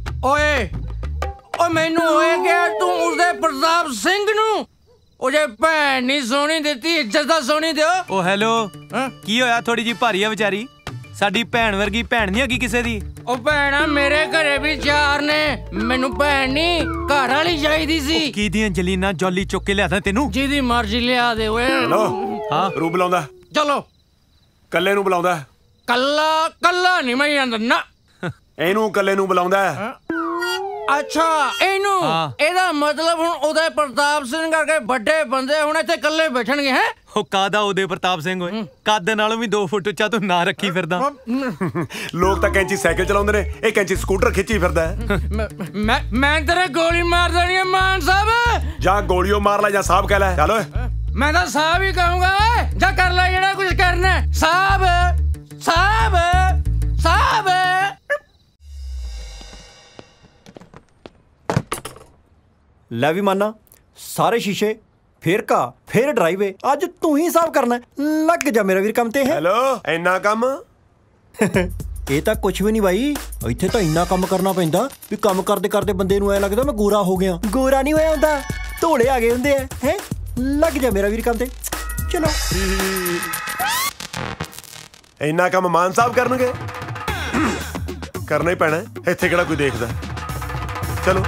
ਓਏ ਮੈਨੂੰ ਹੋਏ ਗਿਆ ਤੂੰ ਉਸਦੇ ਪ੍ਰਤਾਪ ਸਿੰਘ ਨੂੰ ਉਹ ਜੇ ਭੈਣ ਨਹੀਂ ਸੋਹਣੀ ਦਿੱਤੀ ਇੱਜ਼ਤ ਤਾਂ ਸੋਹਣੀ ਦਿਓ। ਉਹ ਹੈਲੋ ਕੀ ਹੋਇਆ ਥੋੜੀ ਜੀ ਭਾਰੀ ਆ ਵਿਚਾਰੀ ਸਾਡੀ ਭੈਣ ਵਰਗੀ ਭੈਣ ਨਹੀਂ ਹੈਗੀ ਕਿਸੇ ਦੀ। ਉਹ ਭੈਣਾ ਮੇਰੇ ਘਰੇ ਵੀ 4 ਨੇ ਮੈਨੂੰ ਭੈਣ ਨਹੀਂ ਘਰ ਵਾਲੀ ਚਾਹੀਦੀ ਸੀ। ਕੀ ਦੀਆਂ ਜਲੀਨਾ ਜੋਲੀ ਚੁੱਕ ਕੇ ਲਿਆਦਾ ਤੈਨੂੰ ਜਿਹਦੀ ਮਰਜ਼ੀ ਲਿਆ ਦੇ ਓਏ। ਹਾਂ ਰੂ ਬੁਲਾਉਂਦਾ। ਚਲੋ ਕੱਲੇ ਨੂੰ ਬੁਲਾਉਂਦਾ। ਕੱਲਾ ਨਹੀਂ ਮੈਂ ਜਾਂਦਾ ਨਾ ਇਹਨੂੰ ਕੱਲੇ ਨੂੰ ਬੁਲਾਉਂਦਾ। ਅੱਛਾ ਇਹਨੂੰ ਇਹਦਾ ਮਤਲਬ ਹੁਣ ਉਹਦੇ ਪ੍ਰਤਾਪ ਸਿੰਘ ਕਰਕੇ ਵੱਡੇ ਬੰਦੇ ਹੁਣ ਇੱਥੇ ਇਕੱਲੇ ਬੈਠਣਗੇ ਹੈ। ਉਹ ਕਾਦਾ ਉਹਦੇ ਪ੍ਰਤਾਪ ਸਿੰਘ ਓਏ ਕੱਦ ਨਾਲੋਂ ਵੀ 2 ਫੁੱਟ ਉੱਚਾ ਤੂੰ ਨਾ ਰੱਖੀ ਫਿਰਦਾ। ਲੋਕ ਤਾਂ ਕੈਂਚੀ ਸਾਈਕਲ ਚਲਾਉਂਦੇ ਨੇ ਇਹ ਕੈਂਚੀ ਸਕੂਟਰ ਖਿੱਚੀ ਫਿਰਦਾ। ਮੈਂ ਤੇਰੇ ਗੋਲੀ ਮਾਰ ਦੇਣੀ ਹੈ ਮਾਨ ਸਾਹਿਬ। ਜਾਂ ਗੋਲੀਓ ਮਾਰ ਲੈ ਜਾਂ ਸਾਹਿਬ ਕਹਿ ਲੈ ਚੱਲ ਓਏ। ਮੈਂ ਤਾਂ ਸਾਹਿਬ ਹੀ ਕਹੂੰਗਾ ਓਏ ਜਾ ਕਰ ਲੈ ਜਿਹੜਾ ਕੁਝ ਕਰਨਾ। ਸਾਹਿਬ ਲੈ ਵੀ ਮਾਨਾ ਸਾਰੇ ਸ਼ੀਸ਼ੇ ਫੇਰ ਕਾ ਫੇਰ ਡਰਾਈਵੇ ਅੱਜ ਤੂੰ ਹੀ ਸਾਫ਼ ਕਰਨਾ ਲੱਗ ਜਾ ਮੇਰਾ ਵੀਰ ਕੰਮ ਤੇ ਹੈ। ਹੈਲੋ ਇੰਨਾ ਕੰਮ ਇਹ ਤਾਂ ਕੁਝ ਵੀ ਨਹੀਂ ਬਾਈ ਇੱਥੇ ਤਾਂ ਇੰਨਾ ਕੰਮ ਕਰਨਾ ਪੈਂਦਾ ਵੀ ਕੰਮ ਕਰਦੇ ਕਰਦੇ ਬੰਦੇ ਨੂੰ ਐ ਲੱਗਦਾ ਮੈਂ ਗੋਰਾ ਹੋ ਗਿਆ। ਗੋਰਾ ਨਹੀਂ ਹੋਇਆ ਹੁੰਦਾ ਧੋਲੇ ਆ ਗਏ ਹੁੰਦੇ ਆ ਹੈ। ਲੱਗ ਜਾ ਮੇਰਾ ਵੀਰ ਕੰਮ ਤੇ ਚਲੋ। ਇੰਨਾ ਕੰਮ ਮਾਨ ਸਾਹਿਬ ਕਰਨਗੇ। करना ही पैना है, इत्थे किहड़ा कोई देखदा। चलो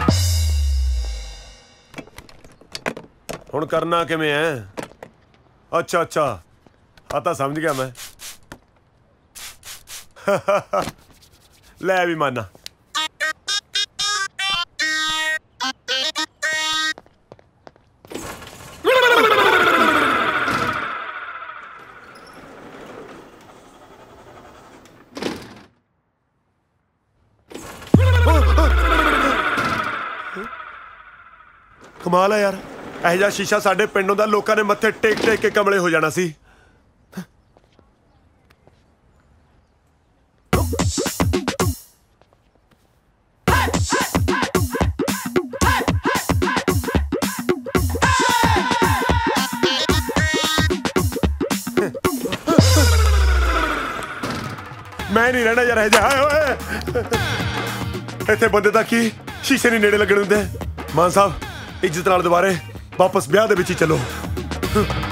हुण करना किवें है? अच्छा अच्छा आता समझ गया मैं। ले भी माना। कमाल है यार, ਇਹੋ ਜਿਹਾ ਸ਼ੀਸ਼ਾ ਸਾਡੇ ਪਿੰਡੋਂ ਦਾ ਲੋਕਾਂ ਨੇ ਮੱਥੇ ਟੇਕ ਟੇਕ ਕੇ ਕਮਲੇ ਹੋ ਜਾਣਾ ਸੀ। मैं नहीं रहना यार, इत्थे बंदे दा की शीशे नहीं नेड़े लगन दिंदे। मान साहब इज्जत नाल दुबारे वापस ब्याह दे विच ही चलो।